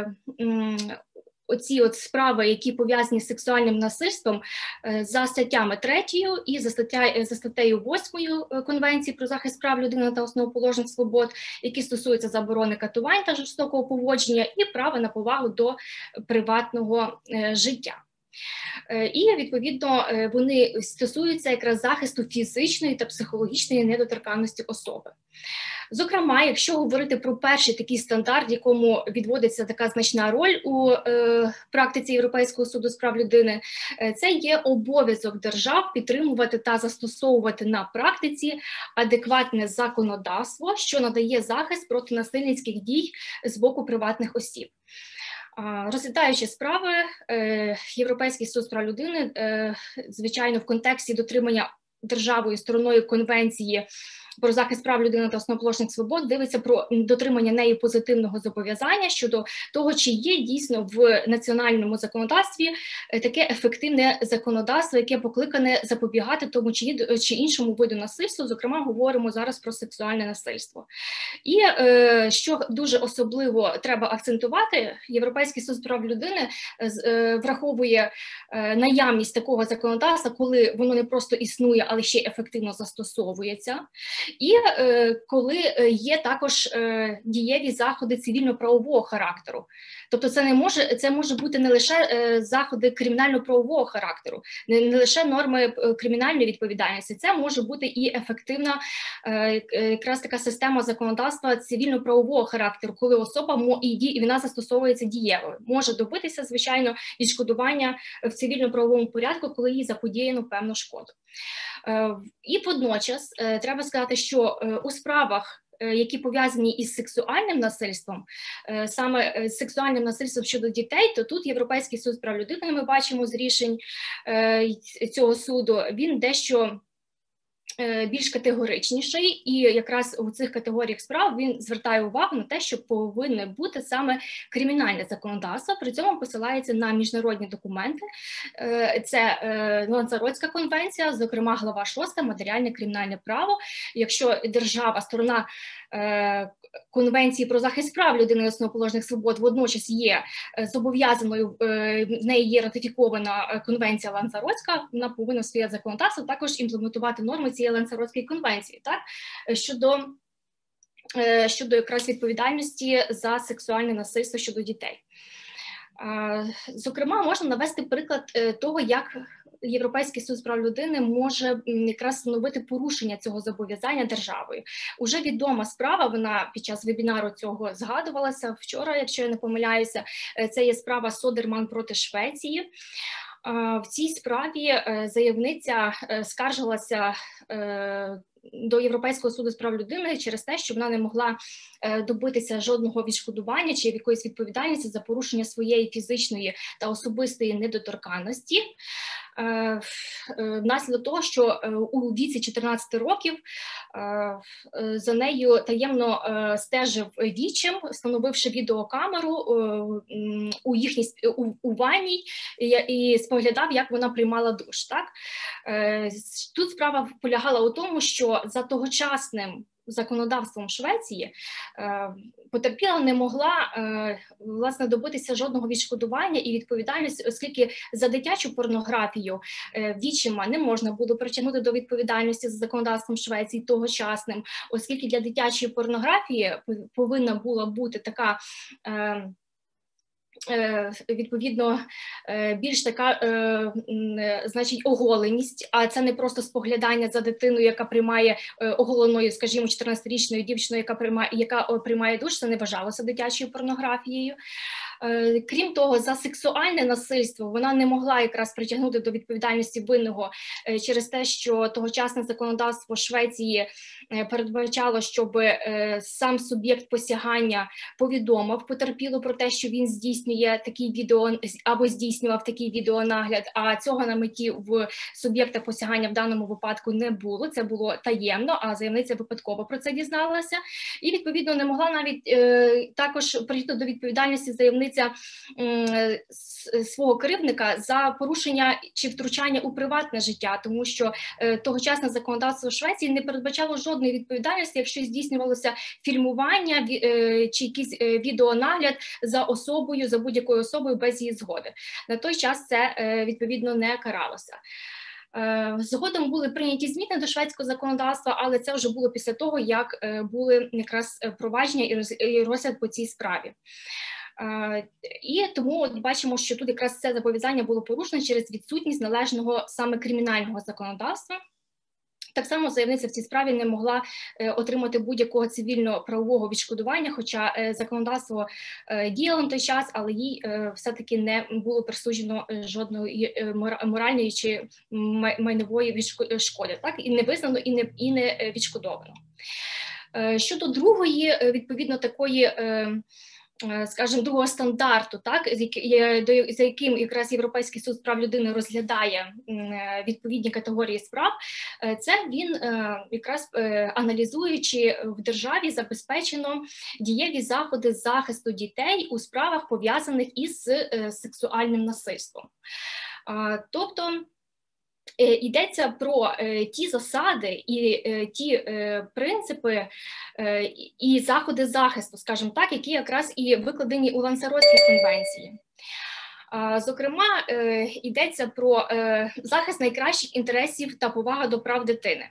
оці от справи, які пов'язані з сексуальним насильством, за статтями 3 і за статтею 8 Конвенції про захист прав людини та основоположних свобод, які стосуються заборони катувань та жорстокого поводження і права на повагу до приватного життя. І, відповідно, вони стосуються якраз захисту фізичної та психологічної недоторканності особи. Зокрема, якщо говорити про перший такий стандарт, якому відводиться така значна роль у практиці Європейського суду з прав людини, це є обов'язок держав підтримувати та застосовувати на практиці адекватне законодавство, що надає захист проти насильницьких дій з боку приватних осіб. Розглядаючи справи, Європейський суд з прав людини, звичайно, в контексті дотримання державою стороною Конвенції про захист прав людини та основоположних свобод дивиться про дотримання нею позитивного зобов'язання щодо того, чи є дійсно в національному законодавстві таке ефективне законодавство, яке покликане запобігати тому чи іншому виду насильства, зокрема, говоримо зараз про сексуальне насильство. І що дуже особливо треба акцентувати, Європейський суд з прав людини враховує наявність такого законодавства, коли воно не просто існує, але ще й ефективно застосовується. І коли є також дієві заходи цивільно-правового характеру. Тобто це може бути не лише заходи кримінально-правового характеру, не лише норми кримінальної відповідальності, це може бути і ефективна якраз така система законодавства цивільно-правового характеру, коли особа і вона застосовується дієво. Може добитися, звичайно, відшкодування в цивільно-правовому порядку, коли їй заподіяно певну шкоду. І водночас треба сказати, що у справах, які пов'язані із сексуальним насильством, саме сексуальним насильством щодо дітей, то тут Європейський суд з прав людини, ми бачимо з рішень цього суду, він дещо більш категоричніший, і якраз у цих категоріях справ він звертає увагу на те, що повинне бути саме кримінальне законодавство, при цьому посилається на міжнародні документи. Це Ланзаротська конвенція, зокрема глава 6 «Матеріальне кримінальне право». Якщо держава, сторона Конвенції про захист прав людини і основоположних свобод водночас є зобов'язаною, в неї є ратифікована конвенція Ланзаротська, вона повинна своє законодавство також імплементувати норми цієї Ланзаротської конвенції, так? Щодо якраз відповідальності за сексуальне насильство щодо дітей. Зокрема, можна навести приклад того, як Європейський суд з прав людини може якраз встановити порушення цього зобов'язання державою. Уже відома справа, вона під час вебінару цього згадувалася вчора, якщо я не помиляюся, це є справа Содерман проти Швеції. В цій справі заявниця скаржилася до Європейського суду з прав людини через те, що вона не могла добитися жодного відшкодування чи якоїсь відповідальності за порушення своєї фізичної та особистої недоторканності. Внаслідок того, що у віці 14 років за нею таємно стежив відчим, встановивши відеокамеру у ванній і споглядав, як вона приймала душ. Так? Тут справа полягала у тому, що за тогочасним законодавством Швеції потерпіла не могла власне добитися жодного відшкодування і відповідальності, оскільки за дитячу порнографію відчима не можна було притягнути до відповідальності за законодавством Швеції тогочасним, оскільки для дитячої порнографії повинна була бути така відповідно більш така значить оголеність, а це не просто споглядання за дитиною, яка приймає оголеною, скажімо, 14-річною дівчиною, яка приймає душ, це не вважалося дитячою порнографією. Крім того, за сексуальне насильство вона не могла якраз притягнути до відповідальності винного через те, що тогочасне законодавство Швеції передбачало, щоб сам суб'єкт посягання повідомив потерпілу про те, що він здійснює такий відео або здійснював такий відеонагляд, а цього на меті в суб'єкта посягання в даному випадку не було, це було таємно, а заявниця випадково про це дізналася, і відповідно не могла навіть також прийти до відповідальності заявниця свого кривдника за порушення чи втручання у приватне життя, тому що тогочасне законодавство Швеції не передбачало жодної відповідальності, якщо здійснювалося фільмування чи якийсь відеонагляд за особою, за будь-якою особою без її згоди. На той час це відповідно не каралося. Згодом були прийняті зміни до шведського законодавства, але це вже було після того, як були якраз провадження і розгляд по цій справі. І тому от бачимо, що тут якраз це зобов'язання було порушено через відсутність належного саме кримінального законодавства. Так само заявниця в цій справі не могла отримати будь-якого цивільно-правового відшкодування, хоча законодавство діяло на той час, але їй все-таки не було присуджено жодної моральної чи майнової шкоди, так? І не визнано, і не відшкодовано. Щодо другої, відповідно, такої, скажімо, другого стандарту, так, за яким якраз Європейський суд з прав людини розглядає відповідні категорії справ, це він якраз аналізуючи в державі забезпечено дієві заходи захисту дітей у справах, пов'язаних із сексуальним насильством. Тобто йдеться про ті засади і ті принципи і заходи захисту, скажімо так, які якраз і викладені у Ланзаротській конвенції. Зокрема, йдеться про захист найкращих інтересів та повага до прав дитини.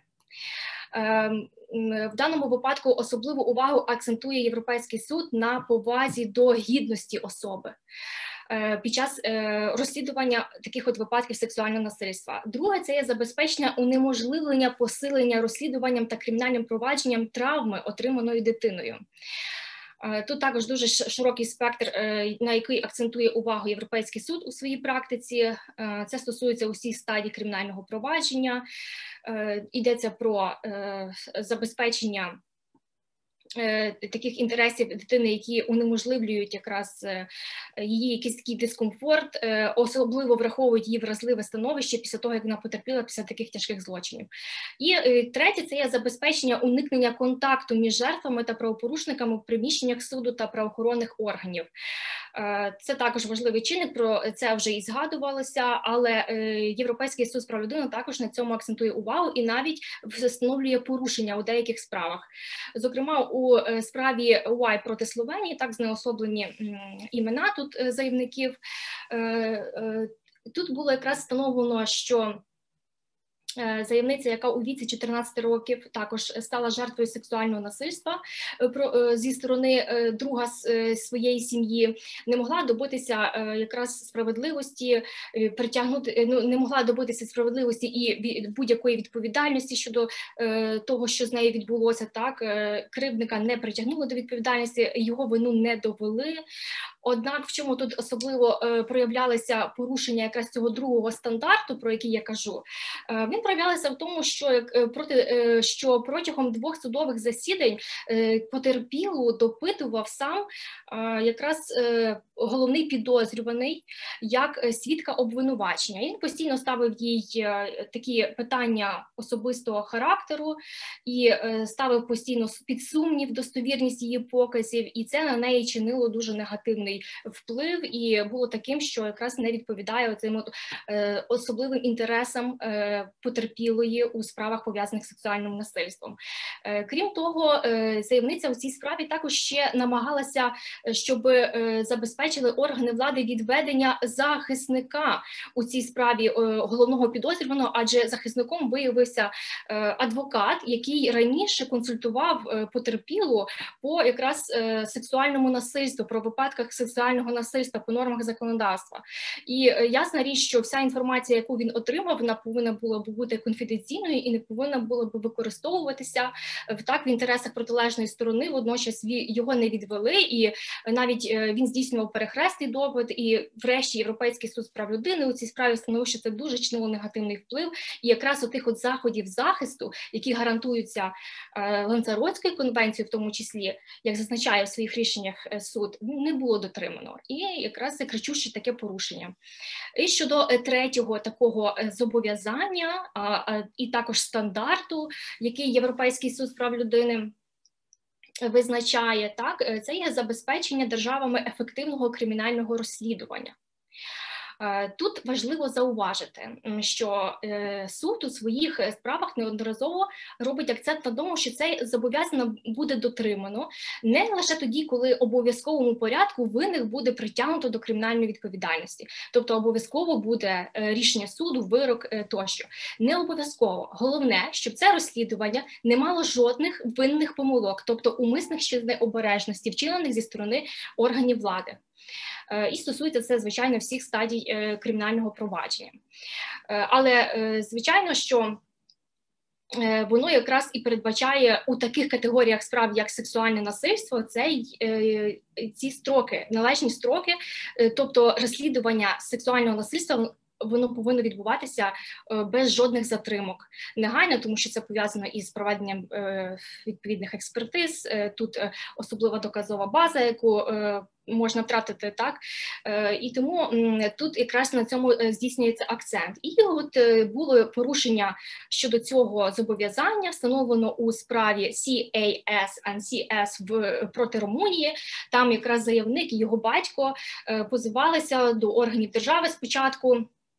В даному випадку особливу увагу акцентує Європейський суд на повазі до гідності особи під час розслідування таких от випадків сексуального насильства. Друге – це є забезпечення унеможливлення посилення розслідуванням та кримінальним провадженням травми, отриманої дитиною. Тут також дуже широкий спектр, на який акцентує увагу Європейський суд у своїй практиці. Це стосується усіх стадій кримінального провадження. Йдеться про забезпечення таких інтересів дитини, які унеможливлюють якраз її якийсь такий дискомфорт, особливо враховують її вразливе становище після того, як вона потерпіла після таких тяжких злочинів. І третє – це є забезпечення уникнення контакту між жертвами та правопорушниками в приміщеннях суду та правоохоронних органів. Це також важливий чинник, про це вже і згадувалося, але Європейський суд з прав людини також на цьому акцентує увагу і навіть встановлює порушення у деяких справах. Зокрема, у справі Y проти Словенії, так знеособлені імена тут заявників, тут було якраз встановлено, що заявниця, яка у віці 14 років також стала жертвою сексуального насильства зі сторони друга своєї сім'ї, не могла добитися якраз справедливості, не могла добитися справедливості і будь-якої відповідальності щодо того, що з нею відбулося. Так, кривдника не притягнули до відповідальності, його вину не довели. Однак в чому тут особливо проявлялися порушення якраз цього другого стандарту, про який я кажу, він проявлявся в тому, що протягом 2 судових засідань потерпілу допитував сам якраз головний підозрюваний як свідка обвинувачення. Він постійно ставив їй такі питання особистого характеру і ставив постійно під сумнів достовірність її показів, і це на неї чинило дуже негативний вплив і було таким, що якраз не відповідає цим особливим інтересам потерпілої у справах, пов'язаних з сексуальним насильством. Крім того, заявниця у цій справі також ще намагалася, щоб забезпечили органи влади відведення захисника у цій справі головного підозрюваного, адже захисником виявився адвокат, який раніше консультував потерпілу по якраз сексуальному насильству, про випадках сексуального насильства по нормах законодавства. І ясна річ, що вся інформація, яку він отримав, вона повинна була б бути конфіденційною і не повинна була б використовуватися так в інтересах протилежної сторони. Водночас його не відвели, і навіть він здійснював перехресний допит, і врешті Європейський суд з прав людини у цій справі встановив, що це дуже чинило негативний вплив, і якраз тих заходів захисту, які гарантуються Ланзаротською конвенцією, в тому числі, як зазначає в своїх рішеннях суд, не було дотримано. І якраз це кричуще таке порушення. І щодо третього такого зобов'язання і також стандарту, який Європейський суд з прав людини визначає, так, це є забезпечення державами ефективного кримінального розслідування. Тут важливо зауважити, що суд у своїх справах неодноразово робить акцент на тому, що це зобов'язання буде дотримано не лише тоді, коли в обов'язковому порядку винних буде притягнуто до кримінальної відповідальності. Тобто обов'язково буде рішення суду, вирок тощо. Не обов'язково. Головне, щоб це розслідування не мало жодних винних помилок, тобто умисних чи необережності, вчинених зі сторони органів влади. І стосується це, звичайно, всіх стадій кримінального провадження. Але, звичайно, що воно якраз і передбачає у таких категоріях справ, як сексуальне насильство, ці строки, належні строки, тобто розслідування сексуального насильства, воно повинно відбуватися без жодних затримок негайно, тому що це пов'язано із проведенням відповідних експертиз, тут особлива доказова база, яку можна втратити, так, і тому тут якраз на цьому здійснюється акцент. І от було порушення щодо цього зобов'язання, встановлено у справі CAS проти Румунії. Там якраз заявник і його батько позивалися до органів держави спочатку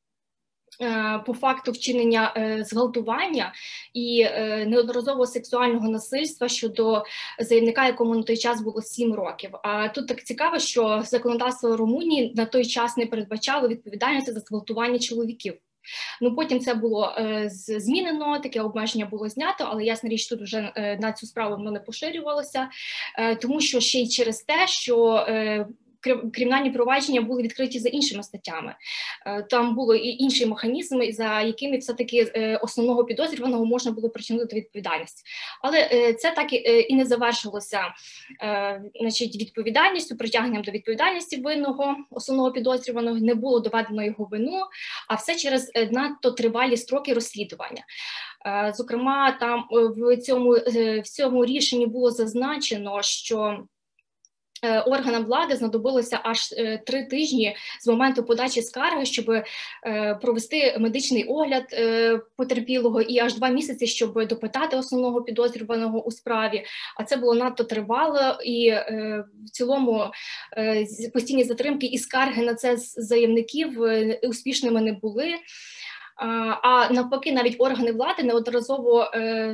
по факту вчинення зґвалтування і неодноразового сексуального насильства щодо заявника, якому на той час було 7 років. А тут так цікаво, що законодавство Румунії на той час не передбачало відповідальності за зґвалтування чоловіків. Ну, потім це було змінено, таке обмеження було знято, але ясна річ, тут вже на цю справу воно не поширювалося, тому що ще й через те, що кримінальні провадження були відкриті за іншими статтями. Там були і інші механізми, за якими все-таки основного підозрюваного можна було притягнути до відповідальності. Але це так і не завершилося відповідальністю, притягненням до відповідальності винного, основного підозрюваного, не було доведено його вину, а все через надто тривалі строки розслідування. Зокрема, там в цьому рішенні було зазначено, що органам влади знадобилося аж 3 тижні з моменту подачі скарги, щоб провести медичний огляд потерпілого, і аж 2 місяці, щоб допитати основного підозрюваного у справі. А це було надто тривало, і в цілому постійні затримки і скарги на це з заявників успішними не були. А навпаки, навіть органи влади неодноразово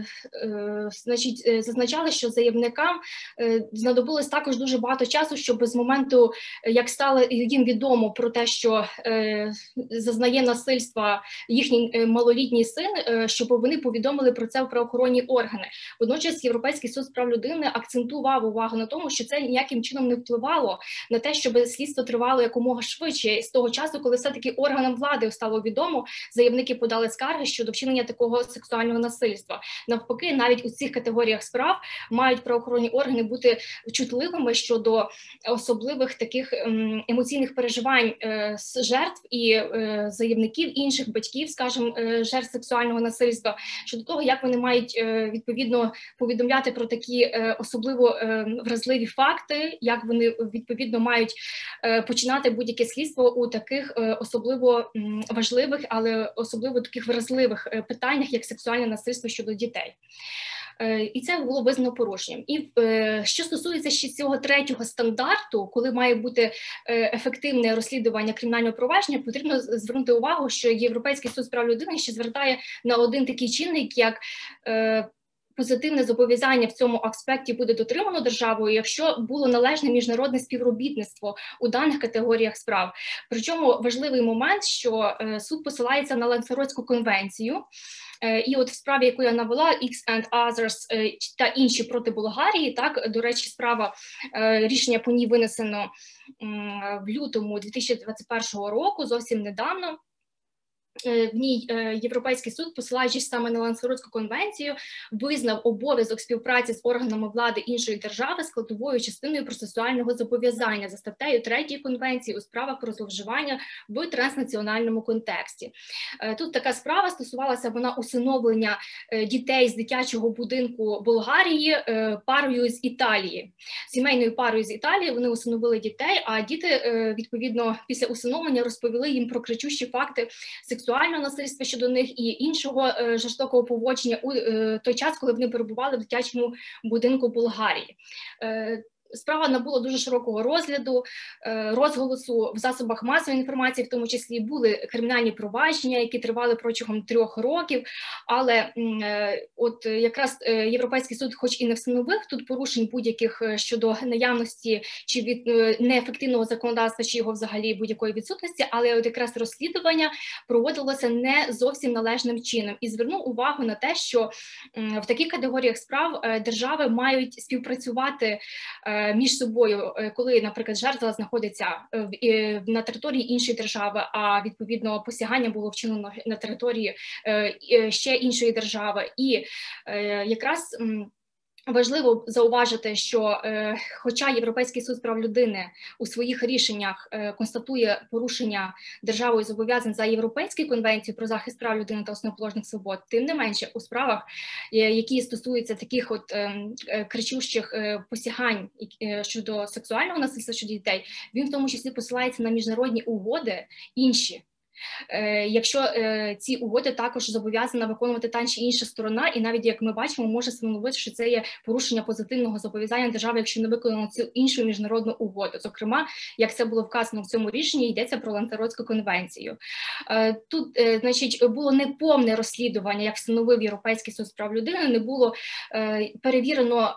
зазначали, що заявникам знадобилось також дуже багато часу, щоб з моменту, як стало їм відомо про те, що зазнає насильства їхній малолітній син, щоб вони повідомили про це в правоохоронні органи. Водночас Європейський суд з прав людини акцентував увагу на тому, що це ніяким чином не впливало на те, щоб слідство тривало якомога швидше. З того часу, коли все-таки органам влади стало відомо, заявники подали скарги щодо вчинення такого сексуального насильства. Навпаки, навіть у цих категоріях справ мають правоохоронні органи бути чутливими щодо особливих таких емоційних переживань жертв і заявників, інших батьків, скажімо, жертв сексуального насильства, щодо того, як вони мають відповідно повідомляти про такі особливо вразливі факти, як вони відповідно мають починати будь-яке слідство у таких особливо важливих, але особливо таких вразливих питаннях, як сексуальне насильство щодо дітей. І це було визнано порушенням. І що стосується ще цього 3-го стандарту, коли має бути ефективне розслідування кримінального провадження, потрібно звернути увагу, що Європейський суд з прав людини ще звертає на один такий чинник, як позитивне зобов'язання в цьому аспекті буде дотримано державою, якщо було належне міжнародне співробітництво у даних категоріях справ. Причому важливий момент, що суд посилається на Ланцаротську конвенцію, і от в справі, яку я навела, X and Others та інші проти Болгарії, так, до речі, справа, рішення по ній винесено в лютому 2021 року, зовсім недавно. В ній Європейський суд, посилаючись саме на Ланцаротську конвенцію, визнав обов'язок співпраці з органами влади іншої держави складовою частиною процесуального зобов'язання за статтею 3 конвенції у справах про зловживання в транснаціональному контексті. Тут така справа стосувалася вона усиновлення дітей з дитячого будинку Болгарії парою з Італії. Сімейною парою з Італії вони усиновили дітей, а діти, відповідно, після усиновлення розповіли їм про кричущі факти сексуального насильства щодо них і іншого жорстокого поводження у той час, коли вони перебували в дитячому будинку Болгарії. Справа набула дуже широкого розгляду, розголосу в засобах масової інформації, в тому числі були кримінальні провадження, які тривали протягом 3 років, але от якраз Європейський суд хоч і не встановив тут порушень будь-яких щодо наявності чи від неефективного законодавства, чи його взагалі будь-якої відсутності, але от якраз розслідування проводилося не зовсім належним чином і звернув увагу на те, що в таких категоріях справ держави мають співпрацювати між собою, коли, наприклад, жертва знаходиться на території іншої держави, а відповідно посягання було вчинено на території ще іншої держави. І якраз важливо зауважити, що хоча Європейський суд з прав людини у своїх рішеннях констатує порушення державою зобов'язань за Європейською конвенцією про захист прав людини та основоположних свобод, тим не менше у справах, які стосуються таких от кричущих посягань щодо сексуального насильства щодо дітей, він в тому числі посилається на міжнародні угоди інші. Якщо ці угоди також зобов'язана виконувати та чи інша сторона, і навіть, як ми бачимо, може встановити, що це є порушення позитивного зобов'язання держави, якщо не виконано цю іншу міжнародну угоду. Зокрема, як це було вказано в цьому рішенні, йдеться про Ланцаротську конвенцію. Тут, значить, було неповне розслідування, як встановив Європейський суд з прав людини, не було перевірено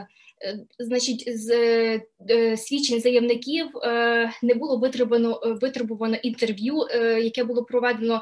значить, з свідчень заявників, не було витребувано інтерв'ю, яке було проведено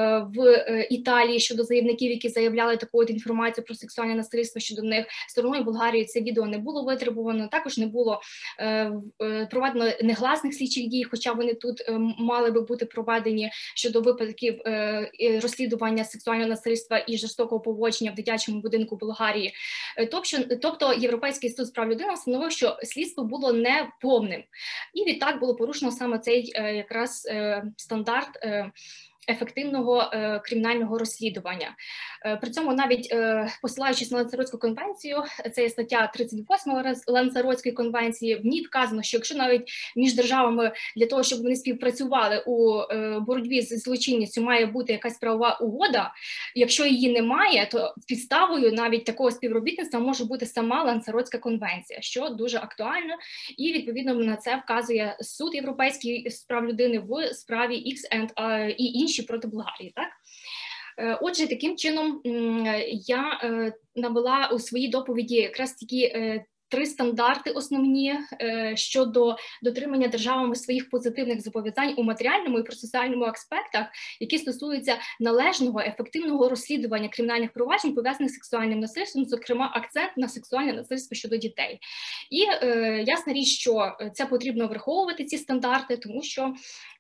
в Італії щодо заявників, які заявляли таку от інформацію про сексуальне насильство щодо них. Стороною Болгарії це відео не було витребувано, також не було проведено негласних слідчих дій, хоча вони тут мали би бути проведені щодо випадків розслідування сексуального насильства і жорстокого поводження в дитячому будинку Болгарії. Тобто Європейський суд з прав людини встановив, що слідство було неповним. І відтак було порушено саме цей якраз стандарт ефективного кримінального розслідування. При цьому навіть посилаючись на Ланцаротську конвенцію, це є стаття 38 Ланцаротської конвенції, в ній вказано, що якщо навіть між державами для того, щоб вони співпрацювали у боротьбі з злочинністю, має бути якась правова угода, якщо її немає, то підставою навіть такого співробітництва може бути сама Ланцаротська конвенція, що дуже актуально, і відповідно на це вказує Суд Європейський з прав людини в справі X і інші проти Болгарії. Так? Отже, таким чином я навела у своїй доповіді якраз такі 3 стандарти основні щодо дотримання державами своїх позитивних зобов'язань у матеріальному і процесуальному аспектах, які стосуються належного, ефективного розслідування кримінальних проваджень, пов'язаних з сексуальним насильством, зокрема акцент на сексуальне насильство щодо дітей. І ясна річ, що це потрібно враховувати, ці стандарти, тому що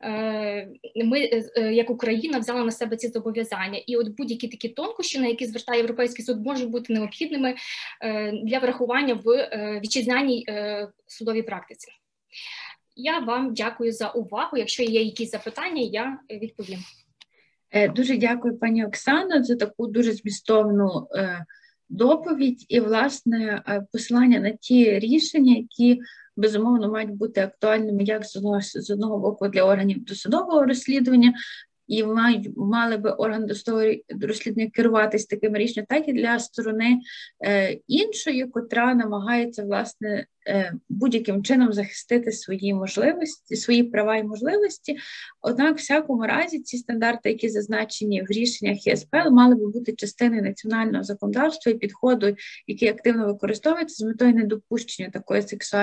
ми, як Україна, взяли на себе ці зобов'язання. І от будь-які такі тонкощі, на які звертає Європейський суд, можуть бути необхідними для врахування в вітчизняній судовій практиці. Я вам дякую за увагу. Якщо є якісь запитання, я відповім. Дуже дякую, пані Оксано, за таку дуже змістовну доповідь і, власне, посилання на ті рішення, які, безумовно, мають бути актуальними як з одного боку для органів досудового розслідування, і мали би орган досудового розслідування керуватись таким рішенням, так і для сторони іншої, котра намагається, власне, будь-яким чином захистити свої можливості, свої права і можливості. Однак, в всякому разі, ці стандарти, які зазначені в рішеннях ЄСПЛ, мали би бути частиною національного законодавства і підходу, який активно використовується з метою недопущення такої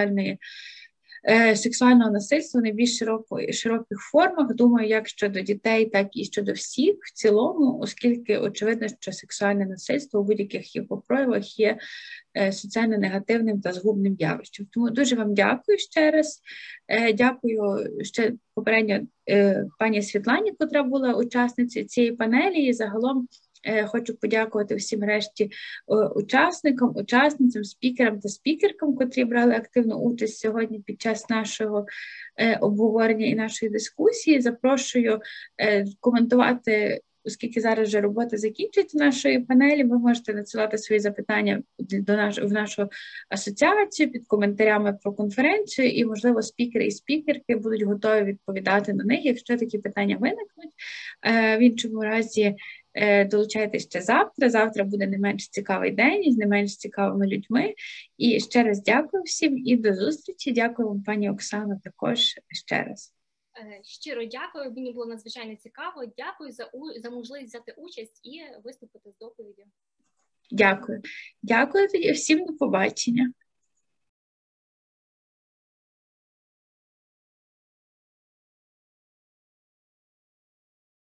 сексуального насильства в найбільш широких формах, думаю, як щодо дітей, так і щодо всіх в цілому, оскільки очевидно, що сексуальне насильство у будь-яких його проявах є соціально негативним та згубним явищем. Тому дуже вам дякую ще раз. Дякую ще попередньо пані Світлані, котра була учасницею цієї панелі, і загалом хочу подякувати всім решті учасникам, учасницям, спікерам та спікеркам, котрі брали активну участь сьогодні під час нашого обговорення і нашої дискусії. Запрошую коментувати, оскільки зараз вже робота закінчується нашої панелі, ви можете надсилати свої запитання в нашу асоціацію під коментарями про конференцію, і, можливо, спікери і спікерки будуть готові відповідати на них, якщо такі питання виникнуть. В іншому разі, долучайтесь ще завтра. Завтра буде не менш цікавий день із не менш цікавими людьми. І ще раз дякую всім і до зустрічі. Дякую вам, пані Оксано, також ще раз. Щиро дякую, мені було надзвичайно цікаво. Дякую за можливість взяти участь і виступити з доповіддю. Дякую. Дякую тоді всім, до побачення.